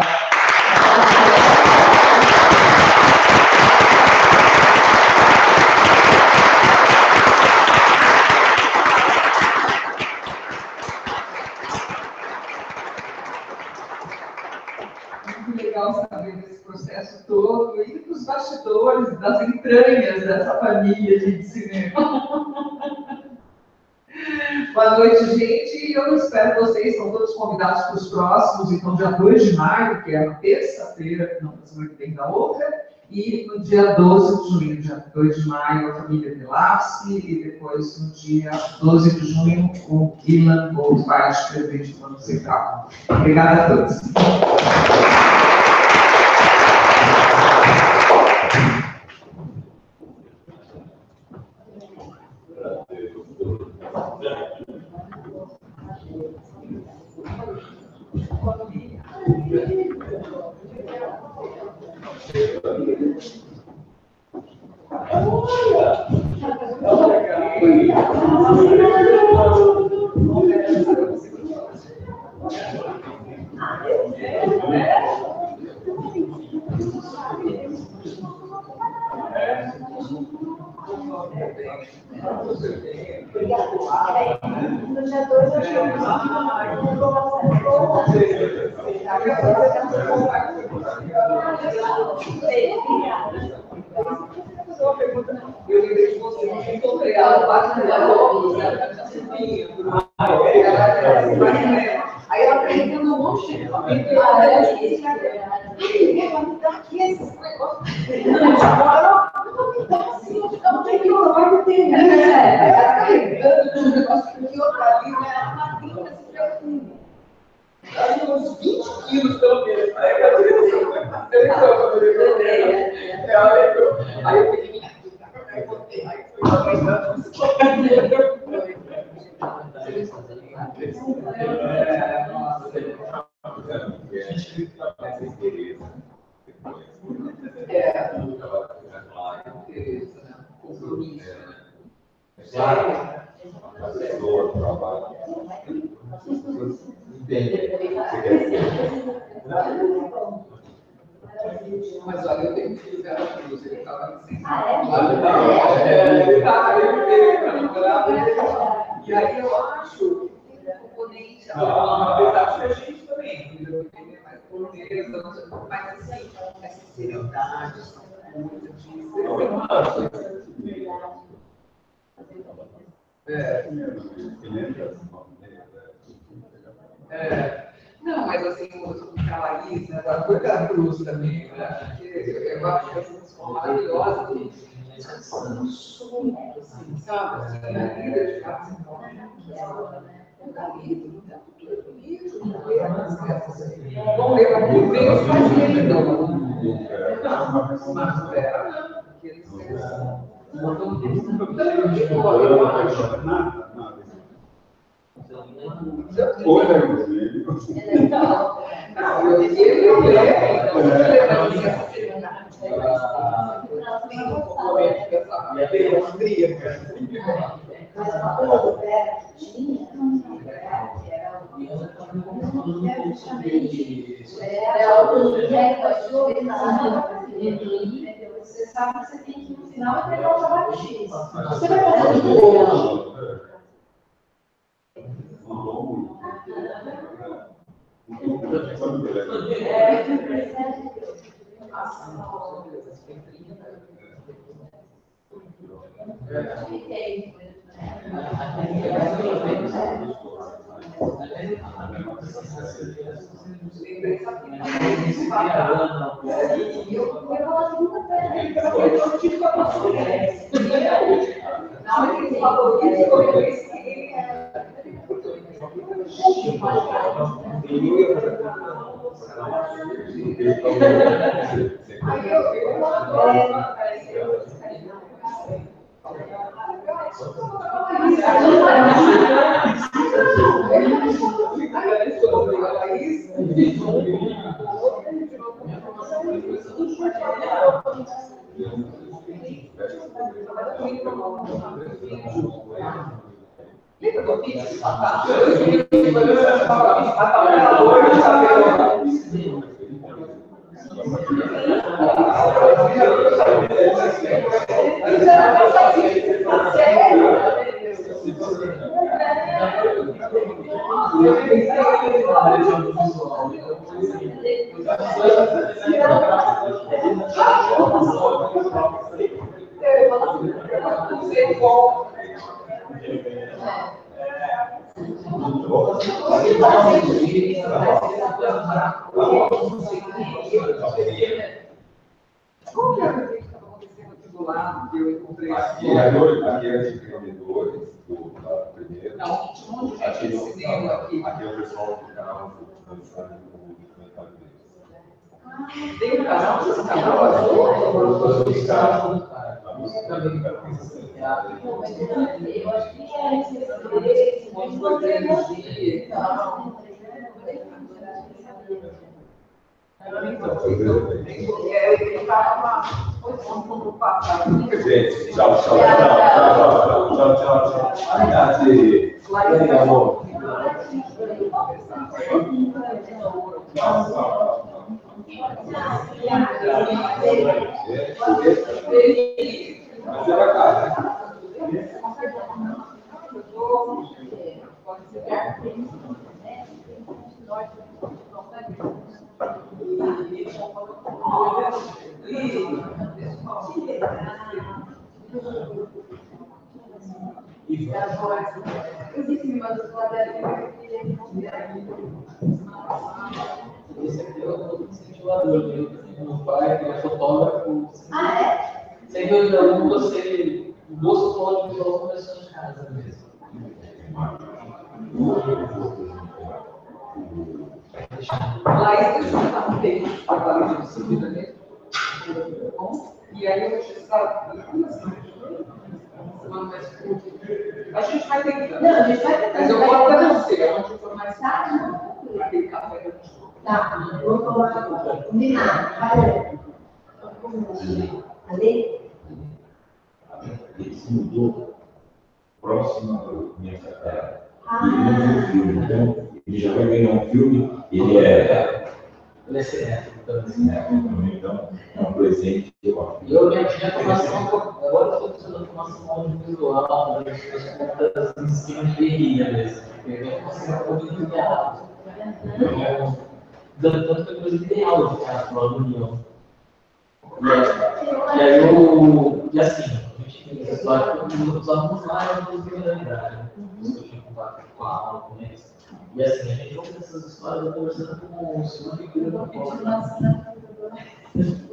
Muito legal saber desse processo todo e dos bastidores, das entranhas dessa família de cinema. Boa noite, gente. Eu espero vocês, estão todos convidados para os próximos, então, dia dois de maio, que é na terça-feira, não, na semana que vem da outra, e no dia doze de junho, dia dois de maio, a família Velasque, e depois no dia doze de junho, o Ilan Goldbach, presidente do Banco Central. Obrigada a todos. No dia dois, eu chamo Eu lembrei de você, eu encontrei ela quatro aí ela aprendeu um monte de coisa. Ela me dá aqui esses negócios. Não tem que orar, não tem. Aí ela tá lembrando de um negócio que outra ali, ela tá vindo esse perfume. Ela tem uns vinte quilos, pelo menos. Aí eu lembrou. Aí eu peguei minha filha, aí eu botei, aí foi trabalhando. É, interesse, né? Compromisso, né? A pessoa trabalha. Entende? Você quer dizer? Mas olha, eu tenho um filho maravilhoso, ele estava assim. Ah, é? É, ele estava, ele veio, e aí eu acho que tem um componente, apesar de a gente também, entendeu? Ele é mais cortesa, mas assim, essa seriedade, essa coisa de. É. É. Não, mas assim, o Calaís, né, da coisa da Cruz também, né? Eu acho que essas são maravilhosas, descansando super, assim, sabe? Assim, a vida de casa, então, um caminho, né? Tudo é bonito, não vê as crianças. Vão ler para mim, vem os pais dele, não. Mas, é, porque eles são. Então, eu acho. Nada, nada. Ou é ele. Não, eu ele eu levo, então eu levo essa seriedade. Tem um componente dessa pedagogia. Mas uma coisa do Vera que tinha, que era o justamente era o que é você sabe que você tem que no final entregar o trabalho X. Você vai fazer o outro. Lembra do vídeo de batata? Eu vi que batata loira de cabelo. Qual que era o que estava acontecendo aqui do lado que eu encontrei? Aqui é de vendedores do lado primeiro. Não, tinha um monte de gente de cinema aqui. Aqui é o pessoal do canal dançando o documentário deles. Tem um canal, esse canal azul? A música também vai acontecer. Eu acho que é esse, Um monte de coisa de energia e tal. Ele estava no passado. Gente, tchau, tchau, tchau, tchau, tchau, tchau, tchau. Verdade. Aí, amor. Mas é bacana. Esse aqui é o incentivador, né? Meu pai, que é fotógrafo. Ah, é? Sem dúvida alguma, você, o gosto pelo audiovisual começou em casa mesmo. Lá eles estavam tendo trabalho de subida mesmo. E aí eu estava semana mais curta. A gente vai tentando. Não, a gente vai tentar. Mas eu vou até você, onde for mais tarde, Tá, aquele café da gente. tá. Vou falar. Combinado. Vai. Ali? Ele se mudou próximo da minha casa. Ah. E ele não viu o filme, então ele já vai ganhar um filme. Ele é. Ele é cinéfilo também. Cinéfilo, então é um presente que eu acho. E eu minha tinha formação, agora eu estou precisando de formação audiovisual, né? As contas em cima de guerrilha mesmo, porque eu não consigo ouvir ideal. Tanto que eu inclusive dei aula de teatro lá no União. E aí eu, e assim, a gente tem essa história que os alunos lá eram todos de realidade, né? Eu tinha contato com a aula com eles. E assim, a gente ouve essas histórias, eu conversando com o senhor figura da